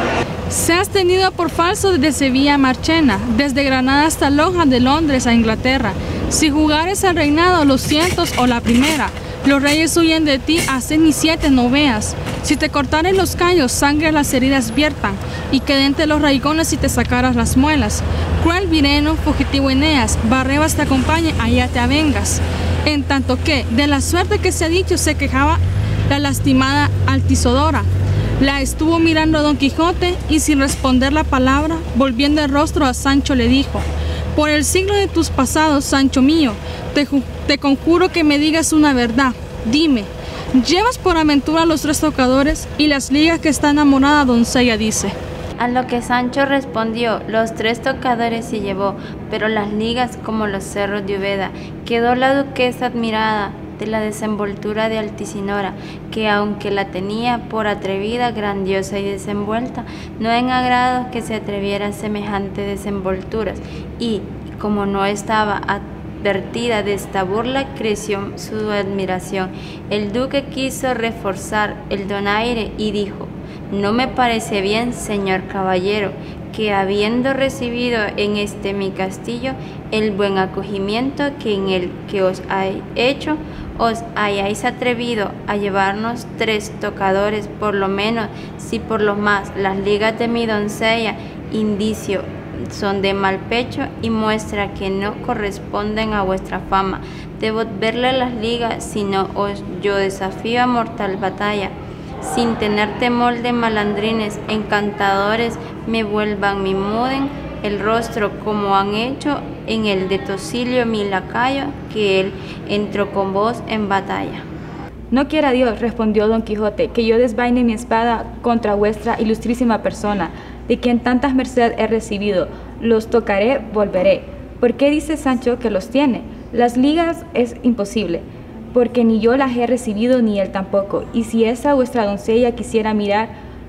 Seas tenido por falso desde Sevilla a Marchena, desde Granada hasta Loja, de Londres a Inglaterra. Si jugares el reinado los cientos o la primera, los reyes huyen de ti, a seis ni siete no veas. Si te cortaren los callos, sangre las heridas viertan, y que entre los raigones si te sacaras las muelas. Cruel Vireno, fugitivo Eneas, Barrabás te acompañe, allá te avengas. En tanto que, de la suerte que se ha dicho, se quejaba la lastimada Altisidora. La estuvo mirando a Don Quijote, y sin responder la palabra, volviendo el rostro a Sancho le dijo: por el siglo de tus pasados, Sancho mío, te, te conjuro que me digas una verdad. Dime, ¿llevas por aventura los tres tocadores y las ligas que está enamorada doncella dice? A lo que Sancho respondió: los tres tocadores se llevó, pero las ligas como los cerros de Úbeda. Quedó la duquesa admirada de la desenvoltura de Altisidora, que aunque la tenía por atrevida, grandiosa y desenvuelta, no en agrado que se atreviera a semejantes desenvolturas, y como no estaba advertida de esta burla, creció su admiración. El duque quiso reforzar el donaire y dijo: no me parece bien, señor caballero, que habiendo recibido en este mi castillo el buen acogimiento que en el que os hay hecho, os hayáis atrevido a llevarnos tres tocadores, por lo menos, si por lo más las ligas de mi doncella, indicio son de mal pecho y muestra que no corresponden a vuestra fama. Debo verle las ligas, si no os yo desafío a mortal batalla, sin tener temor de malandrines encantadores me vuelvan, me muden el rostro como han hecho en el de Tocilio mi lacayo, que él entró con vos en batalla. No quiera Dios, respondió Don Quijote, que yo desvaine mi espada contra vuestra ilustrísima persona, de quien tantas mercedes he recibido. Los tocaré, volveré. ¿Por qué dice Sancho que los tiene? Las ligas es imposible, porque ni yo las he recibido ni él tampoco, y si esa vuestra doncella quisiera mirar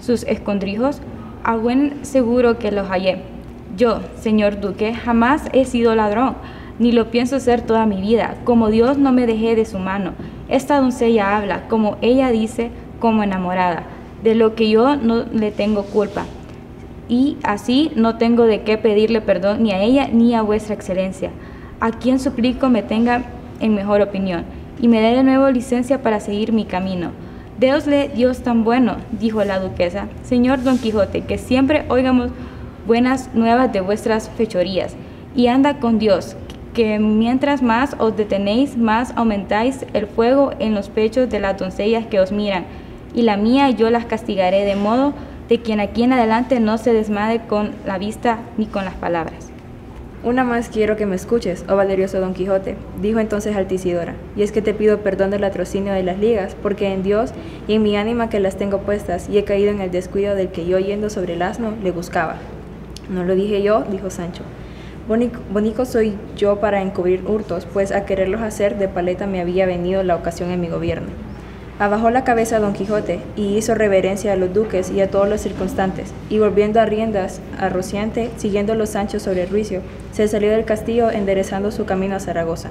sus escondrijos? A buen seguro que los hallé. Yo, señor duque, jamás he sido ladrón, ni lo pienso ser toda mi vida. Como Dios no me dejé de su mano. Esta doncella habla, como ella dice, como enamorada, de lo que yo no le tengo culpa. Y así no tengo de qué pedirle perdón ni a ella ni a vuestra excelencia, a quien suplico me tenga en mejor opinión, y me dé de nuevo licencia para seguir mi camino. Déosle Dios tan bueno, dijo la duquesa, señor Don Quijote, que siempre oigamos buenas nuevas de vuestras fechorías, y anda con Dios, que mientras más os detenéis, más aumentáis el fuego en los pechos de las doncellas que os miran, y la mía yo las castigaré de modo de quien aquí en adelante no se desmade con la vista ni con las palabras. Una más quiero que me escuches, oh valerioso Don Quijote, dijo entonces Altisidora, y es que te pido perdón del latrocinio de las ligas, porque en Dios y en mi ánima que las tengo puestas, y he caído en el descuido del que yo yendo sobre el asno le buscaba. No lo dije yo, dijo Sancho. Bonico, bonico soy yo para encubrir hurtos, pues a quererlos hacer de paleta me había venido la ocasión en mi gobierno. Abajó la cabeza Don Quijote y hizo reverencia a los duques y a todos los circunstantes, y volviendo a riendas a Rociante, siguiendo los Sancho sobre el ruicio, se salió del castillo enderezando su camino a Zaragoza.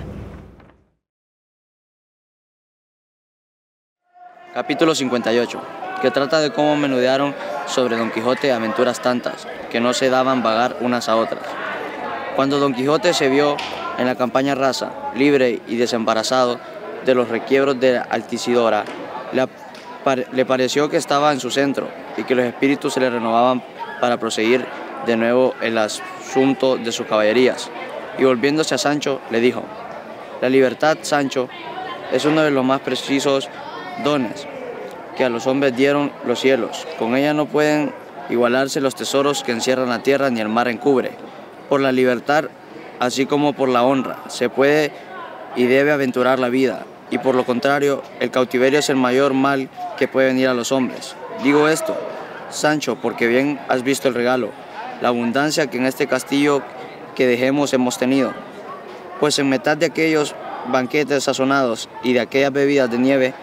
Capítulo cincuenta y ocho, que trata de cómo menudearon sobre Don Quijote aventuras tantas, que no se daban vagar unas a otras. Cuando Don Quijote se vio en la campaña rasa, libre y desembarazado de los requiebros de Altisidora, le, le pareció que estaba en su centro y que los espíritus se le renovaban para proseguir de nuevo el asunto de sus caballerías. Y volviéndose a Sancho, le dijo: la libertad, Sancho, es uno de los más precisos dones que a los hombres dieron los cielos. Con ella no pueden igualarse los tesoros que encierran la tierra ni el mar encubre. Por la libertad, así como por la honra, se puede y debe aventurar la vida, y por lo contrario, el cautiverio es el mayor mal que puede venir a los hombres. Digo esto, Sancho, porque bien has visto el regalo, la abundancia que en este castillo que dejemos hemos tenido, pues en mitad de aquellos banquetes sazonados y de aquellas bebidas de nieve,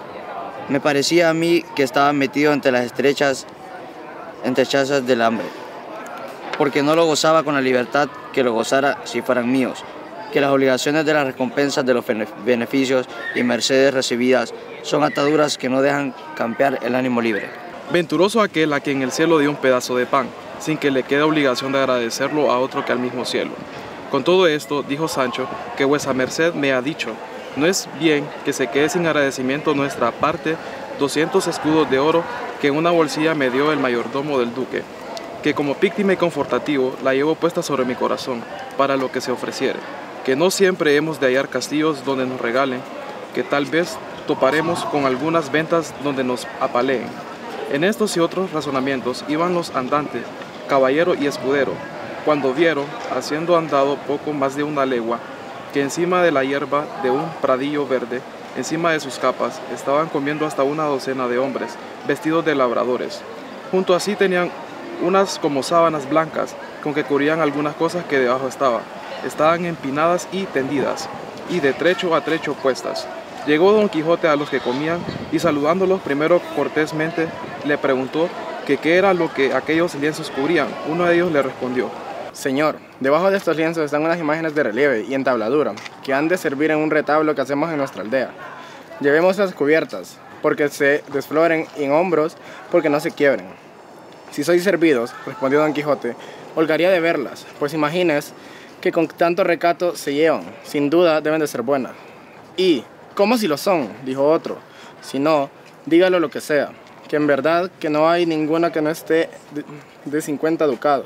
me parecía a mí que estaba metido entre las estrechas entrechazas del hambre, porque no lo gozaba con la libertad que lo gozara si fueran míos, que las obligaciones de las recompensas de los beneficios y mercedes recibidas son ataduras que no dejan campear el ánimo libre. Venturoso aquel a quien el cielo dio un pedazo de pan, sin que le quede obligación de agradecerlo a otro que al mismo cielo. Con todo esto, dijo Sancho, que vuesa merced me ha dicho, no es bien que se quede sin agradecimiento nuestra parte doscientos escudos de oro que en una bolsilla me dio el mayordomo del duque, que como víctima y confortativo la llevo puesta sobre mi corazón, para lo que se ofreciere, que no siempre hemos de hallar castillos donde nos regalen, que tal vez toparemos con algunas ventas donde nos apaleen. En estos y otros razonamientos iban los andantes, caballero y escudero, cuando vieron, haciendo andado poco más de una legua, que encima de la hierba de un pradillo verde, encima de sus capas, estaban comiendo hasta una docena de hombres, vestidos de labradores. Junto a sí tenían unas como sábanas blancas, con que cubrían algunas cosas que debajo estaban. Estaban empinadas y tendidas, y de trecho a trecho puestas. Llegó Don Quijote a los que comían, y saludándolos primero cortésmente, le preguntó que qué era lo que aquellos lienzos cubrían. Uno de ellos le respondió: Señor, debajo de estos lienzos están unas imágenes de relieve y entabladura, que han de servir en un retablo que hacemos en nuestra aldea. Llevemos las cubiertas, porque se desfloren, y en hombros, porque no se quiebren. Si sois servidos, respondió Don Quijote, holgaría de verlas, pues imagines que con tanto recato se llevan, sin duda deben de ser buenas. Y, ¿cómo si lo son?, dijo otro, si no, dígalo lo que sea, que en verdad que no hay ninguna que no esté de, de cincuenta ducados.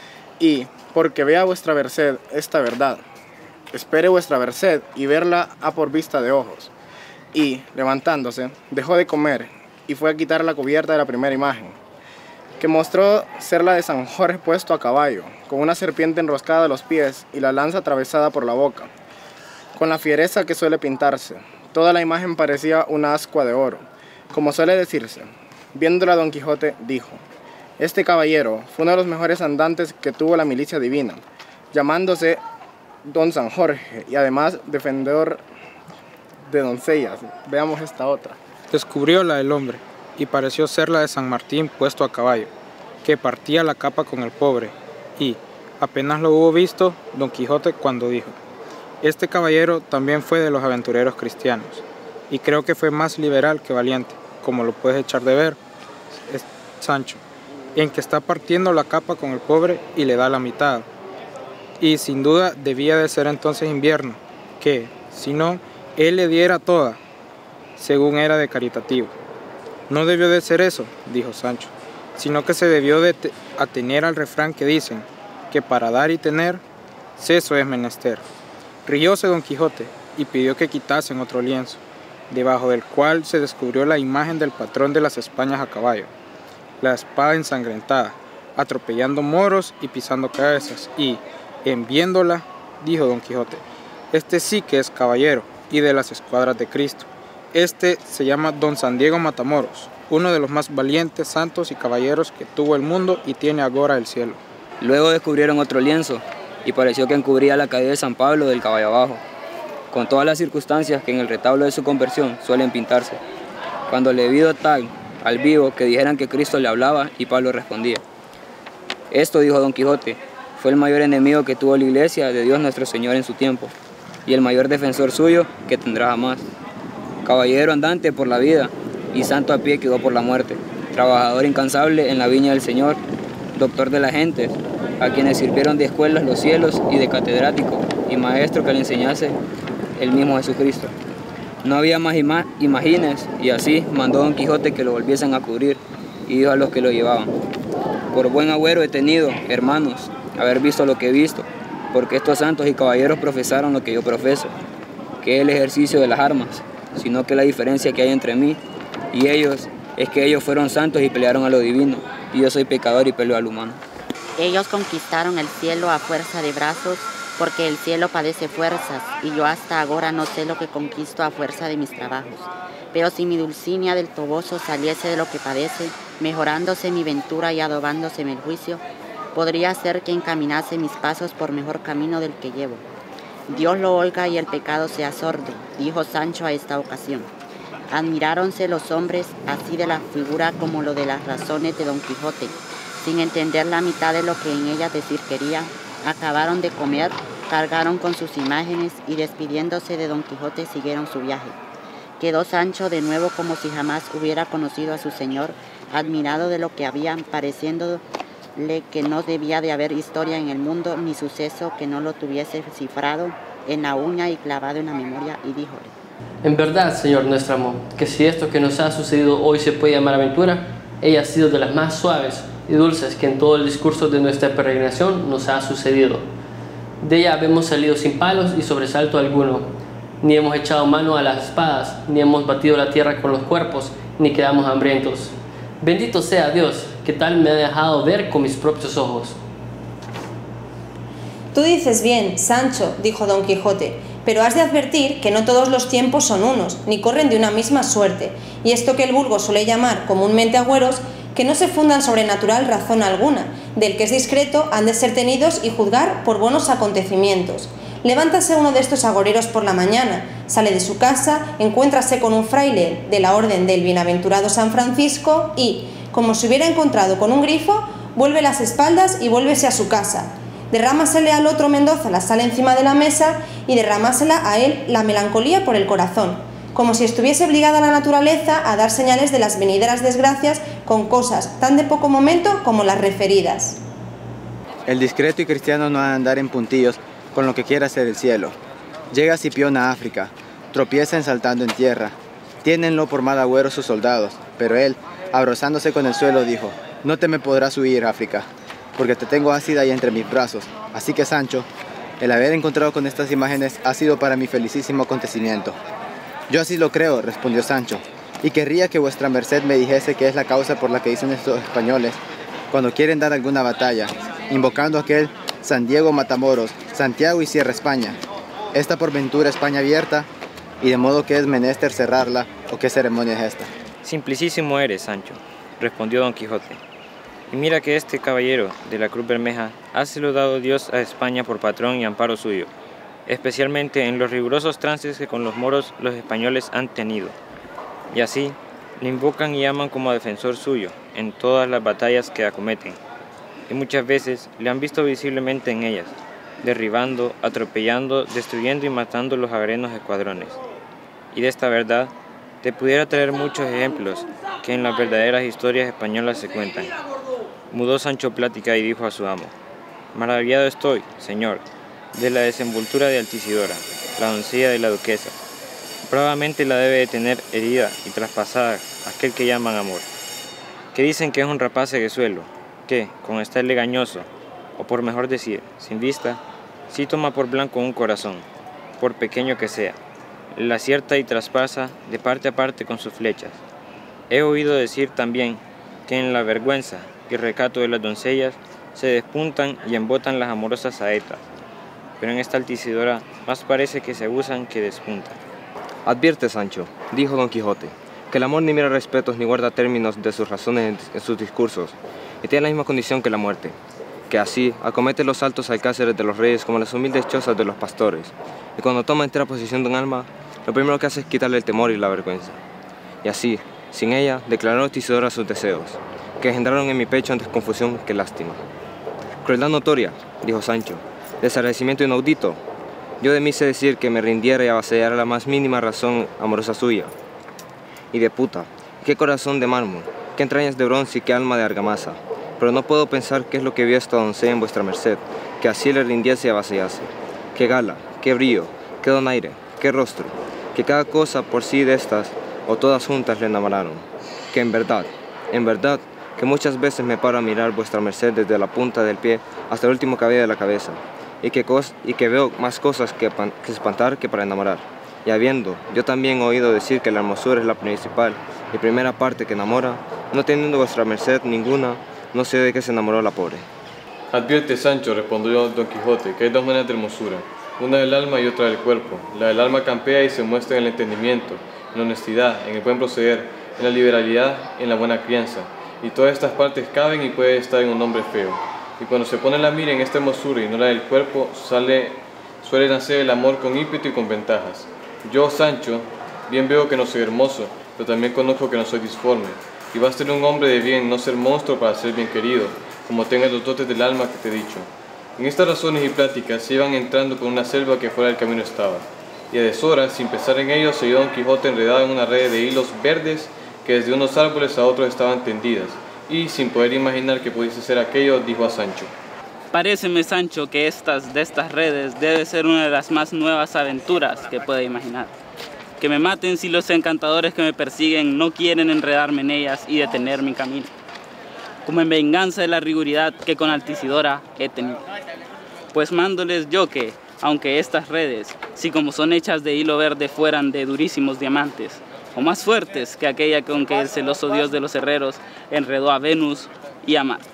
Y, porque vea vuestra merced esta verdad, espere vuestra merced y verla a por vista de ojos. Y, levantándose, dejó de comer y fue a quitar la cubierta de la primera imagen, que mostró ser la de San Jorge puesto a caballo, con una serpiente enroscada a los pies y la lanza atravesada por la boca, con la fiereza que suele pintarse. Toda la imagen parecía una ascua de oro, como suele decirse. Viéndola Don Quijote, dijo: este caballero fue uno de los mejores andantes que tuvo la milicia divina, llamándose Don San Jorge, y además defensor de doncellas. Veamos esta otra. Descubrióla el hombre, y pareció ser la de San Martín puesto a caballo, que partía la capa con el pobre, y, apenas lo hubo visto, Don Quijote cuando dijo: este caballero también fue de los aventureros cristianos, y creo que fue más liberal que valiente, como lo puedes echar de ver, es Sancho, en que está partiendo la capa con el pobre y le da la mitad. Y sin duda debía de ser entonces invierno, que, si no, él le diera toda, según era de caritativo. No debió de ser eso, dijo Sancho, sino que se debió de atener al refrán que dicen, que para dar y tener, seso es menester. Rióse Don Quijote y pidió que quitasen otro lienzo, debajo del cual se descubrió la imagen del patrón de las Españas a caballo, la espada ensangrentada, atropellando moros y pisando cabezas, y, en viéndola, dijo Don Quijote: este sí que es caballero, y de las escuadras de Cristo. Este se llama Don San Diego Matamoros, uno de los más valientes santos y caballeros que tuvo el mundo y tiene agora el cielo. Luego descubrieron otro lienzo, y pareció que encubría la caída de San Pablo del caballo abajo, con todas las circunstancias que en el retablo de su conversión suelen pintarse. Cuando le vio tal al vivo que dijeran que Cristo le hablaba, y Pablo respondía. Esto, dijo Don Quijote, fue el mayor enemigo que tuvo la iglesia de Dios nuestro Señor en su tiempo, y el mayor defensor suyo que tendrá jamás. Caballero andante por la vida, y santo a pie quedó por la muerte, trabajador incansable en la viña del Señor, doctor de las gentes, a quienes sirvieron de escuelas los cielos y de catedrático y maestro que le enseñase el mismo Jesucristo. No había más ima imagines, y así mandó Don Quijote que lo volviesen a cubrir, y dijo a los que lo llevaban: por buen agüero he tenido, hermanos, haber visto lo que he visto, porque estos santos y caballeros profesaron lo que yo profeso, que es el ejercicio de las armas, sino que la diferencia que hay entre mí y ellos es que ellos fueron santos y pelearon a lo divino, y yo soy pecador y peleo al humano. Ellos conquistaron el cielo a fuerza de brazos, porque el cielo padece fuerzas, y yo hasta ahora no sé lo que conquisto a fuerza de mis trabajos. Pero si mi Dulcinea del Toboso saliese de lo que padece, mejorándose mi ventura y adobándose el juicio, podría ser que encaminase mis pasos por mejor camino del que llevo. Dios lo oiga y el pecado sea sordo, dijo Sancho a esta ocasión. Admiráronse los hombres así de la figura como lo de las razones de Don Quijote. Sin entender la mitad de lo que en ella decir quería, acabaron de comer, cargaron con sus imágenes y despidiéndose de Don Quijote siguieron su viaje. Quedó Sancho de nuevo como si jamás hubiera conocido a su señor, admirado de lo que habían, pareciéndole que no debía de haber historia en el mundo ni suceso que no lo tuviese cifrado en la uña y clavado en la memoria, y díjole: en verdad, Señor nuestro amo, que si esto que nos ha sucedido hoy se puede llamar aventura, ella ha sido de las más suaves y dulces que en todo el discurso de nuestra peregrinación nos ha sucedido. De ella habemos salido sin palos y sobresalto alguno, ni hemos echado mano a las espadas, ni hemos batido la tierra con los cuerpos, ni quedamos hambrientos. Bendito sea Dios, que tal me ha dejado ver con mis propios ojos. Tú dices bien, Sancho, dijo Don Quijote, pero has de advertir que no todos los tiempos son unos, ni corren de una misma suerte, y esto que el vulgo suele llamar comúnmente agüeros, que no se fundan sobre natural razón alguna, del que es discreto han de ser tenidos y juzgar por buenos acontecimientos. Levántase uno de estos agoreros por la mañana, sale de su casa, encuéntrase con un fraile de la orden del bienaventurado San Francisco y, como si hubiera encontrado con un grifo, vuelve las espaldas y vuélvese a su casa. Derrámasele al otro Mendoza la sal encima de la mesa y derrámasela a él la melancolía por el corazón, como si estuviese obligada la naturaleza a dar señales de las venideras desgracias con cosas tan de poco momento como las referidas. El discreto y cristiano no ha de andar en puntillos con lo que quiera ser el cielo. Llega Cipión a África, tropieza en saltando en tierra. Tiénenlo por mal agüero sus soldados, pero él, abrazándose con el suelo, dijo: no te me podrás huir, África, porque te tengo ácida y entre mis brazos. Así que, Sancho, el haber encontrado con estas imágenes ha sido para mi felicísimo acontecimiento. Yo así lo creo, respondió Sancho, y querría que vuestra merced me dijese qué es la causa por la que dicen estos españoles cuando quieren dar alguna batalla, invocando aquel San Diego Matamoros, Santiago y Sierra España. Esta por ventura España abierta, y de modo que es menester cerrarla, o qué ceremonia es esta. Simplicísimo eres, Sancho, respondió Don Quijote. Y mira que este caballero de la Cruz Bermeja ha saludado Dios a España por patrón y amparo suyo, especialmente en los rigurosos trances que con los moros los españoles han tenido. Y así, Le invocan y llaman como defensor suyo en todas las batallas que acometen, y muchas veces le han visto visiblemente en ellas, derribando, atropellando, destruyendo y matando los agrenos escuadrones. Y de esta verdad te pudiera traer muchos ejemplos que en las verdaderas historias españolas se cuentan. Mudó Sancho plática y dijo a su amo: maravillado estoy, señor, de la desenvoltura de Altisidora, la doncella de la duquesa. Probablemente la debe de tener herida y traspasada aquel que llaman amor, que dicen que es un rapaz ceguezuelo, que, con estar legañoso, o por mejor decir, sin vista, sí toma por blanco un corazón, por pequeño que sea, la acierta y traspasa de parte a parte con sus flechas. He oído decir también que en la vergüenza y recato de las doncellas se despuntan y embotan las amorosas saetas, pero en esta Altisidora más parece que se abusan que despuntan. Advierte, Sancho, dijo Don Quijote, que el amor ni mira respetos ni guarda términos de sus razones en sus discursos, y tiene la misma condición que la muerte, que así acomete los altos alcázares de los reyes como las humildes chozas de los pastores, y cuando toma entera posesión de un alma, lo primero que hace es quitarle el temor y la vergüenza. Y así, sin ella, declaró Altisidora sus deseos, que engendraron en mi pecho antes confusión que lástima. Crueldad notoria, dijo Sancho, desagradecimiento inaudito. Yo de mí sé decir que me rindiera y avasallara la más mínima razón amorosa suya. Y de puta, qué corazón de mármol, qué entrañas de bronce y qué alma de argamasa. Pero no puedo pensar qué es lo que vio esta doncella en vuestra merced, que así le rindiese y avasallase. Qué gala, qué brío, qué donaire, qué rostro, que cada cosa por sí de estas, o todas juntas le enamoraron. Que en verdad, en verdad, que muchas veces me paro a mirar vuestra merced desde la punta del pie hasta el último cabello de la cabeza, y que, cos y que veo más cosas que, que espantar que para enamorar. Y habiendo yo también oído decir que la hermosura es la principal y primera parte que enamora, no teniendo vuestra merced ninguna, no sé de qué se enamoró la pobre. Advierte, Sancho, respondió Don Quijote, que hay dos maneras de hermosura, una del alma y otra del cuerpo. La del alma campea y se muestra en el entendimiento, en la honestidad, en el buen proceder, en la liberalidad, en la buena crianza. Y todas estas partes caben y puede estar en un hombre feo. Y cuando se pone la mira en esta hermosura y no la del cuerpo, sale, suele nacer el amor con ímpetu y con ventajas. Yo, Sancho, bien veo que no soy hermoso, pero también conozco que no soy disforme. Y vas a ser un hombre de bien, no ser monstruo para ser bien querido, como tengas los dotes del alma que te he dicho. En estas razones y pláticas se iban entrando por una selva que fuera del camino estaba. Y a deshora, sin pensar en ello, se vio Don Quijote enredado en una red de hilos verdes que desde unos árboles a otros estaban tendidas. Y, sin poder imaginar que pudiese ser aquello, dijo a Sancho: Paréceme, Sancho, que estas de estas redes debe ser una de las más nuevas aventuras que pueda imaginar. Que me maten si los encantadores que me persiguen no quieren enredarme en ellas y detener mi camino, como en venganza de la riguridad que con Altisidora he tenido. Pues mándoles yo que, aunque estas redes, si como son hechas de hilo verde fueran de durísimos diamantes, o más fuertes que aquella con que el celoso dios de los herreros enredó a Venus y a Marte,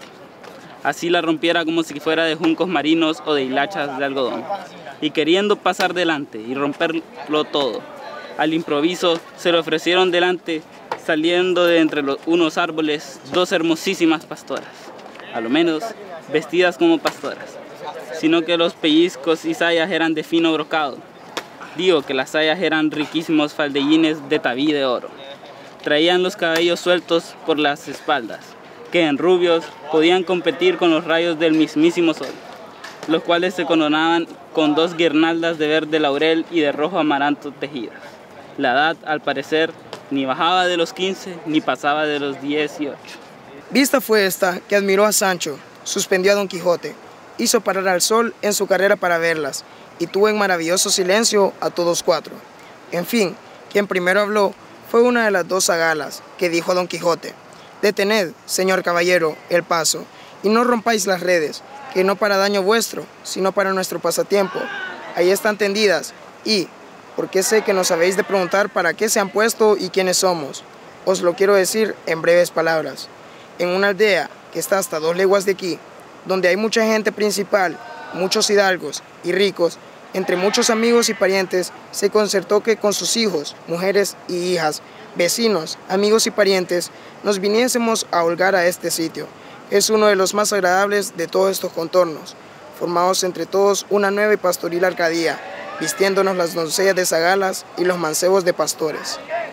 así la rompiera como si fuera de juncos marinos o de hilachas de algodón, y queriendo pasar delante y romperlo todo, al improviso se le ofrecieron delante, saliendo de entre los, unos árboles, dos hermosísimas pastoras, a lo menos vestidas como pastoras, sino que los pellizcos y sayas eran de fino brocado. Digo que las sayas eran riquísimos faldellines de tabí de oro. Traían los cabellos sueltos por las espaldas, que en rubios podían competir con los rayos del mismísimo sol, los cuales se coronaban con dos guirnaldas de verde laurel y de rojo amaranto tejidas. La edad, al parecer, ni bajaba de los quince, ni pasaba de los dieciocho. Vista fue esta que admiró a Sancho, suspendió a Don Quijote, hizo parar al sol en su carrera para verlas, y tuvo en maravilloso silencio a todos cuatro. En fin, quien primero habló fue una de las dos zagalas, que dijo a Don Quijote: Detened, señor caballero, el paso, y no rompáis las redes, que no para daño vuestro, sino para nuestro pasatiempo. Ahí están tendidas, y, porque sé que nos habéis de preguntar para qué se han puesto y quiénes somos, os lo quiero decir en breves palabras. En una aldea que está hasta dos leguas de aquí, donde hay mucha gente principal, muchos hidalgos y ricos, entre muchos amigos y parientes, se concertó que con sus hijos, mujeres y hijas, vecinos, amigos y parientes, nos viniésemos a holgar a este sitio. Es uno de los más agradables de todos estos contornos, formados entre todos una nueva y pastoril alcadía, vistiéndonos las doncellas de zagalas y los mancebos de pastores.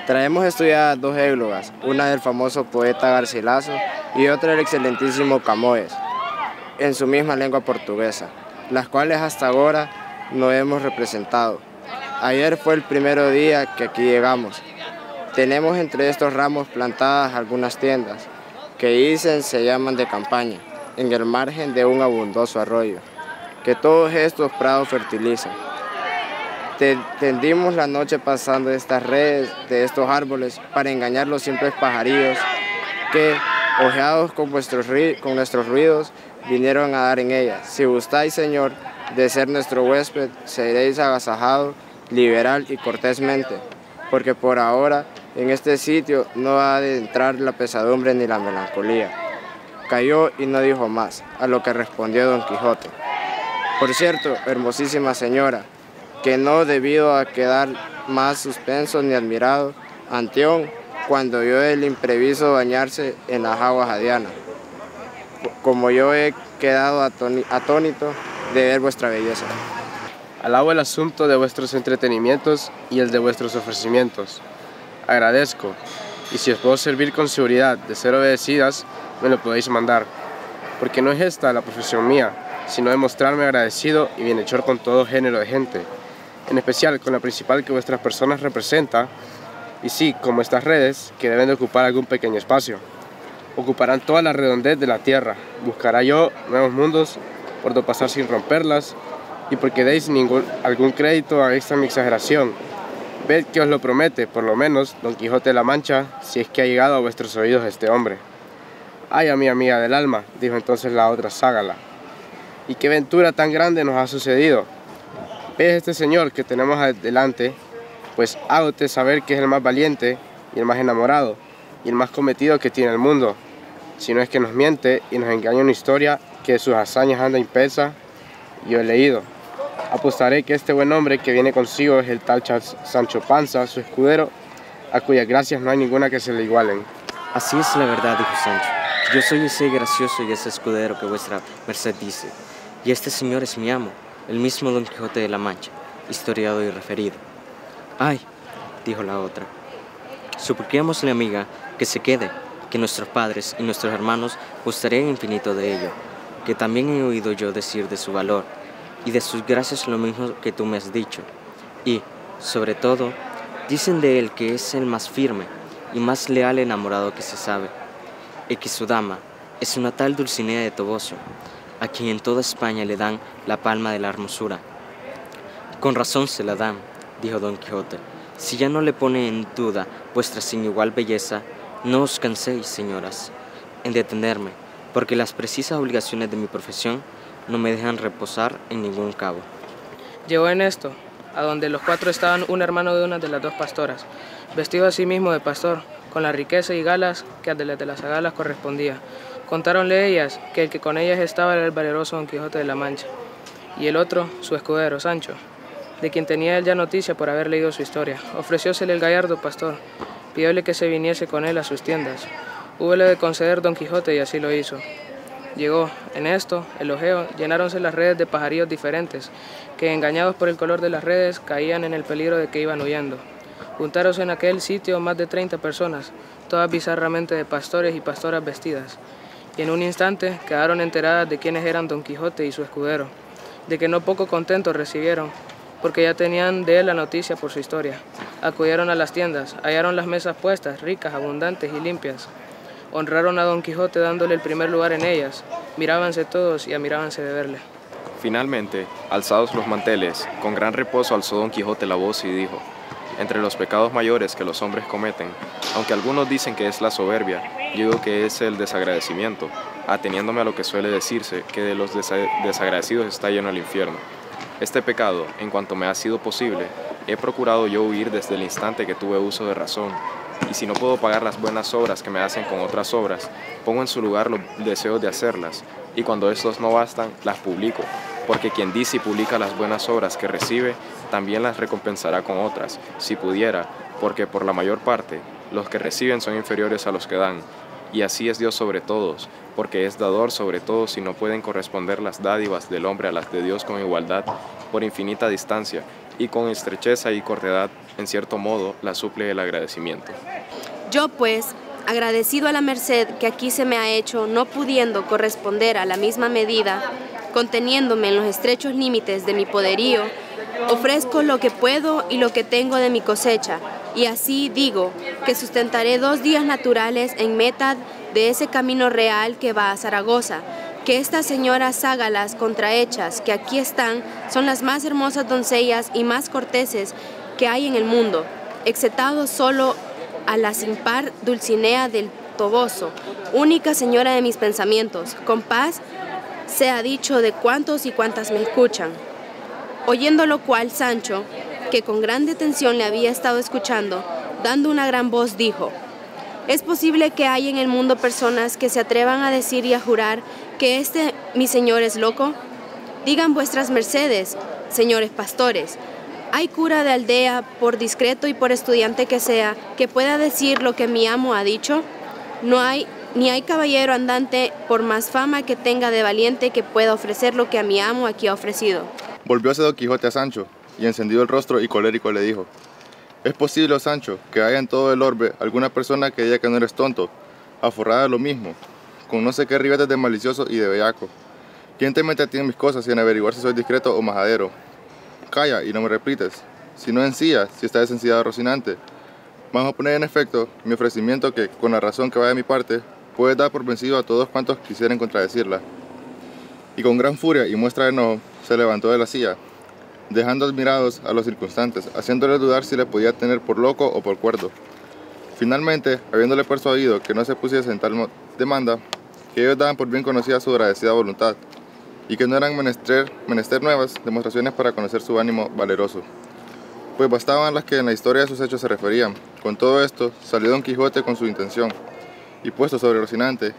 Traemos estudiadas dos églogas, una del famoso poeta Garcilaso y otra del excelentísimo Camões, en su misma lengua portuguesa, las cuales hasta ahora no hemos representado. Ayer fue el primer día que aquí llegamos. Tenemos entre estos ramos plantadas algunas tiendas, que dicen se llaman de campaña, en el margen de un abundoso arroyo, que todos estos prados fertilizan. Tendimos la noche pasando estas redes de estos árboles para engañar los simples pajarillos que, ojeados con, vuestros, con nuestros ruidos, vinieron a dar en ellas. Si gustáis, Señor, de ser nuestro huésped, seréis agasajado, liberal y cortésmente, porque por ahora en este sitio no ha de entrar la pesadumbre ni la melancolía. Calló y no dijo más, a lo que respondió Don Quijote. Por cierto, hermosísima señora, que no debido a quedar más suspenso ni admirado, Anteón, cuando vio el imprevisto bañarse en las aguas a Diana, como yo he quedado atónito de ver vuestra belleza. Alabo el asunto de vuestros entretenimientos y el de vuestros ofrecimientos. Agradezco, y si os puedo servir con seguridad de ser obedecidas, me lo podéis mandar, porque no es esta la profesión mía, sino de mostrarme agradecido y bienhechor con todo género de gente, en especial con la principal que vuestras personas representa, y sí, como estas redes, que deben de ocupar algún pequeño espacio. Ocuparán toda la redondez de la tierra, buscará yo nuevos mundos, por no pasar sin romperlas, y porque deis ningún, algún crédito a esta mi exageración. Ved que os lo promete, por lo menos, Don Quijote de la Mancha, si es que ha llegado a vuestros oídos este hombre. Ay, a mi amiga del alma, dijo entonces la otra Ságala, y qué ventura tan grande nos ha sucedido. ¿Ves este señor que tenemos adelante? Pues hágote saber que es el más valiente y el más enamorado y el más cometido que tiene el mundo, si no es que nos miente y nos engaña una historia que de sus hazañas anda impresa. Yo he leído. Apostaré que este buen hombre que viene consigo es el tal Sancho Panza, su escudero, a cuyas gracias no hay ninguna que se le igualen. Así es la verdad, dijo Sancho. Yo soy ese gracioso y ese escudero que vuestra merced dice, y este señor es mi amo, el mismo Don Quijote de la Mancha, historiado y referido. Ay, dijo la otra, supliquémosle, amiga, que se quede, que nuestros padres y nuestros hermanos gustarían infinito de ello, que también he oído yo decir de su valor, y de sus gracias lo mismo que tú me has dicho, y, sobre todo, dicen de él que es el más firme y más leal enamorado que se sabe, y que su dama es una tal Dulcinea de Toboso, a quien en toda España le dan la palma de la hermosura. Con razón se la dan, dijo Don Quijote, si ya no le pone en duda vuestra sin igual belleza, no os canséis, señoras, en detenerme, porque las precisas obligaciones de mi profesión no me dejan reposar en ningún cabo. Llegó en esto, a donde los cuatro estaban un hermano de una de las dos pastoras, vestido asimismo de pastor, con la riqueza y galas que a de las de las Sagalas correspondía. Contáronle ellas que el que con ellas estaba era el valeroso Don Quijote de la Mancha, y el otro, su escudero, Sancho, de quien tenía él ya noticia por haber leído su historia. Ofreciósele el gallardo pastor, pidióle que se viniese con él a sus tiendas. Húbole de conceder Don Quijote y así lo hizo. Llegó, en esto, el ojeo, llenáronse las redes de pajarillos diferentes, que engañados por el color de las redes, caían en el peligro de que iban huyendo. Juntáronse en aquel sitio más de treinta personas, todas bizarramente de pastores y pastoras vestidas, y en un instante quedaron enteradas de quiénes eran Don Quijote y su escudero, de que no poco contentos recibieron, porque ya tenían de él la noticia por su historia. Acudieron a las tiendas, hallaron las mesas puestas, ricas, abundantes y limpias. Honraron a Don Quijote dándole el primer lugar en ellas, mirábanse todos y admirábanse de verle. Finalmente, alzados los manteles, con gran reposo alzó Don Quijote la voz y dijo: entre los pecados mayores que los hombres cometen, aunque algunos dicen que es la soberbia, yo digo que es el desagradecimiento, ateniéndome a lo que suele decirse, que de los desagradecidos está lleno el infierno. Este pecado, en cuanto me ha sido posible, he procurado yo huir desde el instante que tuve uso de razón, y si no puedo pagar las buenas obras que me hacen con otras obras, pongo en su lugar los deseos de hacerlas, y cuando estos no bastan, las publico, porque quien dice y publica las buenas obras que recibe, también las recompensará con otras, si pudiera, porque por la mayor parte, los que reciben son inferiores a los que dan, y así es Dios sobre todos, porque es dador sobre todos y no pueden corresponder las dádivas del hombre a las de Dios con igualdad, por infinita distancia, y con estrecheza y cortedad en cierto modo, la suple el agradecimiento. Yo pues, agradecido a la merced que aquí se me ha hecho, no pudiendo corresponder a la misma medida, conteniéndome en los estrechos límites de mi poderío, ofrezco lo que puedo y lo que tengo de mi cosecha, y así digo que sustentaré dos días naturales en mitad de ese camino real que va a Zaragoza, que estas señoras ágalas contrahechas que aquí están son las más hermosas doncellas y más corteses que hay en el mundo, exceptado solo a la sin par Dulcinea del Toboso, única señora de mis pensamientos, con paz sea dicho de cuantos y cuantas me escuchan. Oyendo lo cual, Sancho, que con grande atención le había estado escuchando, dando una gran voz, dijo: ¿es posible que haya en el mundo personas que se atrevan a decir y a jurar que este mi señor es loco? Digan vuestras mercedes, señores pastores, ¿hay cura de aldea, por discreto y por estudiante que sea, que pueda decir lo que mi amo ha dicho? No hay, ni hay caballero andante, por más fama que tenga de valiente, que pueda ofrecer lo que a mi amo aquí ha ofrecido. Volvióse Don Quijote a Sancho, y encendido el rostro y colérico le dijo: ¿es posible, oh Sancho, que haya en todo el orbe alguna persona que diga que no eres tonto, aforrada de lo mismo, con no sé qué ribetes de malicioso y de bellaco? ¿Quién te mete a ti en mis cosas sin averiguar si soy discreto o majadero? Calla y no me repites, si no encía, si está de sencillez Rocinante. Vamos a poner en efecto mi ofrecimiento que, con la razón que vaya de mi parte, puedes dar por vencido a todos cuantos quisieran contradecirla. Y con gran furia y muestra de enojo, se levantó de la silla, dejando admirados a los circunstantes, haciéndoles dudar si le podía tener por loco o por cuerdo. Finalmente, habiéndole persuadido que no se pusiese en tal demanda, que ellos daban por bien conocida su agradecida voluntad, y que no eran menester, menester nuevas demostraciones para conocer su ánimo valeroso, pues bastaban las que en la historia de sus hechos se referían. Con todo esto, salió Don Quijote con su intención, y puesto sobre Rocinante,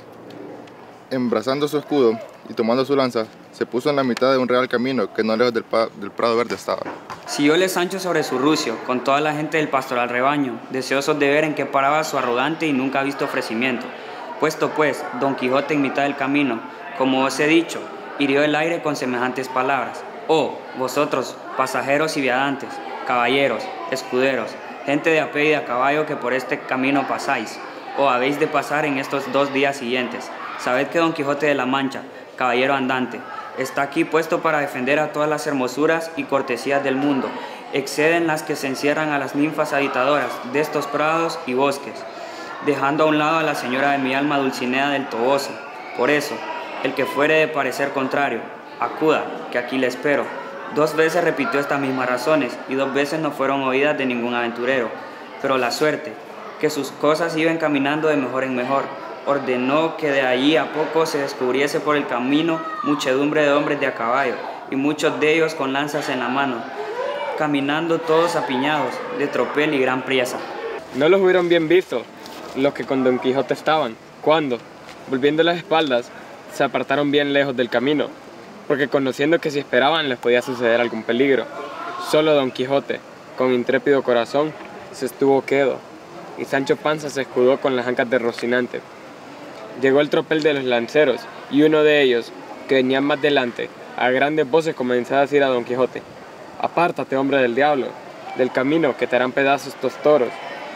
embrazando su escudo y tomando su lanza, se puso en la mitad de un real camino que no lejos del, del prado verde estaba. Siguióle Sancho sobre su rucio, con toda la gente del pastoral rebaño, deseosos de ver en qué paraba su arrogante y nunca visto ofrecimiento. Puesto pues Don Quijote en mitad del camino, como os he dicho, hirió el aire con semejantes palabras: oh, vosotros, pasajeros y viandantes, caballeros, escuderos, gente de a pie y de a caballo que por este camino pasáis, o habéis de pasar en estos dos días siguientes, sabed que Don Quijote de la Mancha, caballero andante, está aquí puesto para defender a todas las hermosuras y cortesías del mundo, exceden las que se encierran a las ninfas habitadoras de estos prados y bosques, dejando a un lado a la señora de mi alma Dulcinea del Toboso. Por eso, el que fuere de parecer contrario, acuda, que aquí le espero. Dos veces repitió estas mismas razones, y dos veces no fueron oídas de ningún aventurero. Pero la suerte, que sus cosas iban caminando de mejor en mejor, ordenó que de allí a poco se descubriese por el camino muchedumbre de hombres de a caballo, y muchos de ellos con lanzas en la mano, caminando todos apiñados, de tropel y gran priesa. No los hubieron bien visto los que con Don Quijote estaban, cuando, volviendo las espaldas, se apartaron bien lejos del camino, porque conociendo que si esperaban les podía suceder algún peligro. Solo Don Quijote, con intrépido corazón, se estuvo quedo, y Sancho Panza se escudó con las ancas de Rocinante. Llegó el tropel de los lanceros, y uno de ellos, que venía más delante, a grandes voces comenzó a decir a Don Quijote: apártate, hombre del diablo, del camino, que te harán pedazos estos toros.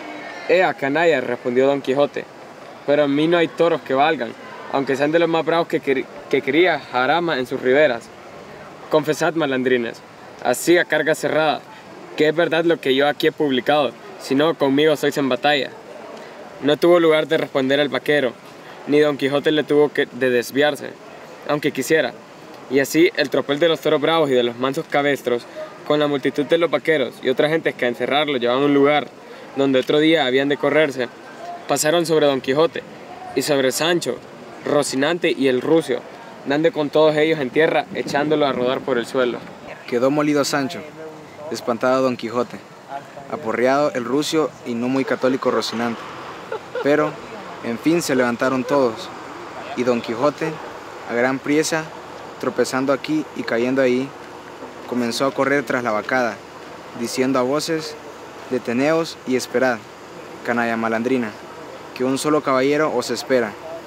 Ea, canalla, respondió Don Quijote, pero en mí no hay toros que valgan, aunque sean de los más bravos que, que cría Jarama en sus riberas. Confesad, malandrines, así a carga cerrada, que es verdad lo que yo aquí he publicado, si no, conmigo sois en batalla. No tuvo lugar de responder el vaquero, ni Don Quijote le tuvo que de desviarse, aunque quisiera. Y así el tropel de los toros bravos y de los mansos cabestros, con la multitud de los vaqueros y otras gentes que a encerrarlo llevaban a un lugar donde otro día habían de correrse, pasaron sobre Don Quijote y sobre Sancho, Rocinante y el rucio, dando con todos ellos en tierra, echándolo a rodar por el suelo. Quedó molido Sancho, espantado Don Quijote, aporreado el rucio y no muy católico Rocinante. Pero, en fin, se levantaron todos, y Don Quijote, a gran priesa, tropezando aquí y cayendo ahí, comenzó a correr tras la vacada, diciendo a voces: deteneos y esperad, canalla malandrina, que un solo caballero os espera,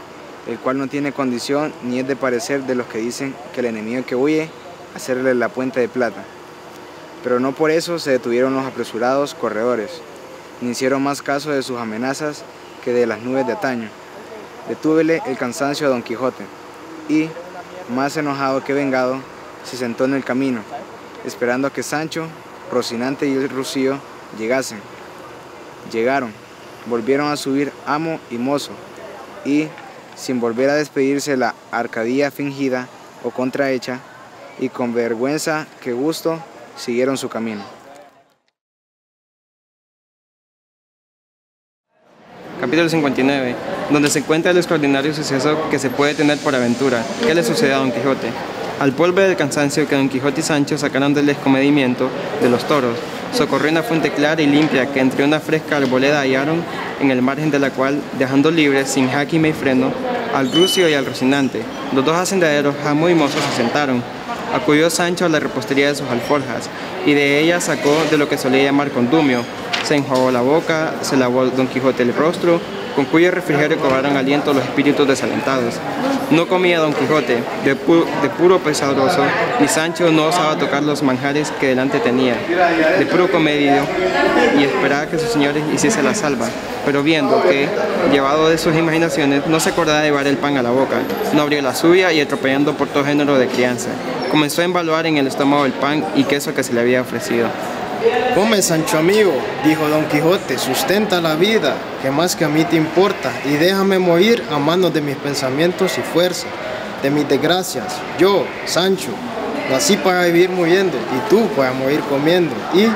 el cual no tiene condición ni es de parecer de los que dicen que el enemigo que huye, hacerle la puente de plata. Pero no por eso se detuvieron los apresurados corredores, ni hicieron más caso de sus amenazas que de las nubes de antaño. Detúvele el cansancio a Don Quijote, y, más enojado que vengado, se sentó en el camino, esperando a que Sancho, Rocinante y el Rocío llegasen. Llegaron, volvieron a subir amo y mozo, y, sin volver a despedirse la Arcadia fingida o contrahecha, y con vergüenza que gusto, siguieron su camino. Capítulo cincuenta y nueve, donde se encuentra el extraordinario suceso que se puede tener por aventura. ¿Qué le sucedió a Don Quijote? Al polvo del cansancio que Don Quijote y Sancho sacaron del descomedimiento de los toros, socorrió una fuente clara y limpia que entre una fresca arboleda hallaron, en el margen de la cual, dejando libres, sin jáquime y freno, al Rucio y al Rocinante. Los dos hacendaderos, amo y mozo, se sentaron. Acudió Sancho a la repostería de sus alforjas, y de ella sacó de lo que solía llamar condumio. Se enjuagó la boca, se lavó Don Quijote el rostro, con cuyo refrigerio cobraron aliento los espíritus desalentados. No comía Don Quijote, de, pu de puro pesaroso, ni Sancho no osaba tocar los manjares que delante tenía, de puro comedio, y esperaba que sus señores hiciese la salva. Pero viendo que, llevado de sus imaginaciones, no se acordaba de llevar el pan a la boca, no abrió la suya y atropellando por todo género de crianza, comenzó a embaluar en el estómago el pan y queso que se le había ofrecido. Come, Sancho amigo, dijo Don Quijote, sustenta la vida, que más que a mí te importa, y déjame morir a manos de mis pensamientos y fuerza, de mis desgracias. Yo, Sancho, nací para vivir muriendo, y tú para morir comiendo. ¿Y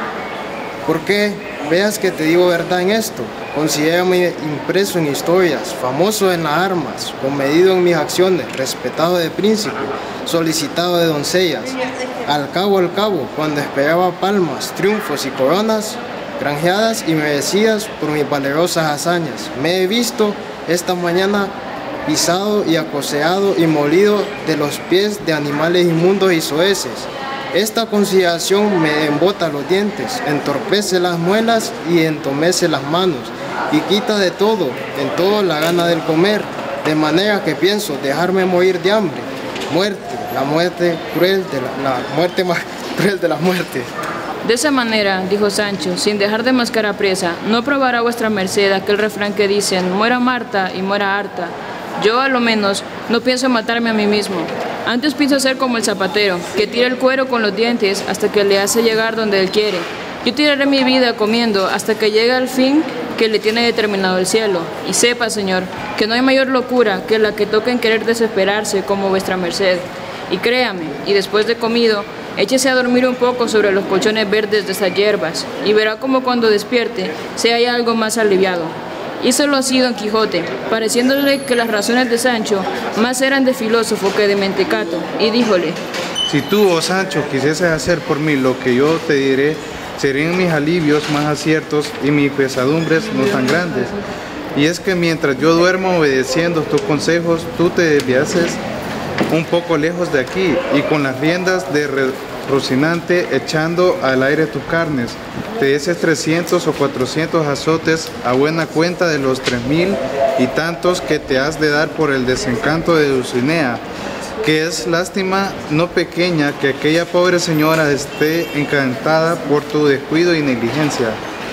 por qué? Veas que te digo verdad en esto. Considérame impreso en historias, famoso en las armas, comedido en mis acciones, respetado de príncipe, solicitado de doncellas. Al cabo, al cabo, cuando esperaba palmas, triunfos y coronas, granjeadas y merecidas por mis valerosas hazañas, me he visto esta mañana pisado y acoseado y molido de los pies de animales inmundos y soeces. Esta consideración me embota los dientes, entorpece las muelas y entomece las manos, y quita de todo, en todo la gana del comer, de manera que pienso dejarme morir de hambre. Muerte, la muerte cruel de la, la muerte más cruel de la muerte. De esa manera, dijo Sancho, sin dejar de mascar a presa, no probará vuestra merced aquel refrán que dicen, muera Marta y muera harta. Yo, a lo menos, no pienso matarme a mí mismo. Antes pienso ser como el zapatero, que tira el cuero con los dientes hasta que le hace llegar donde él quiere. Yo tiraré mi vida comiendo hasta que llegue al fin que le tiene determinado el cielo. Y sepa, señor, que no hay mayor locura que la que toca en querer desesperarse como vuestra merced. Y créame, y después de comido, échese a dormir un poco sobre los colchones verdes de esas hierbas, y verá como cuando despierte se haya algo más aliviado. Hízolo así Don Quijote, pareciéndole que las razones de Sancho más eran de filósofo que de mentecato, y díjole: Si tú, oh Sancho, quisieses hacer por mí lo que yo te diré, serían mis alivios más aciertos y mis pesadumbres no tan grandes. Y es que mientras yo duermo obedeciendo tus consejos, tú te desviases un poco lejos de aquí y con las riendas de Rocinante echando al aire tus carnes, te dieses trescientos o cuatrocientos azotes a buena cuenta de los tres mil y tantos que te has de dar por el desencanto de Dulcinea, que es lástima no pequeña que aquella pobre señora esté encantada por tu descuido y negligencia.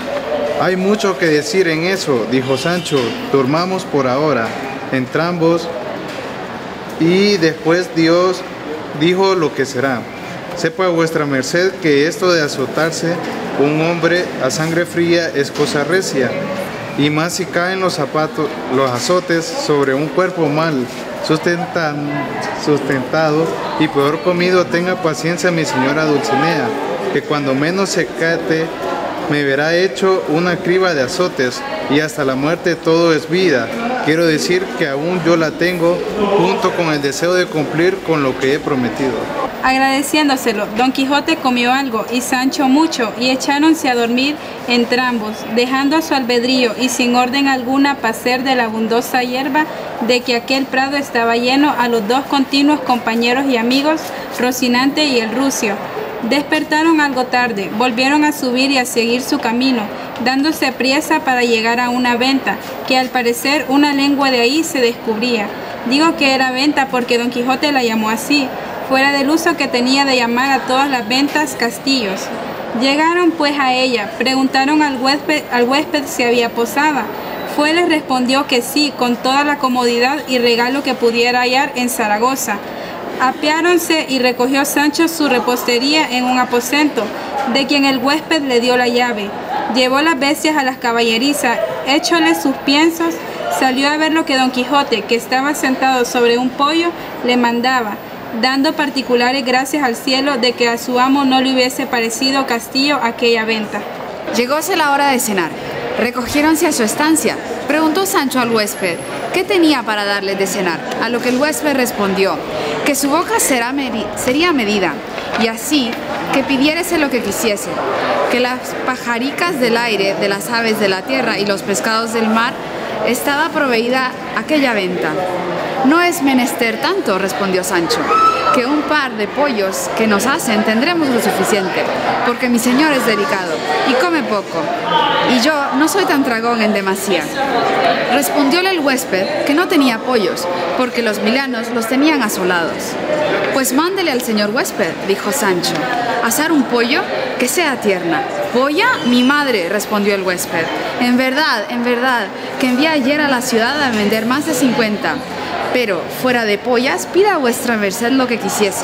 Hay mucho que decir en eso, dijo Sancho, durmamos por ahora, entrambos, y después Dios dijo lo que será. Sepa vuestra merced que esto de azotarse un hombre a sangre fría es cosa recia, y más si caen los zapatos, los azotes sobre un cuerpo mal sustentan, sustentado y peor comido. Tenga paciencia mi señora Dulcinea, que cuando menos se cate me verá hecho una criba de azotes, y hasta la muerte todo es vida. Quiero decir que aún yo la tengo, junto con el deseo de cumplir con lo que he prometido. Agradeciéndoselo, Don Quijote comió algo y Sancho mucho, y echáronse a dormir entrambos, dejando a su albedrío y sin orden alguna pacer de la abundosa hierba de que aquel prado estaba lleno a los dos continuos compañeros y amigos, Rocinante y el Rucio. Despertaron algo tarde, volvieron a subir y a seguir su camino, dándose priesa para llegar a una venta, que al parecer una lengua de ahí se descubría. Digo que era venta porque Don Quijote la llamó así, fuera del uso que tenía de llamar a todas las ventas castillos. Llegaron pues a ella, preguntaron al huésped, al huésped si había posada. Fue les respondió que sí, con toda la comodidad y regalo que pudiera hallar en Zaragoza. Apeáronse y recogió Sancho su repostería en un aposento, de quien el huésped le dio la llave. Llevó las bestias a las caballerizas, échole sus piensos, salió a ver lo que Don Quijote, que estaba sentado sobre un poyo, le mandaba, dando particulares gracias al cielo de que a su amo no le hubiese parecido castillo aquella venta. Llegóse la hora de cenar. Recogiéronse a su estancia. Preguntó Sancho al huésped qué tenía para darle de cenar, a lo que el huésped respondió que su boca será medi- sería medida, y así que pidiérese lo que quisiese, que las pajaricas del aire, de las aves de la tierra y los pescados del mar estaba proveída aquella venta. No es menester tanto, respondió Sancho, que un par de pollos que nos hacen tendremos lo suficiente, porque mi señor es delicado y come poco, y yo no soy tan tragón en demasía. Respondióle el huésped que no tenía pollos, porque los milanos los tenían asolados. Pues mándele al señor huésped, dijo Sancho, asar un pollo que sea tierna. ¿Polla? Mi madre, respondió el huésped. En verdad, en verdad, que envié ayer a la ciudad a vender más de cincuenta. Pero, fuera de pollas, pida a vuestra merced lo que quisiese.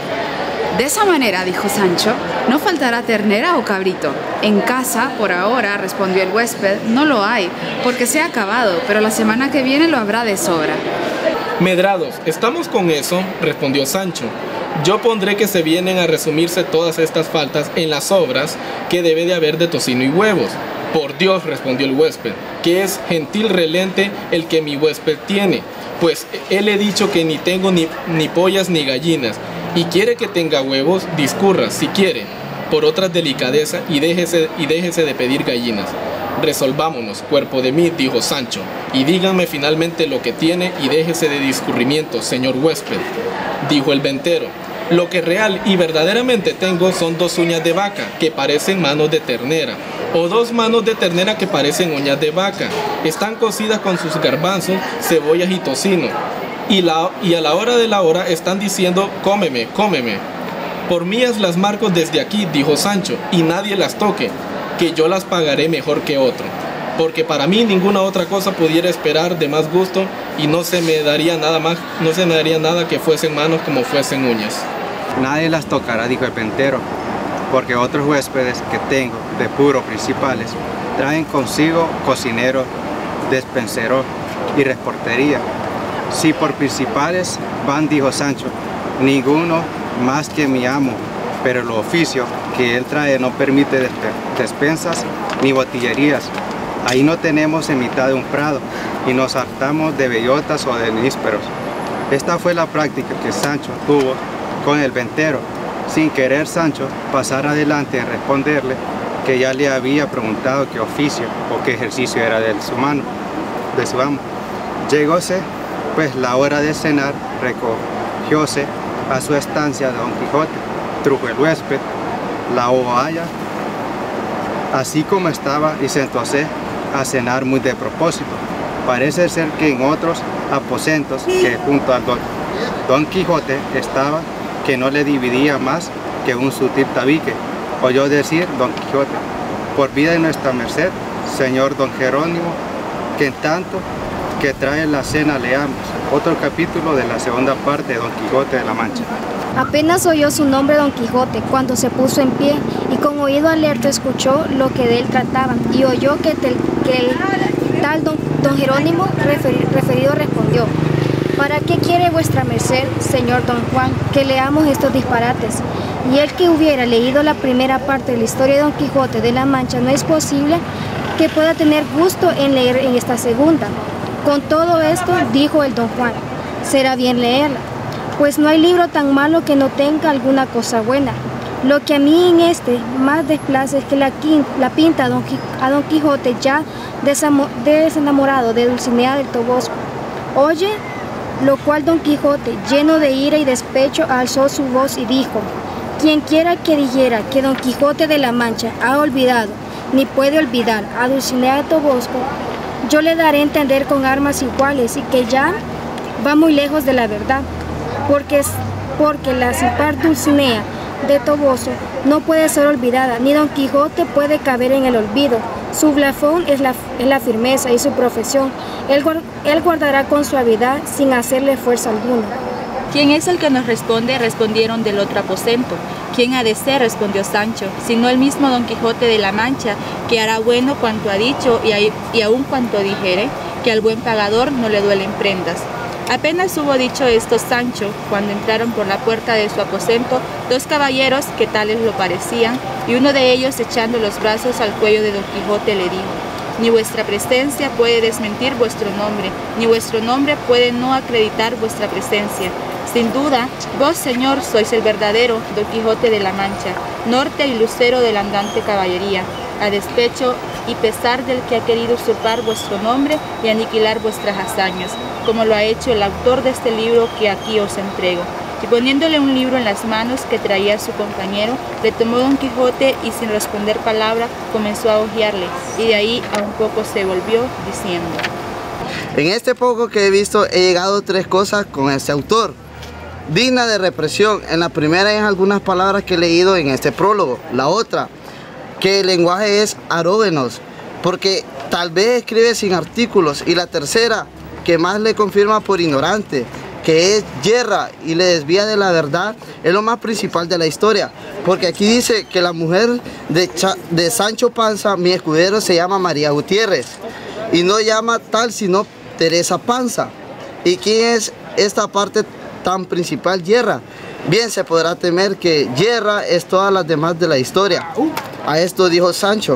De esa manera, dijo Sancho, no faltará ternera o cabrito. En casa, por ahora, respondió el huésped, no lo hay, porque se ha acabado, pero la semana que viene lo habrá de sobra. Medrados, ¿estamos con eso?, respondió Sancho. Yo pondré que se vienen a resumirse todas estas faltas en las obras que debe de haber de tocino y huevos. Por Dios, respondió el huésped, que es gentil relente el que mi huésped tiene, pues él he dicho que ni tengo ni, ni pollas ni gallinas, y quiere que tenga huevos, discurra, si quiere, por otras delicadeza y déjese, y déjese de pedir gallinas. Resolvámonos, cuerpo de mí, dijo Sancho, y díganme finalmente lo que tiene y déjese de discurrimiento, señor huésped. Dijo el ventero, lo que real y verdaderamente tengo son dos uñas de vaca que parecen manos de ternera, o dos manos de ternera que parecen uñas de vaca. Están cocidas con sus garbanzos, cebollas y tocino, y, la, y a la hora de la hora están diciendo, cómeme, cómeme. Por mías las marco desde aquí, dijo Sancho, y nadie las toque, que yo las pagaré mejor que otro, porque para mí ninguna otra cosa pudiera esperar de más gusto y no se me daría nada más, no se me daría nada que fuesen manos como fuesen uñas. Nadie las tocará, dijo el ventero, porque otros huéspedes que tengo de puro principales traen consigo cocinero, despensero y reportería. Si por principales van, dijo Sancho, ninguno más que mi amo, pero el oficio que él trae no permite despensas ni botillerías. Ahí no tenemos en mitad de un prado y nos hartamos de bellotas o de nísperos. Esta fue la práctica que Sancho tuvo con el ventero. Sin querer, Sancho pasar adelante en responderle que ya le había preguntado qué oficio o qué ejercicio era de su mano, de su amo. Llegóse pues la hora de cenar, recogióse a su estancia de Don Quijote, trujo el huésped la ovalla así como estaba y sentóse a cenar muy de propósito. Parece ser que en otros aposentos que junto al don, don Quijote estaba, que no le dividía más que un sutil tabique, oyó decir Don Quijote, por vida de nuestra merced, señor don Jerónimo, que en tanto que trae la cena leamos otro capítulo de la segunda parte de Don Quijote de la Mancha. Apenas oyó su nombre Don Quijote cuando se puso en pie y con oído alerta escuchó lo que de él trataban y oyó que, tel, que el tal don, don Jerónimo referi, referido respondió: ¿para qué quiere vuestra merced, señor don Juan, que leamos estos disparates? Y el que hubiera leído la primera parte de la historia de Don Quijote de la Mancha no es posible que pueda tener gusto en leer en esta segunda. Con todo esto, dijo el don Juan, será bien leerla, pues no hay libro tan malo que no tenga alguna cosa buena. Lo que a mí en este más desplace es que la, la pinta a don, a don Quijote ya desenamorado de Dulcinea del Toboso. Oye, lo cual Don Quijote, lleno de ira y despecho, alzó su voz y dijo: quien quiera que dijera que Don Quijote de la Mancha ha olvidado, ni puede olvidar a Dulcinea del Toboso, yo le daré a entender con armas iguales y que ya va muy lejos de la verdad, porque, porque la simpar Dulcinea de Toboso no puede ser olvidada, ni Don Quijote puede caber en el olvido. Su blasón es la, es la firmeza y su profesión. Él, él guardará con suavidad sin hacerle fuerza alguna. ¿Quién es el que nos responde? Respondieron del otro aposento. ¿Quién ha de ser? Respondió Sancho, sino el mismo Don Quijote de la Mancha, que hará bueno cuanto ha dicho y, a, y aun cuanto dijere, que al buen pagador no le duelen prendas. Apenas hubo dicho esto Sancho, cuando entraron por la puerta de su aposento dos caballeros que tales lo parecían, y uno de ellos, echando los brazos al cuello de Don Quijote, le dijo: ni vuestra presencia puede desmentir vuestro nombre, ni vuestro nombre puede no acreditar vuestra presencia. Sin duda, vos, señor, sois el verdadero Don Quijote de la Mancha, norte y lucero de la andante caballería, a despecho y pesar del que ha querido usurpar vuestro nombre y aniquilar vuestras hazañas, como lo ha hecho el autor de este libro que aquí os entrego. Y poniéndole un libro en las manos que traía su compañero, le tomó Don Quijote y sin responder palabra comenzó a hojearle, y de ahí a un poco se volvió diciendo: en este poco que he visto he llegado a tres cosas con este autor, digna de represión. En la primera es algunas palabras que he leído en este prólogo. La otra, que el lenguaje es arógenos, porque tal vez escribe sin artículos. Y la tercera, que más le confirma por ignorante, que es yerra y le desvía de la verdad, es lo más principal de la historia. Porque aquí dice que la mujer de, Cha de Sancho Panza, mi escudero, se llama María Gutiérrez, y no llama tal sino Teresa Panza. ¿Y quién es esta parte tan principal, yerra? Bien, se podrá temer que yerra es todas las demás de la historia. A esto dijo Sancho: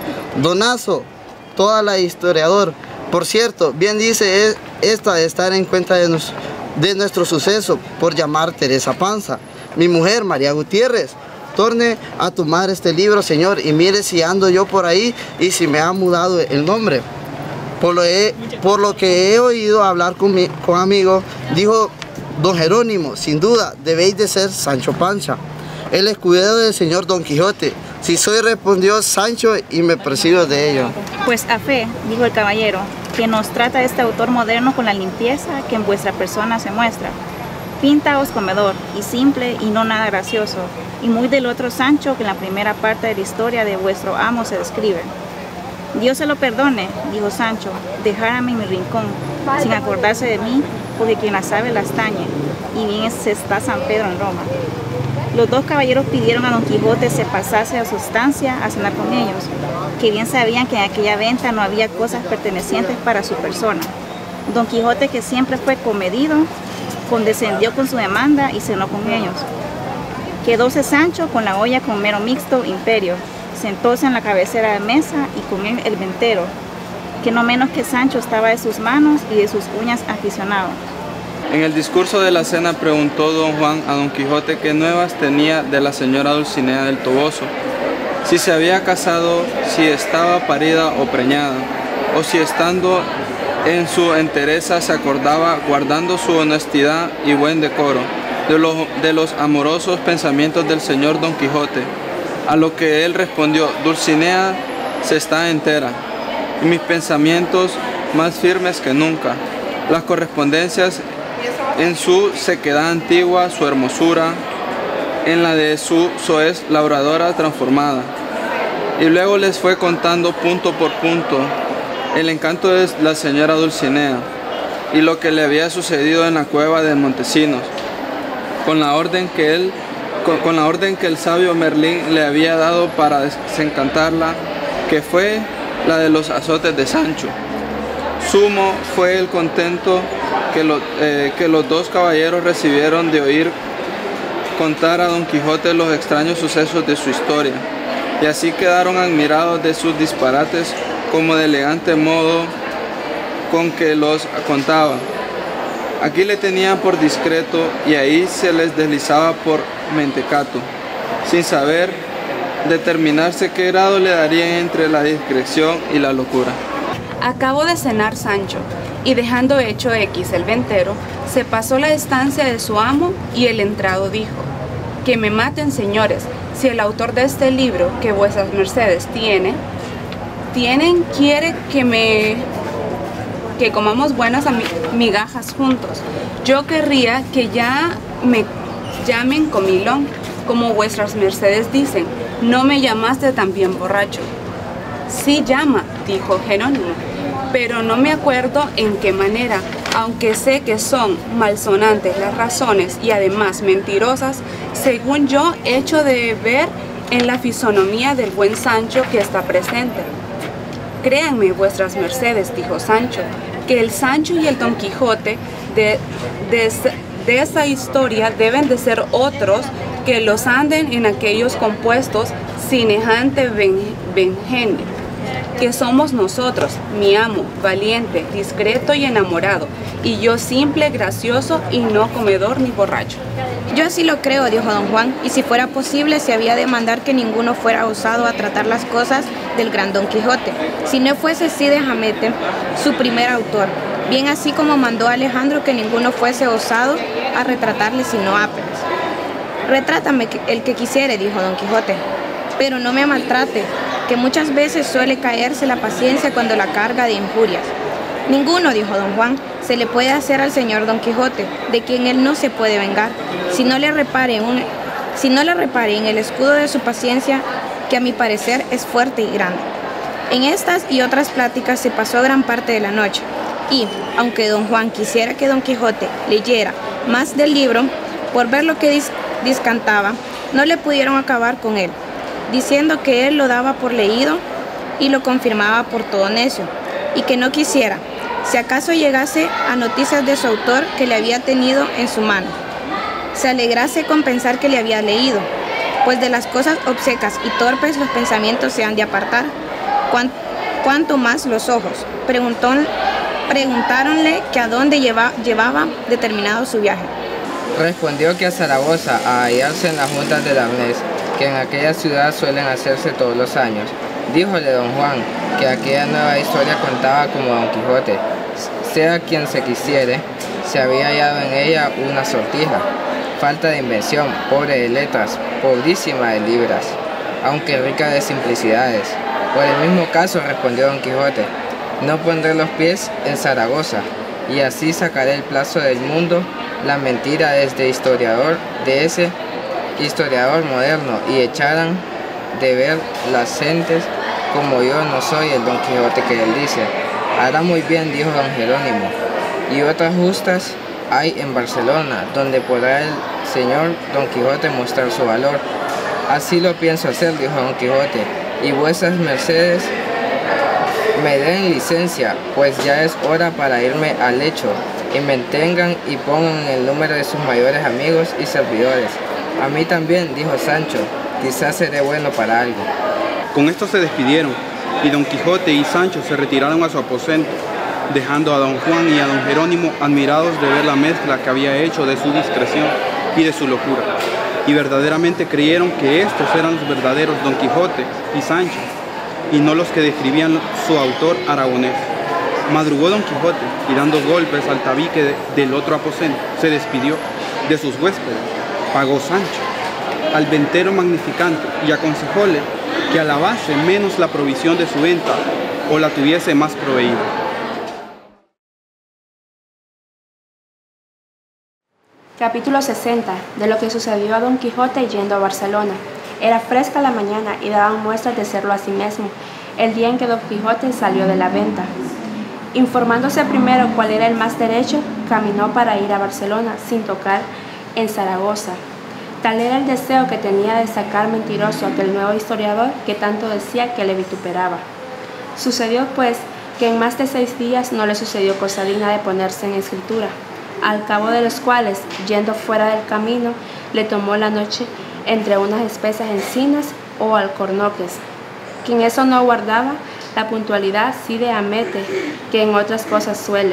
donazo, toda la historiador. Por cierto, bien dice esta de estar en cuenta de, nos, de nuestro suceso por llamar Teresa Panza. Mi mujer, María Gutiérrez. Torne a tomar este libro, señor, y mire si ando yo por ahí y si me ha mudado el nombre. Por lo, he, por lo que he oído hablar con, mi, con amigos, dijo Don Jerónimo: sin duda, debéis de ser Sancho Panza, el escudero del señor Don Quijote. Si soy, respondió Sancho, y me persigo de ello. Pues a fe, dijo el caballero, que nos trata este autor moderno con la limpieza que en vuestra persona se muestra. Pintaos comedor, y simple, y no nada gracioso, y muy del otro Sancho que en la primera parte de la historia de vuestro amo se describe. Dios se lo perdone, dijo Sancho, dejárame en mi rincón, sin acordarse de mí, porque quien la sabe las tañe, y bien se está San Pedro en Roma. Los dos caballeros pidieron a Don Quijote se pasase a su estancia a cenar con ellos, que bien sabían que en aquella venta no había cosas pertenecientes para su persona. Don Quijote, que siempre fue comedido, condescendió con su demanda y cenó con ellos. Quedóse Sancho con la olla con mero mixto imperio, sentóse en la cabecera de mesa y con él el ventero, que no menos que Sancho estaba de sus manos y de sus uñas aficionado. En el discurso de la cena preguntó don Juan a Don Quijote qué nuevas tenía de la señora Dulcinea del Toboso, si se había casado, si estaba parida o preñada, o si estando en su entereza se acordaba, guardando su honestidad y buen decoro, de los, de los amorosos pensamientos del señor Don Quijote. A lo que él respondió: Dulcinea se está entera, y mis pensamientos más firmes que nunca. Las correspondencias en su sequedad antigua, su hermosura, en la de su soez labradora transformada. Y luego les fue contando punto por punto el encanto de la señora Dulcinea y lo que le había sucedido en la cueva de Montesinos, con la orden que él, con, con la orden que el sabio Merlín le había dado para desencantarla, que fue la de los azotes de Sancho. Sumo fue el contento que, lo, eh, que los dos caballeros recibieron de oír contar a Don Quijote los extraños sucesos de su historia, y así quedaron admirados de sus disparates como de elegante modo con que los contaba. Aquí le tenían por discreto y ahí se les deslizaba por mentecato, sin saber determinarse qué grado le darían entre la discreción y la locura. Acabó de cenar Sancho, y dejando hecho X el ventero, se pasó la estancia de su amo, y el entrado dijo: que me maten, señores, si el autor de este libro que vuestras mercedes tiene, tienen, quiere que me que comamos buenas migajas juntos. Yo querría que ya me llamen comilón, como vuestras mercedes dicen, no me llamaste también borracho. Sí llama, dijo Jerónimo, pero no me acuerdo en qué manera, aunque sé que son malsonantes las razones y además mentirosas, según yo echo de ver en la fisonomía del buen Sancho que está presente. Créanme vuestras mercedes, dijo Sancho, que el Sancho y el Don Quijote de, de, de esa historia deben de ser otros que los anden en aquellos compuestos semejante vengenio, que somos nosotros, mi amo, valiente, discreto y enamorado, y yo simple, gracioso y no comedor ni borracho. Yo así lo creo, dijo don Juan, y si fuera posible se había de mandar que ninguno fuera osado a tratar las cosas del gran Don Quijote, si no fuese Cide Hamete, su primer autor, bien así como mandó a Alejandro que ninguno fuese osado a retratarle sino apenas. Retrátame el que quisiere, dijo Don Quijote, pero no me maltrate, que muchas veces suele caerse la paciencia cuando la carga de injurias. Ninguno, dijo don Juan, se le puede hacer al señor Don Quijote, de quien él no se puede vengar, si no le repare en, un, si no le repare en el escudo de su paciencia, que a mi parecer es fuerte y grande. En estas y otras pláticas se pasó gran parte de la noche, y, aunque don Juan quisiera que Don Quijote leyera más del libro, por ver lo que dis, discantaba, no le pudieron acabar con él, diciendo que él lo daba por leído y lo confirmaba por todo necio, y que no quisiera, si acaso llegase a noticias de su autor que le había tenido en su mano, se alegrase con pensar que le había leído, pues de las cosas obcecas y torpes los pensamientos se han de apartar, cuan, cuanto más los ojos. Preguntó, preguntáronle que a dónde lleva, llevaba determinado su viaje. Respondió que a Zaragoza, a hallarse en las juntas del arnés, que en aquella ciudad suelen hacerse todos los años. Díjole don Juan que aquella nueva historia contaba como Don Quijote, sea quien se quisiere, se había hallado en ella una sortija, falta de invención, pobre de letras, pobrísima de libras, aunque rica de simplicidades. Por el mismo caso, respondió Don Quijote, no pondré los pies en Zaragoza, y así sacaré el plazo del mundo la mentira desde historiador de ese historiador moderno, y echaran de ver las gentes como yo no soy el Don Quijote que él dice. Hará muy bien, dijo don Jerónimo, y otras justas hay en Barcelona, donde podrá el señor Don Quijote mostrar su valor. Así lo pienso hacer, dijo Don Quijote, y vuestras mercedes me den licencia, pues ya es hora para irme al lecho, y me tengan y pongan el número de sus mayores amigos y servidores. A mí también, dijo Sancho, quizás seré bueno para algo. Con esto se despidieron, y Don Quijote y Sancho se retiraron a su aposento, dejando a don Juan y a don Jerónimo admirados de ver la mezcla que había hecho de su discreción y de su locura, y verdaderamente creyeron que estos eran los verdaderos Don Quijote y Sancho, y no los que describían su autor aragonés. Madrugó Don Quijote, y dando golpes al tabique de, del otro aposento, se despidió de sus huéspedes. Pagó Sancho al ventero magnificante y aconsejóle que alabase menos la provisión de su venta o la tuviese más proveída. Capítulo sesenta. De lo que sucedió a Don Quijote yendo a Barcelona. Era fresca la mañana y daban muestras de serlo a sí mismo el día en que Don Quijote salió de la venta. Informándose primero cuál era el más derecho, caminó para ir a Barcelona sin tocar en Zaragoza. Tal era el deseo que tenía de sacar mentiroso a aquel nuevo historiador que tanto decía que le vituperaba. Sucedió pues que en más de seis días no le sucedió cosa digna de ponerse en escritura, al cabo de los cuales, yendo fuera del camino, le tomó la noche entre unas espesas encinas o alcornoques, que en eso no guardaba la puntualidad Cide Hamete, que en otras cosas suele.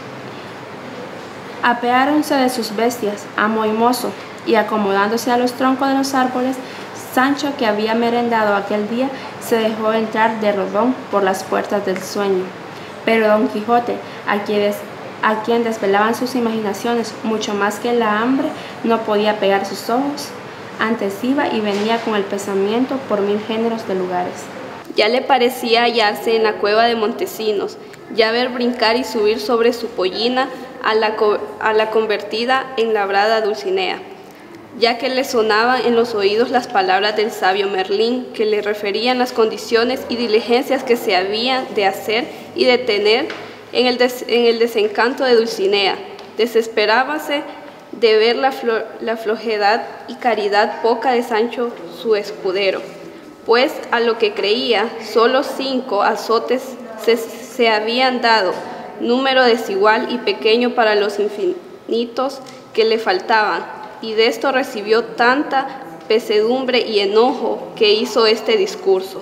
Apeáronse de sus bestias, amo y mozo, y acomodándose a los troncos de los árboles, Sancho, que había merendado aquel día, se dejó entrar de rodón por las puertas del sueño. Pero Don Quijote, a quien, a quien desvelaban sus imaginaciones mucho más que la hambre, no podía pegar sus ojos, antes iba y venía con el pensamiento por mil géneros de lugares. Ya le parecía hallarse en la cueva de Montesinos, ya ver brincar y subir sobre su pollina a la, co a la convertida en labrada Dulcinea, ya que le sonaban en los oídos las palabras del sabio Merlín, que le referían las condiciones y diligencias que se habían de hacer y de tener en el, des en el desencanto de Dulcinea. Desesperábase de ver la, flo la flojedad y caridad poca de Sancho su escudero, pues a lo que creía, solo cinco azotes se, se habían dado, número desigual y pequeño para los infinitos que le faltaban, y de esto recibió tanta pesadumbre y enojo que hizo este discurso.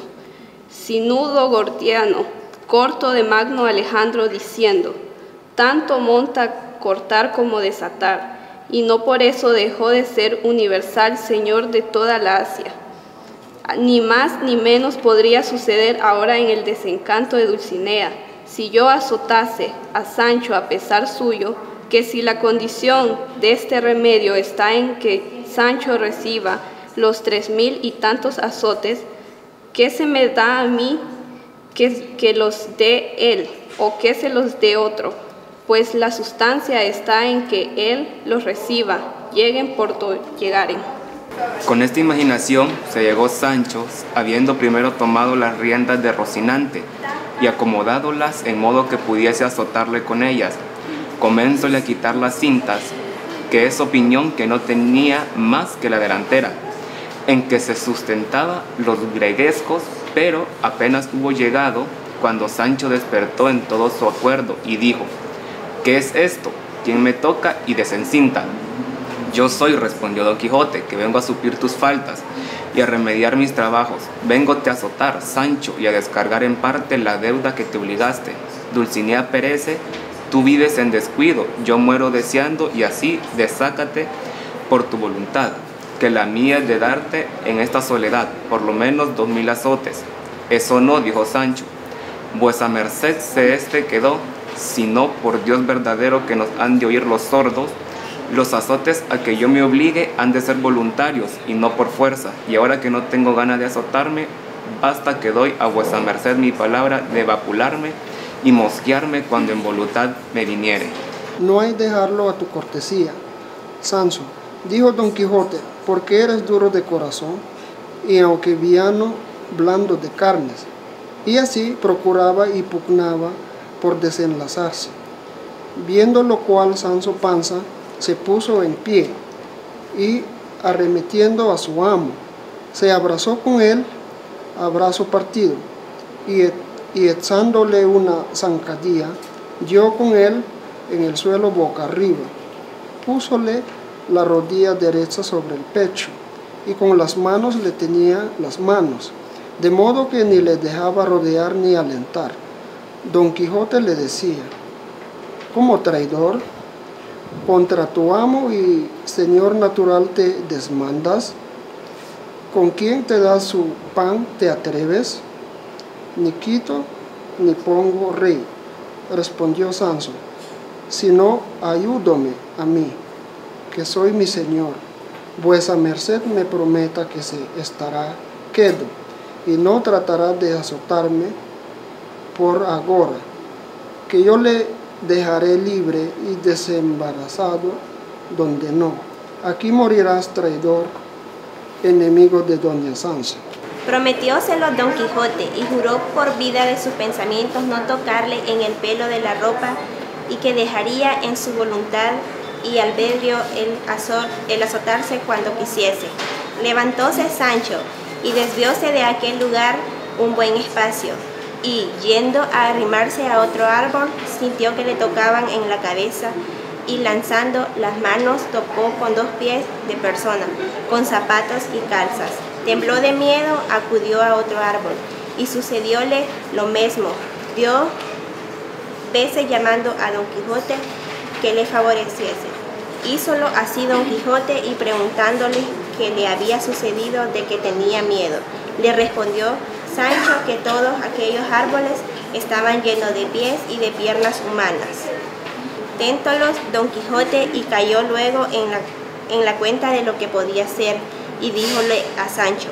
Sinudo gordiano, corto de Magno Alejandro, diciendo: tanto monta cortar como desatar, y no por eso dejó de ser universal señor de toda la Asia. Ni más ni menos podría suceder ahora en el desencanto de Dulcinea, si yo azotase a Sancho a pesar suyo, que si la condición de este remedio está en que Sancho reciba los tres mil y tantos azotes, ¿qué se me da a mí que, que los dé él, o que se los dé otro? Pues la sustancia está en que él los reciba, lleguen por do llegaren. Con esta imaginación se llegó Sancho, habiendo primero tomado las riendas de Rocinante y acomodádolas en modo que pudiese azotarle con ellas. Comencióle a quitar las cintas, que es opinión que no tenía más que la delantera, en que se sustentaba los greguescos, pero apenas hubo llegado cuando Sancho despertó en todo su acuerdo y dijo: ¿qué es esto? ¿Quién me toca y desencinta? Yo soy, respondió Don Quijote, que vengo a suplir tus faltas y a remediar mis trabajos. Vengote a azotar, Sancho, y a descargar en parte la deuda que te obligaste. Dulcinea perece, tú vives en descuido, yo muero deseando, y así desácate por tu voluntad, que la mía es de darte en esta soledad por lo menos dos mil azotes. Eso no, dijo Sancho, vuesa merced se este quedó, sino por Dios verdadero que nos han de oír los sordos, los azotes a que yo me obligue han de ser voluntarios y no por fuerza, y ahora que no tengo gana de azotarme, basta que doy a vuesa merced mi palabra de vapularme y mosquearme cuando en voluntad me viniere. No hay dejarlo a tu cortesía, Sancho, dijo Don Quijote, porque eres duro de corazón, y aunque viano, blando de carnes. Y así procuraba y pugnaba por desenlazarse. Viendo lo cual, Sancho Panza se puso en pie, y arremetiendo a su amo, se abrazó con él a brazo partido, y y echándole una zancadilla, dio con él en el suelo boca arriba, púsole la rodilla derecha sobre el pecho, y con las manos le tenía las manos, de modo que ni le dejaba rodear ni alentar. Don Quijote le decía: como traidor, contra tu amo y señor natural te desmandas, ¿con quién te da su pan te atreves? Ni quito ni pongo rey, respondió Sancho, sino ayúdome a mí, que soy mi señor. Vuesa merced me prometa que se estará quedo, y no tratará de azotarme por agora, que yo le dejaré libre y desembarazado donde no. Aquí morirás, traidor, enemigo de doña Sancha. Prometióselo Don Quijote y juró por vida de sus pensamientos no tocarle en el pelo de la ropa, y que dejaría en su voluntad y albedrío el, azor, el azotarse cuando quisiese. Levantóse Sancho y desvióse de aquel lugar un buen espacio, y yendo a arrimarse a otro árbol, sintió que le tocaban en la cabeza, y lanzando las manos tocó con dos pies de persona, con zapatos y calzas. Tembló de miedo, acudió a otro árbol, y sucedióle lo mismo. Dio veces llamando a Don Quijote que le favoreciese. Hízolo así Don Quijote, y preguntándole qué le había sucedido, de que tenía miedo. Le respondió Sancho que todos aquellos árboles estaban llenos de pies y de piernas humanas. Téntolos Don Quijote y cayó luego en la, en la cuenta de lo que podía ser, y díjole a Sancho: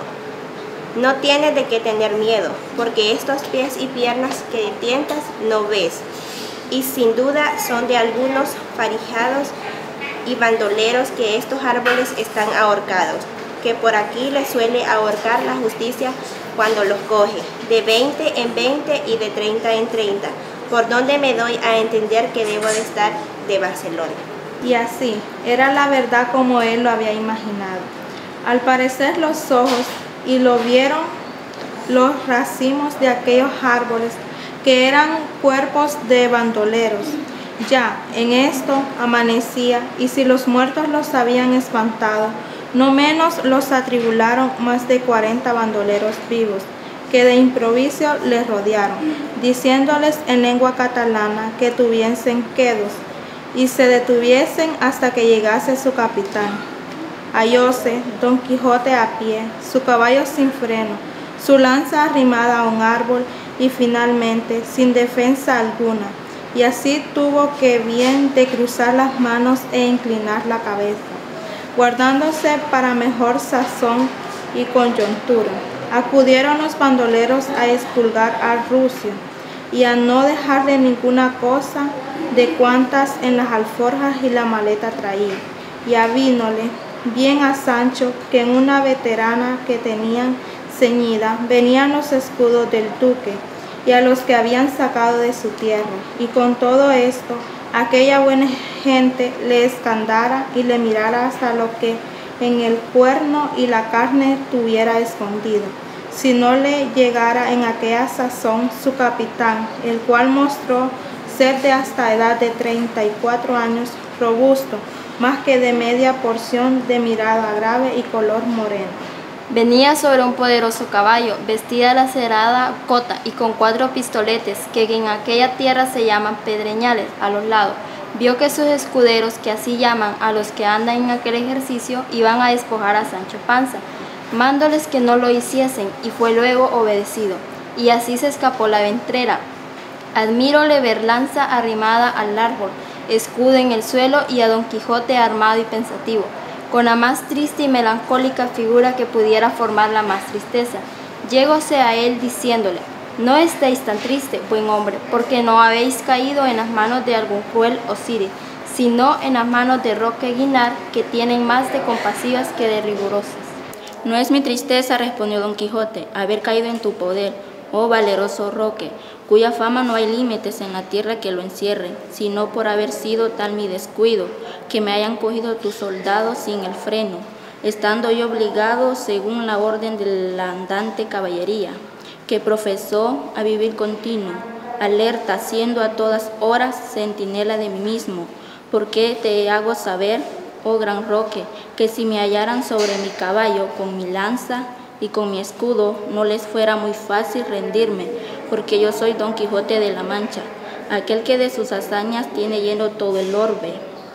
no tienes de qué tener miedo, porque estos pies y piernas que tientas no ves, y sin duda son de algunos farijados y bandoleros que estos árboles están ahorcados, que por aquí les suele ahorcar la justicia cuando los coge, de veinte en veinte y de treinta en treinta, por donde me doy a entender que debo de estar de Barcelona. Y así, era la verdad como él lo había imaginado. Al parecer los ojos y lo vieron los racimos de aquellos árboles que eran cuerpos de bandoleros. Ya en esto amanecía, y si los muertos los habían espantado, no menos los atribularon más de cuarenta bandoleros vivos, que de improviso les rodearon, diciéndoles en lengua catalana que tuviesen quedos, y se detuviesen hasta que llegase su capitán. Hallóse Don Quijote a pie, su caballo sin freno, su lanza arrimada a un árbol, y finalmente sin defensa alguna, y así tuvo que bien de cruzar las manos e inclinar la cabeza, guardándose para mejor sazón y coyuntura. Acudieron los bandoleros a expulgar al rucio y a no dejarle ninguna cosa de cuantas en las alforjas y la maleta traía, y avínole bien a Sancho que en una veterana que tenían ceñida venían los escudos del duque y a los que habían sacado de su tierra, y con todo esto aquella buena gente le escandara y le mirara hasta lo que en el cuerno y la carne tuviera escondido, si no le llegara en aquella sazón su capitán, el cual mostró ser de hasta edad de treinta y cuatro años, robusto, más que de media porción, de mirada grave y color moreno. Venía sobre un poderoso caballo, vestida lacerada cota y con cuatro pistoletes, que en aquella tierra se llaman pedreñales, a los lados. Vio que sus escuderos, que así llaman a los que andan en aquel ejercicio, iban a despojar a Sancho Panza, mándoles que no lo hiciesen, y fue luego obedecido, y así se escapó la ventrera. Admíróle ver lanza arrimada al árbol, escudo en el suelo, y a Don Quijote armado y pensativo, con la más triste y melancólica figura que pudiera formar la más tristeza. Llegóse a él diciéndole: no estéis tan triste, buen hombre, porque no habéis caído en las manos de algún cruel Osiris, sino en las manos de Roque Guinart, que tienen más de compasivas que de rigurosas. No es mi tristeza, respondió Don Quijote, haber caído en tu poder, oh valeroso Roque, cuya fama no hay límites en la tierra que lo encierren, sino por haber sido tal mi descuido, que me hayan cogido tus soldados sin el freno, estando yo obligado según la orden de la andante caballería, que profesó a vivir continuo, alerta, siendo a todas horas centinela de mí mismo, porque te hago saber, oh gran Roque, que si me hallaran sobre mi caballo con mi lanza y con mi escudo, no les fuera muy fácil rendirme, porque yo soy Don Quijote de la Mancha, aquel que de sus hazañas tiene lleno todo el orbe.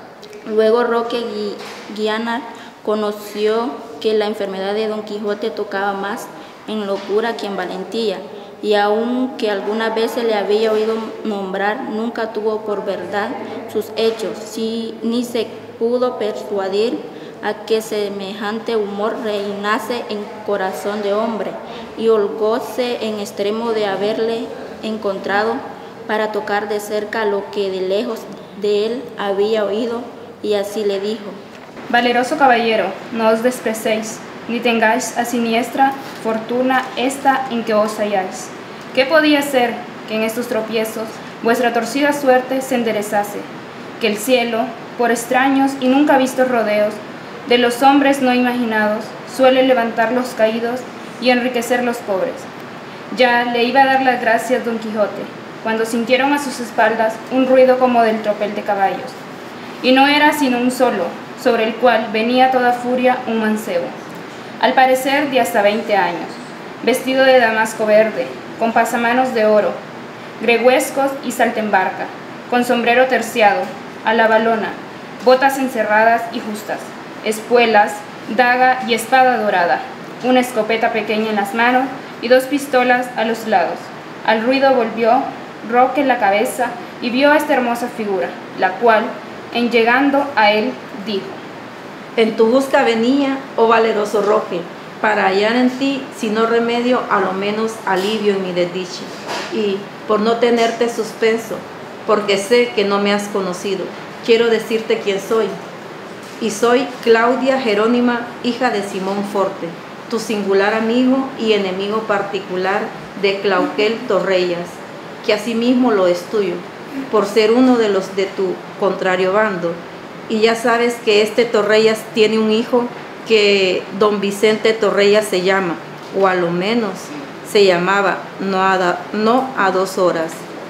Luego Roque Guinart conoció que la enfermedad de Don Quijote tocaba más en locura que en valentía, y aunque algunas veces le había oído nombrar, nunca tuvo por verdad sus hechos, si, ni se pudo persuadir a que semejante humor reinase en corazón de hombre, y holgóse en extremo de haberle encontrado para tocar de cerca lo que de lejos de él había oído, y así le dijo: valeroso caballero, no os desprecéis, ni tengáis a siniestra fortuna esta en que os halláis. ¿Qué podía ser que en estos tropiezos vuestra torcida suerte se enderezase? Que el cielo, por extraños y nunca vistos rodeos de los hombres no imaginados, suele levantar los caídos y enriquecer los pobres. Ya le iba a dar las gracias Don Quijote, cuando sintieron a sus espaldas un ruido como del tropel de caballos, y no era sino un solo, sobre el cual venía toda furia un mancebo, al parecer de hasta veinte años, vestido de damasco verde, con pasamanos de oro, gregüescos y saltembarca, con sombrero terciado, a la valona, botas encerradas y justas, espuelas, daga y espada dorada, una escopeta pequeña en las manos y dos pistolas a los lados. Al ruido volvió Roque la cabeza y vio a esta hermosa figura, la cual, en llegando a él, dijo: en tu busca venía, oh valeroso Roque, para hallar en ti, si no remedio, a lo menos alivio en mi desdicha, y por no tenerte suspenso, porque sé que no me has conocido, quiero decirte quién soy. y soy Claudia Jerónima, hija de Simón Forte, tu singular amigo y enemigo particular de Clauquel Torrellas, que asimismo lo es tuyo, por ser uno de los de tu contrario bando. Y ya sabes que este Torrellas tiene un hijo que don Vicente Torrellas se llama, o a lo menos se llamaba, no a, no a dos horas.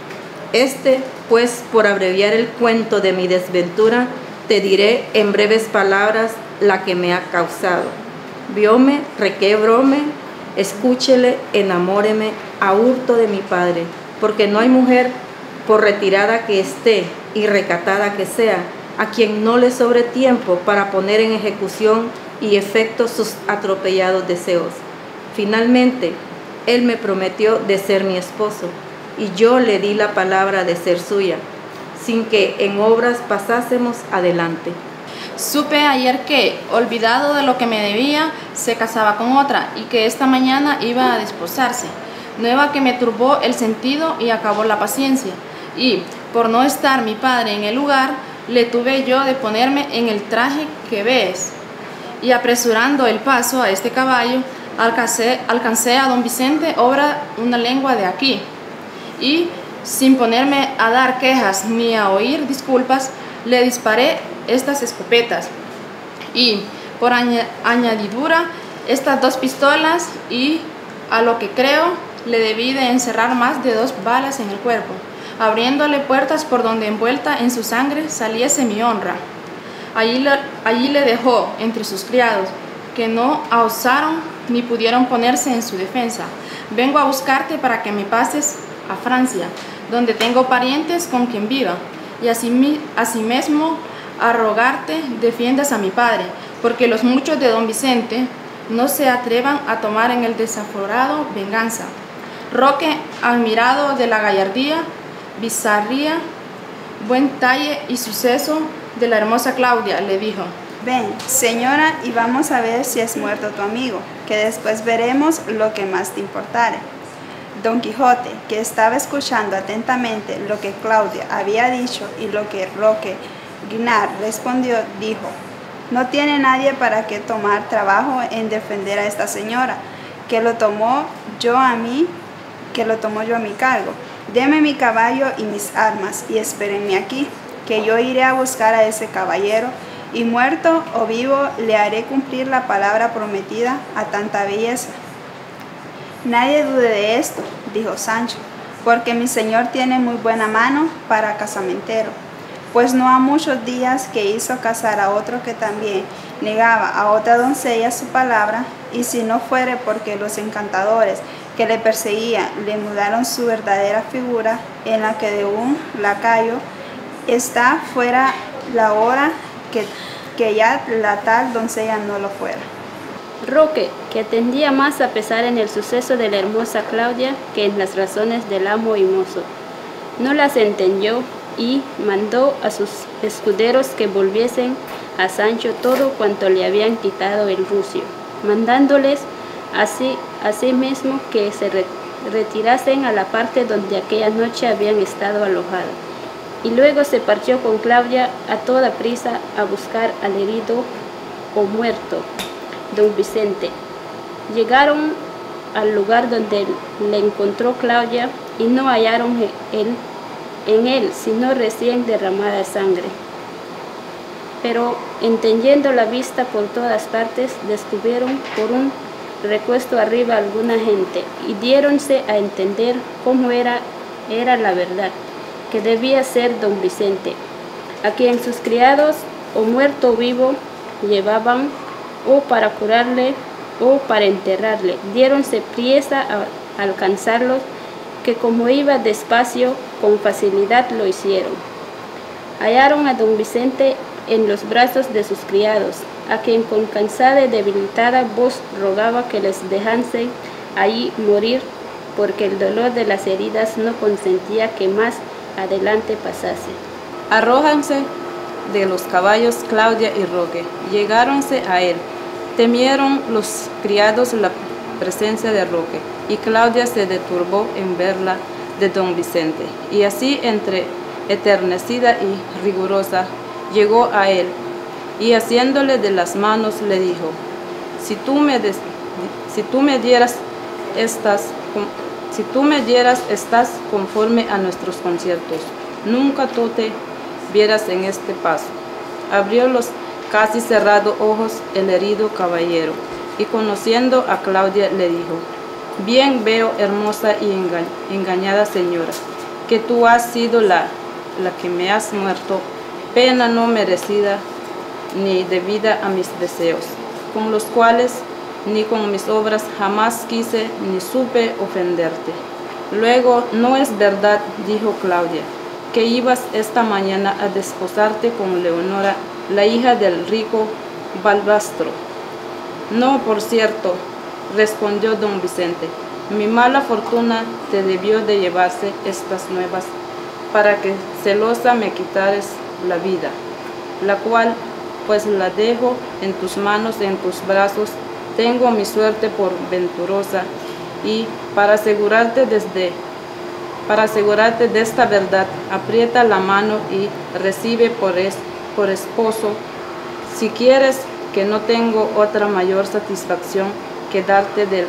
Este, pues, por abreviar el cuento de mi desventura, te diré en breves palabras la que me ha causado. Vióme, requebróme, escúchele, enamóreme a hurto de mi padre, porque no hay mujer, por retirada que esté y recatada que sea, a quien no le sobre tiempo para poner en ejecución y efecto sus atropellados deseos. Finalmente, él me prometió de ser mi esposo, y yo le di la palabra de ser suya, sin que en obras pasásemos adelante. Supe ayer que, olvidado de lo que me debía, se casaba con otra y que esta mañana iba a desposarse. Nueva que me turbó el sentido y acabó la paciencia. Y, por no estar mi padre en el lugar, le tuve yo de ponerme en el traje que ves. Y apresurando el paso a este caballo, alcancé, alcancé a don Vicente, obra una lengua de aquí. Y, sin ponerme a dar quejas ni a oír disculpas, le disparé estas escopetas. Y, por añadidura, estas dos pistolas y, a lo que creo, le debí de encerrar más de dos balas en el cuerpo, abriéndole puertas por donde envuelta en su sangre saliese mi honra. Allí le, allí le dejó entre sus criados, que no osaron ni pudieron ponerse en su defensa. Vengo a buscarte para que me pases a Francia, donde tengo parientes con quien viva, y así, así mismo a rogarte defiendas a mi padre, porque los muchos de don Vicente no se atrevan a tomar en el desaforado venganza. Roque, admirado de la gallardía, bizarría, buen talle y suceso de la hermosa Claudia, le dijo: ven, señora, y vamos a ver si es muerto tu amigo, que después veremos lo que más te importare. Don Quijote, que estaba escuchando atentamente lo que Claudia había dicho y lo que Roque Guinart respondió, dijo: no tiene nadie para que tomar trabajo en defender a esta señora, que lo tomó yo a mí, que lo tomó yo a mi cargo. Deme mi caballo y mis armas y espérenme aquí, que yo iré a buscar a ese caballero, y muerto o vivo le haré cumplir la palabra prometida a tanta belleza. Nadie dude de esto, dijo Sancho, porque mi señor tiene muy buena mano para casamentero, pues no ha muchos días que hizo casar a otro que también negaba a otra doncella su palabra, y si no fuere porque los encantadores que le perseguían le mudaron su verdadera figura, en la que de un lacayo está fuera la hora que, que ya la tal doncella no lo fuera. Roque, que atendía más a pesar en el suceso de la hermosa Claudia que en las razones del amo y mozo, no las entendió y mandó a sus escuderos que volviesen a Sancho todo cuanto le habían quitado el rucio, mandándoles así, así mismo que se re, retirasen a la parte donde aquella noche habían estado alojados. Y luego se partió con Claudia a toda prisa a buscar al herido o muerto don Vicente. Llegaron al lugar donde le encontró Claudia y no hallaron él, en él sino recién derramada sangre. Pero entendiendo la vista por todas partes, descubrieron por un recuesto arriba alguna gente y diéronse a entender cómo era, era la verdad, que debía ser don Vicente, a quien sus criados, o muerto o vivo, llevaban o para curarle o para enterrarle. Diéronse priesa a alcanzarlos, que como iba despacio, con facilidad lo hicieron. Hallaron a don Vicente en los brazos de sus criados, a quien con cansada y debilitada voz rogaba que les dejasen allí morir, porque el dolor de las heridas no consentía que más adelante pasase. Arrójanse de los caballos Claudia y Roque, llegáronse a él. Temieron los criados la presencia de Roque, y Claudia se deturbó en verla de don Vicente, y así entre eternecida y rigurosa llegó a él, y asiéndole de las manos le dijo, si tú me, des, si tú me dieras estas, si tú me dieras estás conforme a nuestros conciertos, nunca tú te vieras en este paso. Abrió los casi cerrados ojos el herido caballero y conociendo a Claudia le dijo, bien veo, hermosa y enga engañada señora, que tú has sido la, la que me has muerto, pena no merecida ni debida a mis deseos, con los cuales ni con mis obras jamás quise ni supe ofenderte. Luego, no es verdad, dijo Claudia, que ibas esta mañana a desposarte con Leonora, la hija del rico Balbastro. No, por cierto, respondió don Vicente, mi mala fortuna te debió de llevarse estas nuevas, para que celosa me quitares la vida, la cual pues la dejo en tus manos, en tus brazos, tengo mi suerte por venturosa, y para asegurarte desde para asegurarte de esta verdad, aprieta la mano y recibe por, es, por esposo, si quieres, que no tengo otra mayor satisfacción que darte del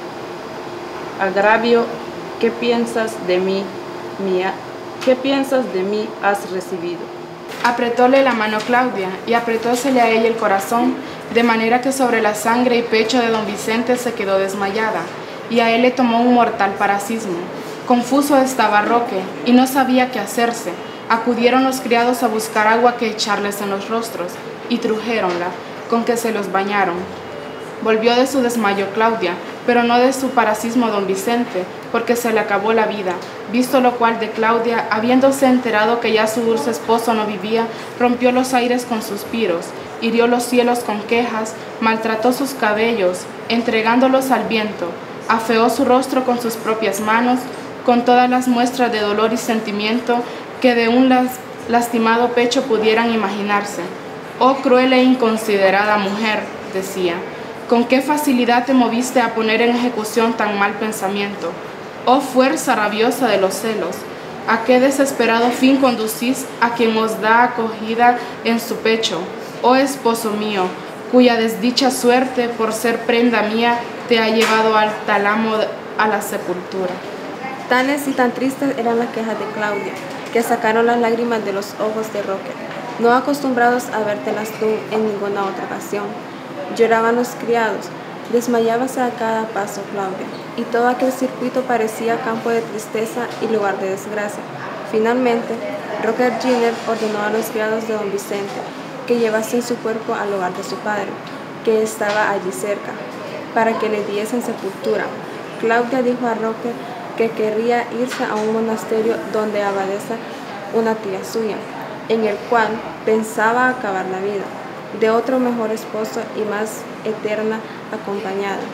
agravio que piensas de mí, mía, ¿qué piensas de mí has recibido? Apretóle la mano Claudia y apretósele a ella el corazón, de manera que sobre la sangre y pecho de don Vicente se quedó desmayada, y a él le tomó un mortal parasismo. Confuso estaba Roque y no sabía qué hacerse. Acudieron los criados a buscar agua que echarles en los rostros, y trujéronla, con que se los bañaron. Volvió de su desmayo Claudia, pero no de su parasismo don Vicente, porque se le acabó la vida, visto lo cual de Claudia, habiéndose enterado que ya su dulce esposo no vivía, rompió los aires con suspiros, hirió los cielos con quejas, maltrató sus cabellos, entregándolos al viento, afeó su rostro con sus propias manos, con todas las muestras de dolor y sentimiento que de un las, lastimado pecho pudieran imaginarse. Oh cruel e inconsiderada mujer, decía, con qué facilidad te moviste a poner en ejecución tan mal pensamiento. Oh fuerza rabiosa de los celos, a qué desesperado fin conducís a quien os da acogida en su pecho. Oh esposo mío, cuya desdicha suerte, por ser prenda mía, te ha llevado al tálamo a la sepultura. Tales y tan tristes eran las quejas de Claudia, que sacaron las lágrimas de los ojos de Roque, no acostumbrados a vértelas tú en ninguna otra ocasión. Lloraban los criados, desmayábase a cada paso Claudia, y todo aquel circuito parecía campo de tristeza y lugar de desgracia. Finalmente, Roque Giner ordenó a los criados de don Vicente que llevasen su cuerpo al hogar de su padre, que estaba allí cerca, para que le diesen sepultura. Claudia dijo a Roque que querría irse a un monasterio donde abadesa una tía suya, en el cual pensaba acabar la vida, de otro mejor esposo y más eterna acompañada.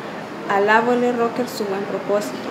Alabóle Roque su buen propósito,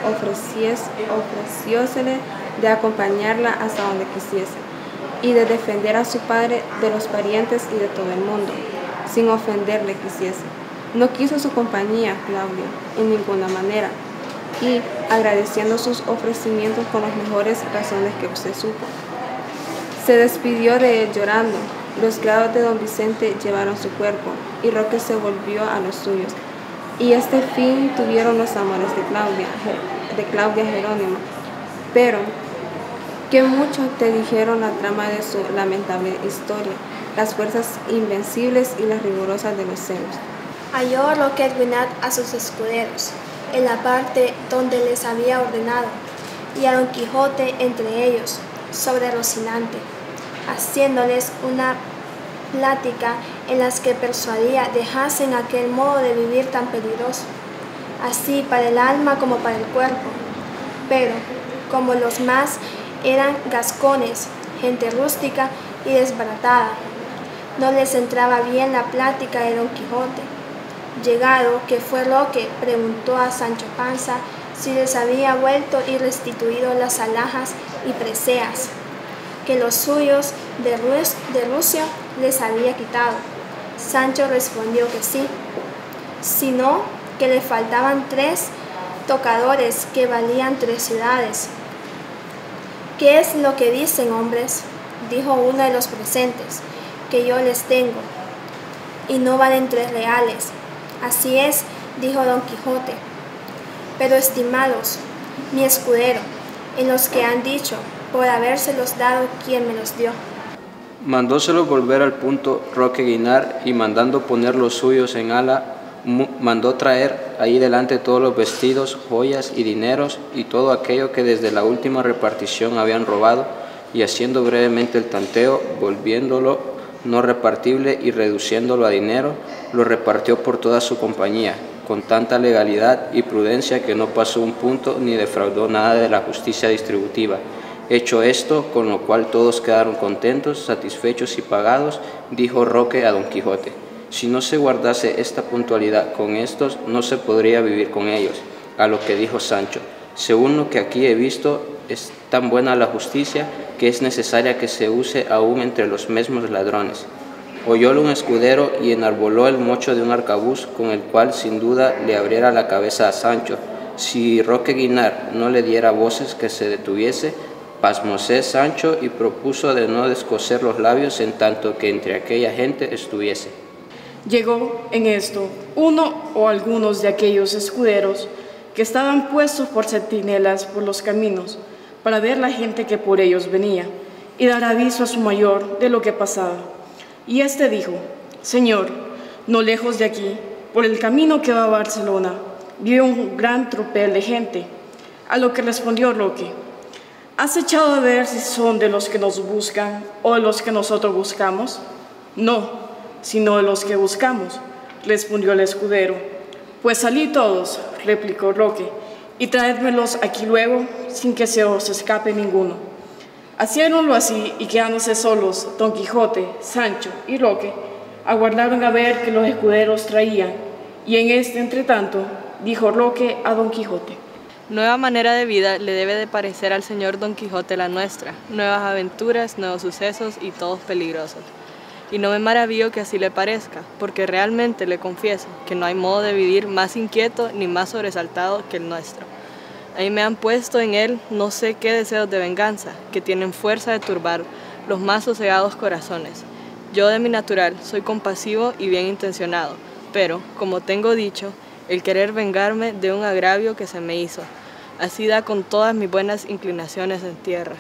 ofreciósele de acompañarla hasta donde quisiese, y de defender a su padre de los parientes y de todo el mundo, sin ofenderle quisiese. No quiso su compañía, Claudia, en ninguna manera, y agradeciendo sus ofrecimientos con las mejores razones que usted supo. Se despidió de él llorando. Los criados de don Vicente llevaron su cuerpo, y Roque se volvió a los suyos. Y este fin tuvieron los amores de Claudia, de Claudia Jerónimo. Pero, ¿qué mucho te dijeron la trama de su lamentable historia, las fuerzas invencibles y las rigurosas de los celos? Halló Roque Guinart a sus escuderos, en la parte donde les había ordenado, y a don Quijote entre ellos, sobre Rocinante, haciéndoles una plática en las que persuadía dejasen aquel modo de vivir tan peligroso, así para el alma como para el cuerpo. Pero, como los más eran gascones, gente rústica y desbaratada, no les entraba bien la plática de don Quijote. Llegado que fue Roque, preguntó a Sancho Panza si les había vuelto y restituido las alhajas y preseas que los suyos de, Rus de Rusia les había quitado. Sancho respondió que sí, sino que le faltaban tres tocadores que valían tres ciudades. ¿Qué es lo que dicen, hombres?, dijo uno de los presentes. que yo les tengo, y no valen tres reales. Así es, dijo Don Quijote. Pero estimados, mi escudero, en los que han dicho, por habérselos dado quien me los dio. Mandóselo volver al punto Roque Guinart, y mandando poner los suyos en ala, mandó traer ahí delante todos los vestidos, joyas y dineros y todo aquello que desde la última repartición habían robado, y haciendo brevemente el tanteo, volviéndolo no repartible y reduciéndolo a dinero, lo repartió por toda su compañía, con tanta legalidad y prudencia que no pasó un punto ni defraudó nada de la justicia distributiva. Hecho esto, con lo cual todos quedaron contentos, satisfechos y pagados, dijo Roque a Don Quijote: si no se guardase esta puntualidad con estos, no se podría vivir con ellos. A lo que dijo Sancho: según lo que aquí he visto, es tan buena la justicia que es necesaria que se use aún entre los mismos ladrones. Oyólo un escudero y enarboló el mocho de un arcabuz, con el cual sin duda le abriera la cabeza a Sancho. Si Roque Guinart no le diera voces que se detuviese, pasmóse Sancho y propuso de no descoser los labios en tanto que entre aquella gente estuviese. Llegó en esto uno o algunos de aquellos escuderos que estaban puestos por centinelas por los caminos, para ver la gente que por ellos venía, y dar aviso a su mayor de lo que pasaba. Y éste dijo: Señor, no lejos de aquí, por el camino que va a Barcelona, vive un gran tropel de gente. A lo que respondió Roque: ¿has echado a ver si son de los que nos buscan o de los que nosotros buscamos? No, sino de los que buscamos, respondió el escudero. Pues salid todos, replicó Roque, y traédmelos aquí luego, sin que se os escape ninguno. Haciéronlo así, y quedándose solos Don Quijote, Sancho y Roque, aguardaron a ver qué los escuderos traían, y en este entretanto dijo Roque a Don Quijote: nueva manera de vida le debe de parecer al señor Don Quijote la nuestra, nuevas aventuras, nuevos sucesos y todos peligrosos. Y no me maravillo que así le parezca, porque realmente le confieso que no hay modo de vivir más inquieto ni más sobresaltado que el nuestro. Ahí me han puesto en él no sé qué deseos de venganza, que tienen fuerza de turbar los más sosegados corazones. Yo de mi natural soy compasivo y bien intencionado, pero, como tengo dicho, el querer vengarme de un agravio que se me hizo, así da con todas mis buenas inclinaciones en tierra,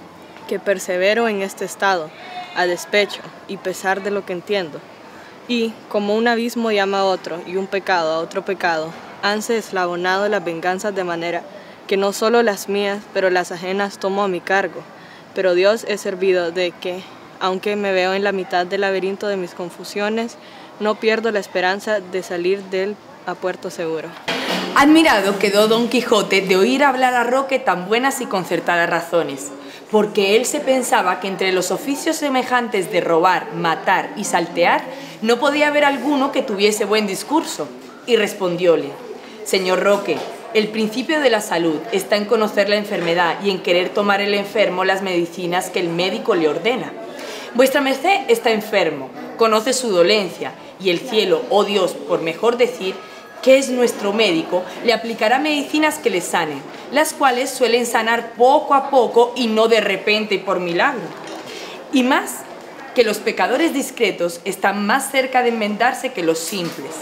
que persevero en este estado, a despecho y pesar de lo que entiendo. Y, como un abismo llama a otro y un pecado a otro pecado, hanse eslabonado las venganzas de manera que no solo las mías, pero las ajenas tomo a mi cargo. Pero Dios es servido de que, aunque me veo en la mitad del laberinto de mis confusiones, no pierdo la esperanza de salir de él a puerto seguro. Admirado quedó Don Quijote de oír hablar a Roque tan buenas y concertadas razones, porque él se pensaba que entre los oficios semejantes de robar, matar y saltear, no podía haber alguno que tuviese buen discurso, y respondióle: Señor Roque, el principio de la salud está en conocer la enfermedad y en querer tomar el enfermo las medicinas que el médico le ordena. Vuestra merced está enfermo, conoce su dolencia, y el cielo, o Dios, por mejor decir, que es nuestro médico, le aplicará medicinas que le sanen, las cuales suelen sanar poco a poco y no de repente y por milagro. Y más, que los pecadores discretos están más cerca de enmendarse que los simples.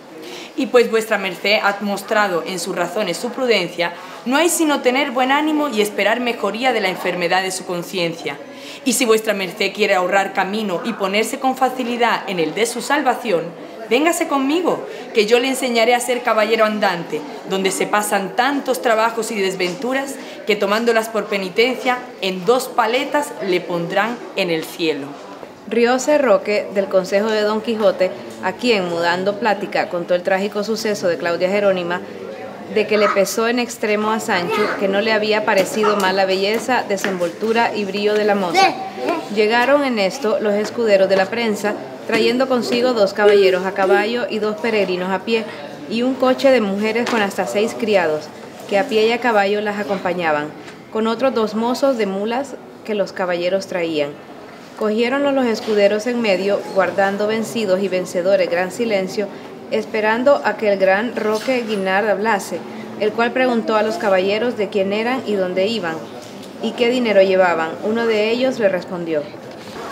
Y pues vuestra merced ha mostrado en sus razones su prudencia, no hay sino tener buen ánimo y esperar mejoría de la enfermedad de su conciencia. Y si vuestra merced quiere ahorrar camino y ponerse con facilidad en el de su salvación, véngase conmigo, que yo le enseñaré a ser caballero andante, donde se pasan tantos trabajos y desventuras que tomándolas por penitencia, en dos paletas le pondrán en el cielo. Rióse Roque del consejo de Don Quijote, a quien, mudando plática, contó el trágico suceso de Claudia Jerónima, de que le pesó en extremo a Sancho, que no le había parecido mal la belleza, desenvoltura y brillo de la moza. Llegaron en esto los escuderos de la prensa, trayendo consigo dos caballeros a caballo y dos peregrinos a pie, y un coche de mujeres con hasta seis criados, que a pie y a caballo las acompañaban, con otros dos mozos de mulas que los caballeros traían. Cogiéronlos los escuderos en medio, guardando vencidos y vencedores gran silencio, esperando a que el gran Roque Guinart hablase, el cual preguntó a los caballeros de quién eran y dónde iban, y qué dinero llevaban. Uno de ellos le respondió: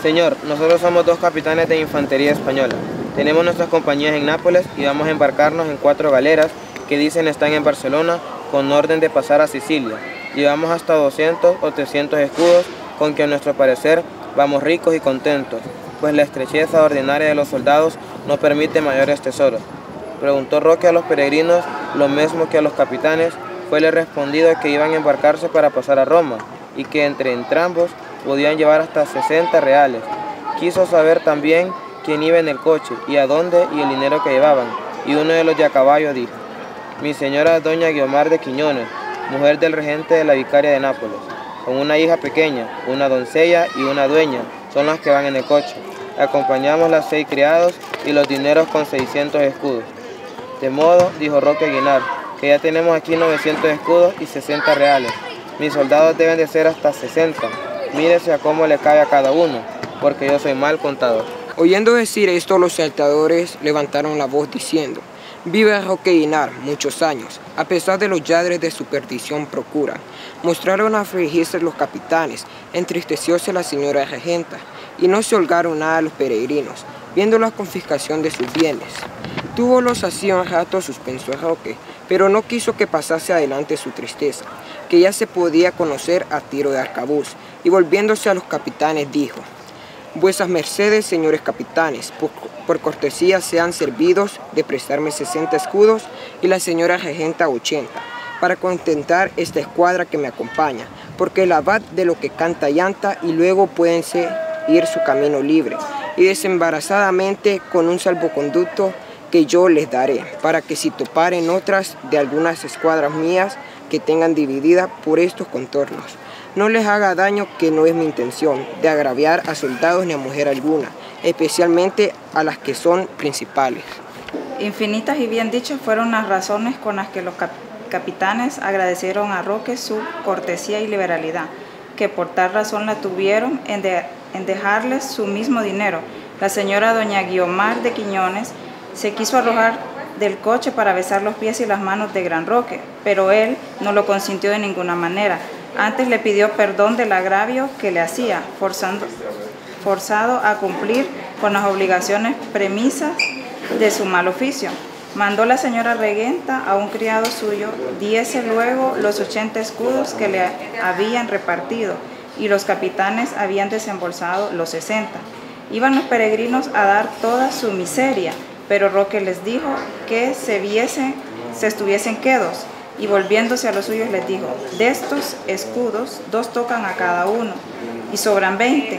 Señor, nosotros somos dos capitanes de infantería española. Tenemos nuestras compañías en Nápoles y vamos a embarcarnos en cuatro galeras que dicen están en Barcelona con orden de pasar a Sicilia. Llevamos hasta doscientos o trescientos escudos con que a nuestro parecer vamos ricos y contentos, pues la estrecheza ordinaria de los soldados no permite mayores tesoros. Preguntó Roque a los peregrinos lo mismo que a los capitanes. Fuele respondido que iban a embarcarse para pasar a Roma y que entre entrambos podían llevar hasta sesenta reales. Quiso saber también quién iba en el coche y a dónde y el dinero que llevaban, y uno de los de a caballo dijo: mi señora doña Guiomar de Quiñones, mujer del regente de la vicaria de Nápoles, con una hija pequeña, una doncella y una dueña, son las que van en el coche. Acompañamos las seis criados y los dineros con seiscientos escudos. De modo, dijo Roque Guinart, que ya tenemos aquí novecientos escudos y sesenta reales. Mis soldados deben de ser hasta sesenta. Mírese a cómo le cabe a cada uno, porque yo soy mal contador. Oyendo decir esto, los salteadores levantaron la voz diciendo: vive Roque Guinart muchos años. A pesar de los yadres de su perdición procuran. Mostraron a afligirse los capitanes, entristecióse la señora regenta, y no se holgaron nada los peregrinos, viendo la confiscación de sus bienes. Túvolos así un rato suspenso Roque, pero no quiso que pasase adelante su tristeza, que ya se podía conocer a tiro de arcabuz, y volviéndose a los capitanes dijo: vuesas mercedes, señores capitanes, por, por cortesía sean servidos de prestarme sesenta escudos y la señora regenta ochenta, para contentar esta escuadra que me acompaña, porque el abad de lo que canta llanta y luego puédense ir su camino libre, y desembarazadamente con un salvoconducto que yo les daré, para que si toparen otras de algunas escuadras mías que tengan dividida por estos contornos, no les haga daño, que no es mi intención de agraviar a soldados ni a mujer alguna, especialmente a las que son principales. Infinitas y bien dichas fueron las razones con las que los cap capitanes agradecieron a Roque su cortesía y liberalidad, que por tal razón la tuvieron en, de en dejarles su mismo dinero. La señora doña Guiomar de Quiñones se quiso arrojar del coche para besar los pies y las manos de Gran Roque, pero él no lo consintió de ninguna manera. Antes le pidió perdón del agravio que le hacía, forzando, forzado a cumplir con las obligaciones premisas de su mal oficio. Mandó la señora regenta a un criado suyo, diese luego los ochenta escudos que le habían repartido, y los capitanes habían desembolsado los sesenta. Iban los peregrinos a dar toda su miseria, pero Roque les dijo que se, viesen, se estuviesen quedos, y volviéndose a los suyos les dijo: de estos escudos, dos tocan a cada uno, y sobran veinte.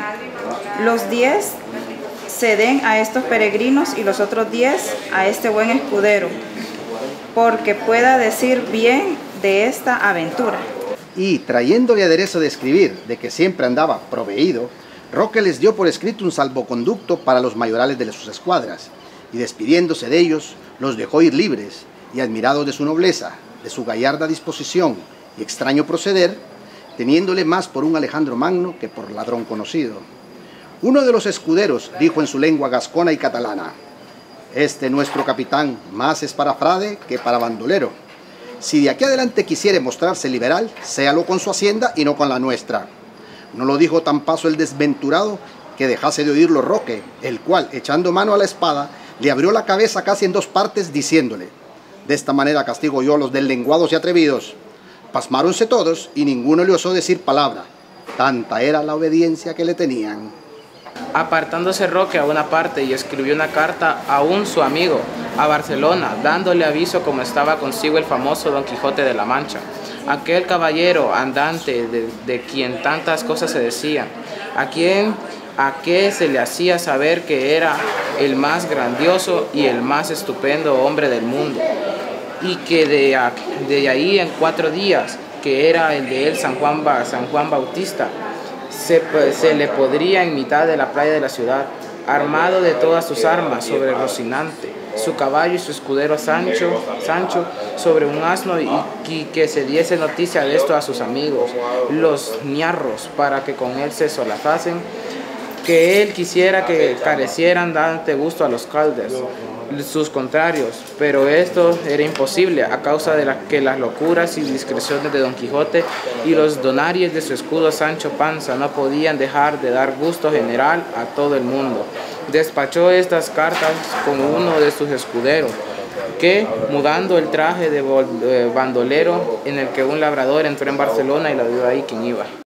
Los diez se den a estos peregrinos y los otros diez a este buen escudero, porque pueda decir bien de esta aventura. Y trayéndole aderezo de escribir, de que siempre andaba proveído, Roque les dio por escrito un salvoconducto para los mayorales de sus escuadras, y despidiéndose de ellos, los dejó ir libres, y admirados de su nobleza, de su gallarda disposición y extraño proceder, teniéndole más por un Alejandro Magno que por ladrón conocido. Uno de los escuderos dijo en su lengua gascona y catalana: este nuestro capitán más es para frade que para bandolero. Si de aquí adelante quisiere mostrarse liberal, séalo con su hacienda y no con la nuestra. No lo dijo tan paso el desventurado que dejase de oírlo Roque, el cual, echando mano a la espada, le abrió la cabeza casi en dos partes, diciéndole: de esta manera castigo yo a los deslenguados y atrevidos. Pasmáronse todos y ninguno le osó decir palabra. Tanta era la obediencia que le tenían. Apartándose Roque a una parte y escribió una carta a un su amigo, a Barcelona, dándole aviso como estaba consigo el famoso Don Quijote de la Mancha, aquel caballero andante de, de quien tantas cosas se decían, a quien a que se le hacía saber que era el más grandioso y el más estupendo hombre del mundo, y que de, de ahí en cuatro días, que era el de él San Juan, San Juan Bautista, se, se le podría en mitad de la playa de la ciudad, armado de todas sus armas sobre Rocinante, su caballo y su escudero Sancho, Sancho sobre un asno, y, y que se diese noticia de esto a sus amigos, los ñarros, para que con él se solazasen, que él quisiera que carecieran dante gusto a los caldes, sus contrarios, pero esto era imposible a causa de la, que las locuras y discreciones de Don Quijote y los donarios de su escudo Sancho Panza no podían dejar de dar gusto general a todo el mundo. Despachó estas cartas con uno de sus escuderos, que, mudando el traje de bandolero en el que un labrador entró en Barcelona y la vio ahí quien iba.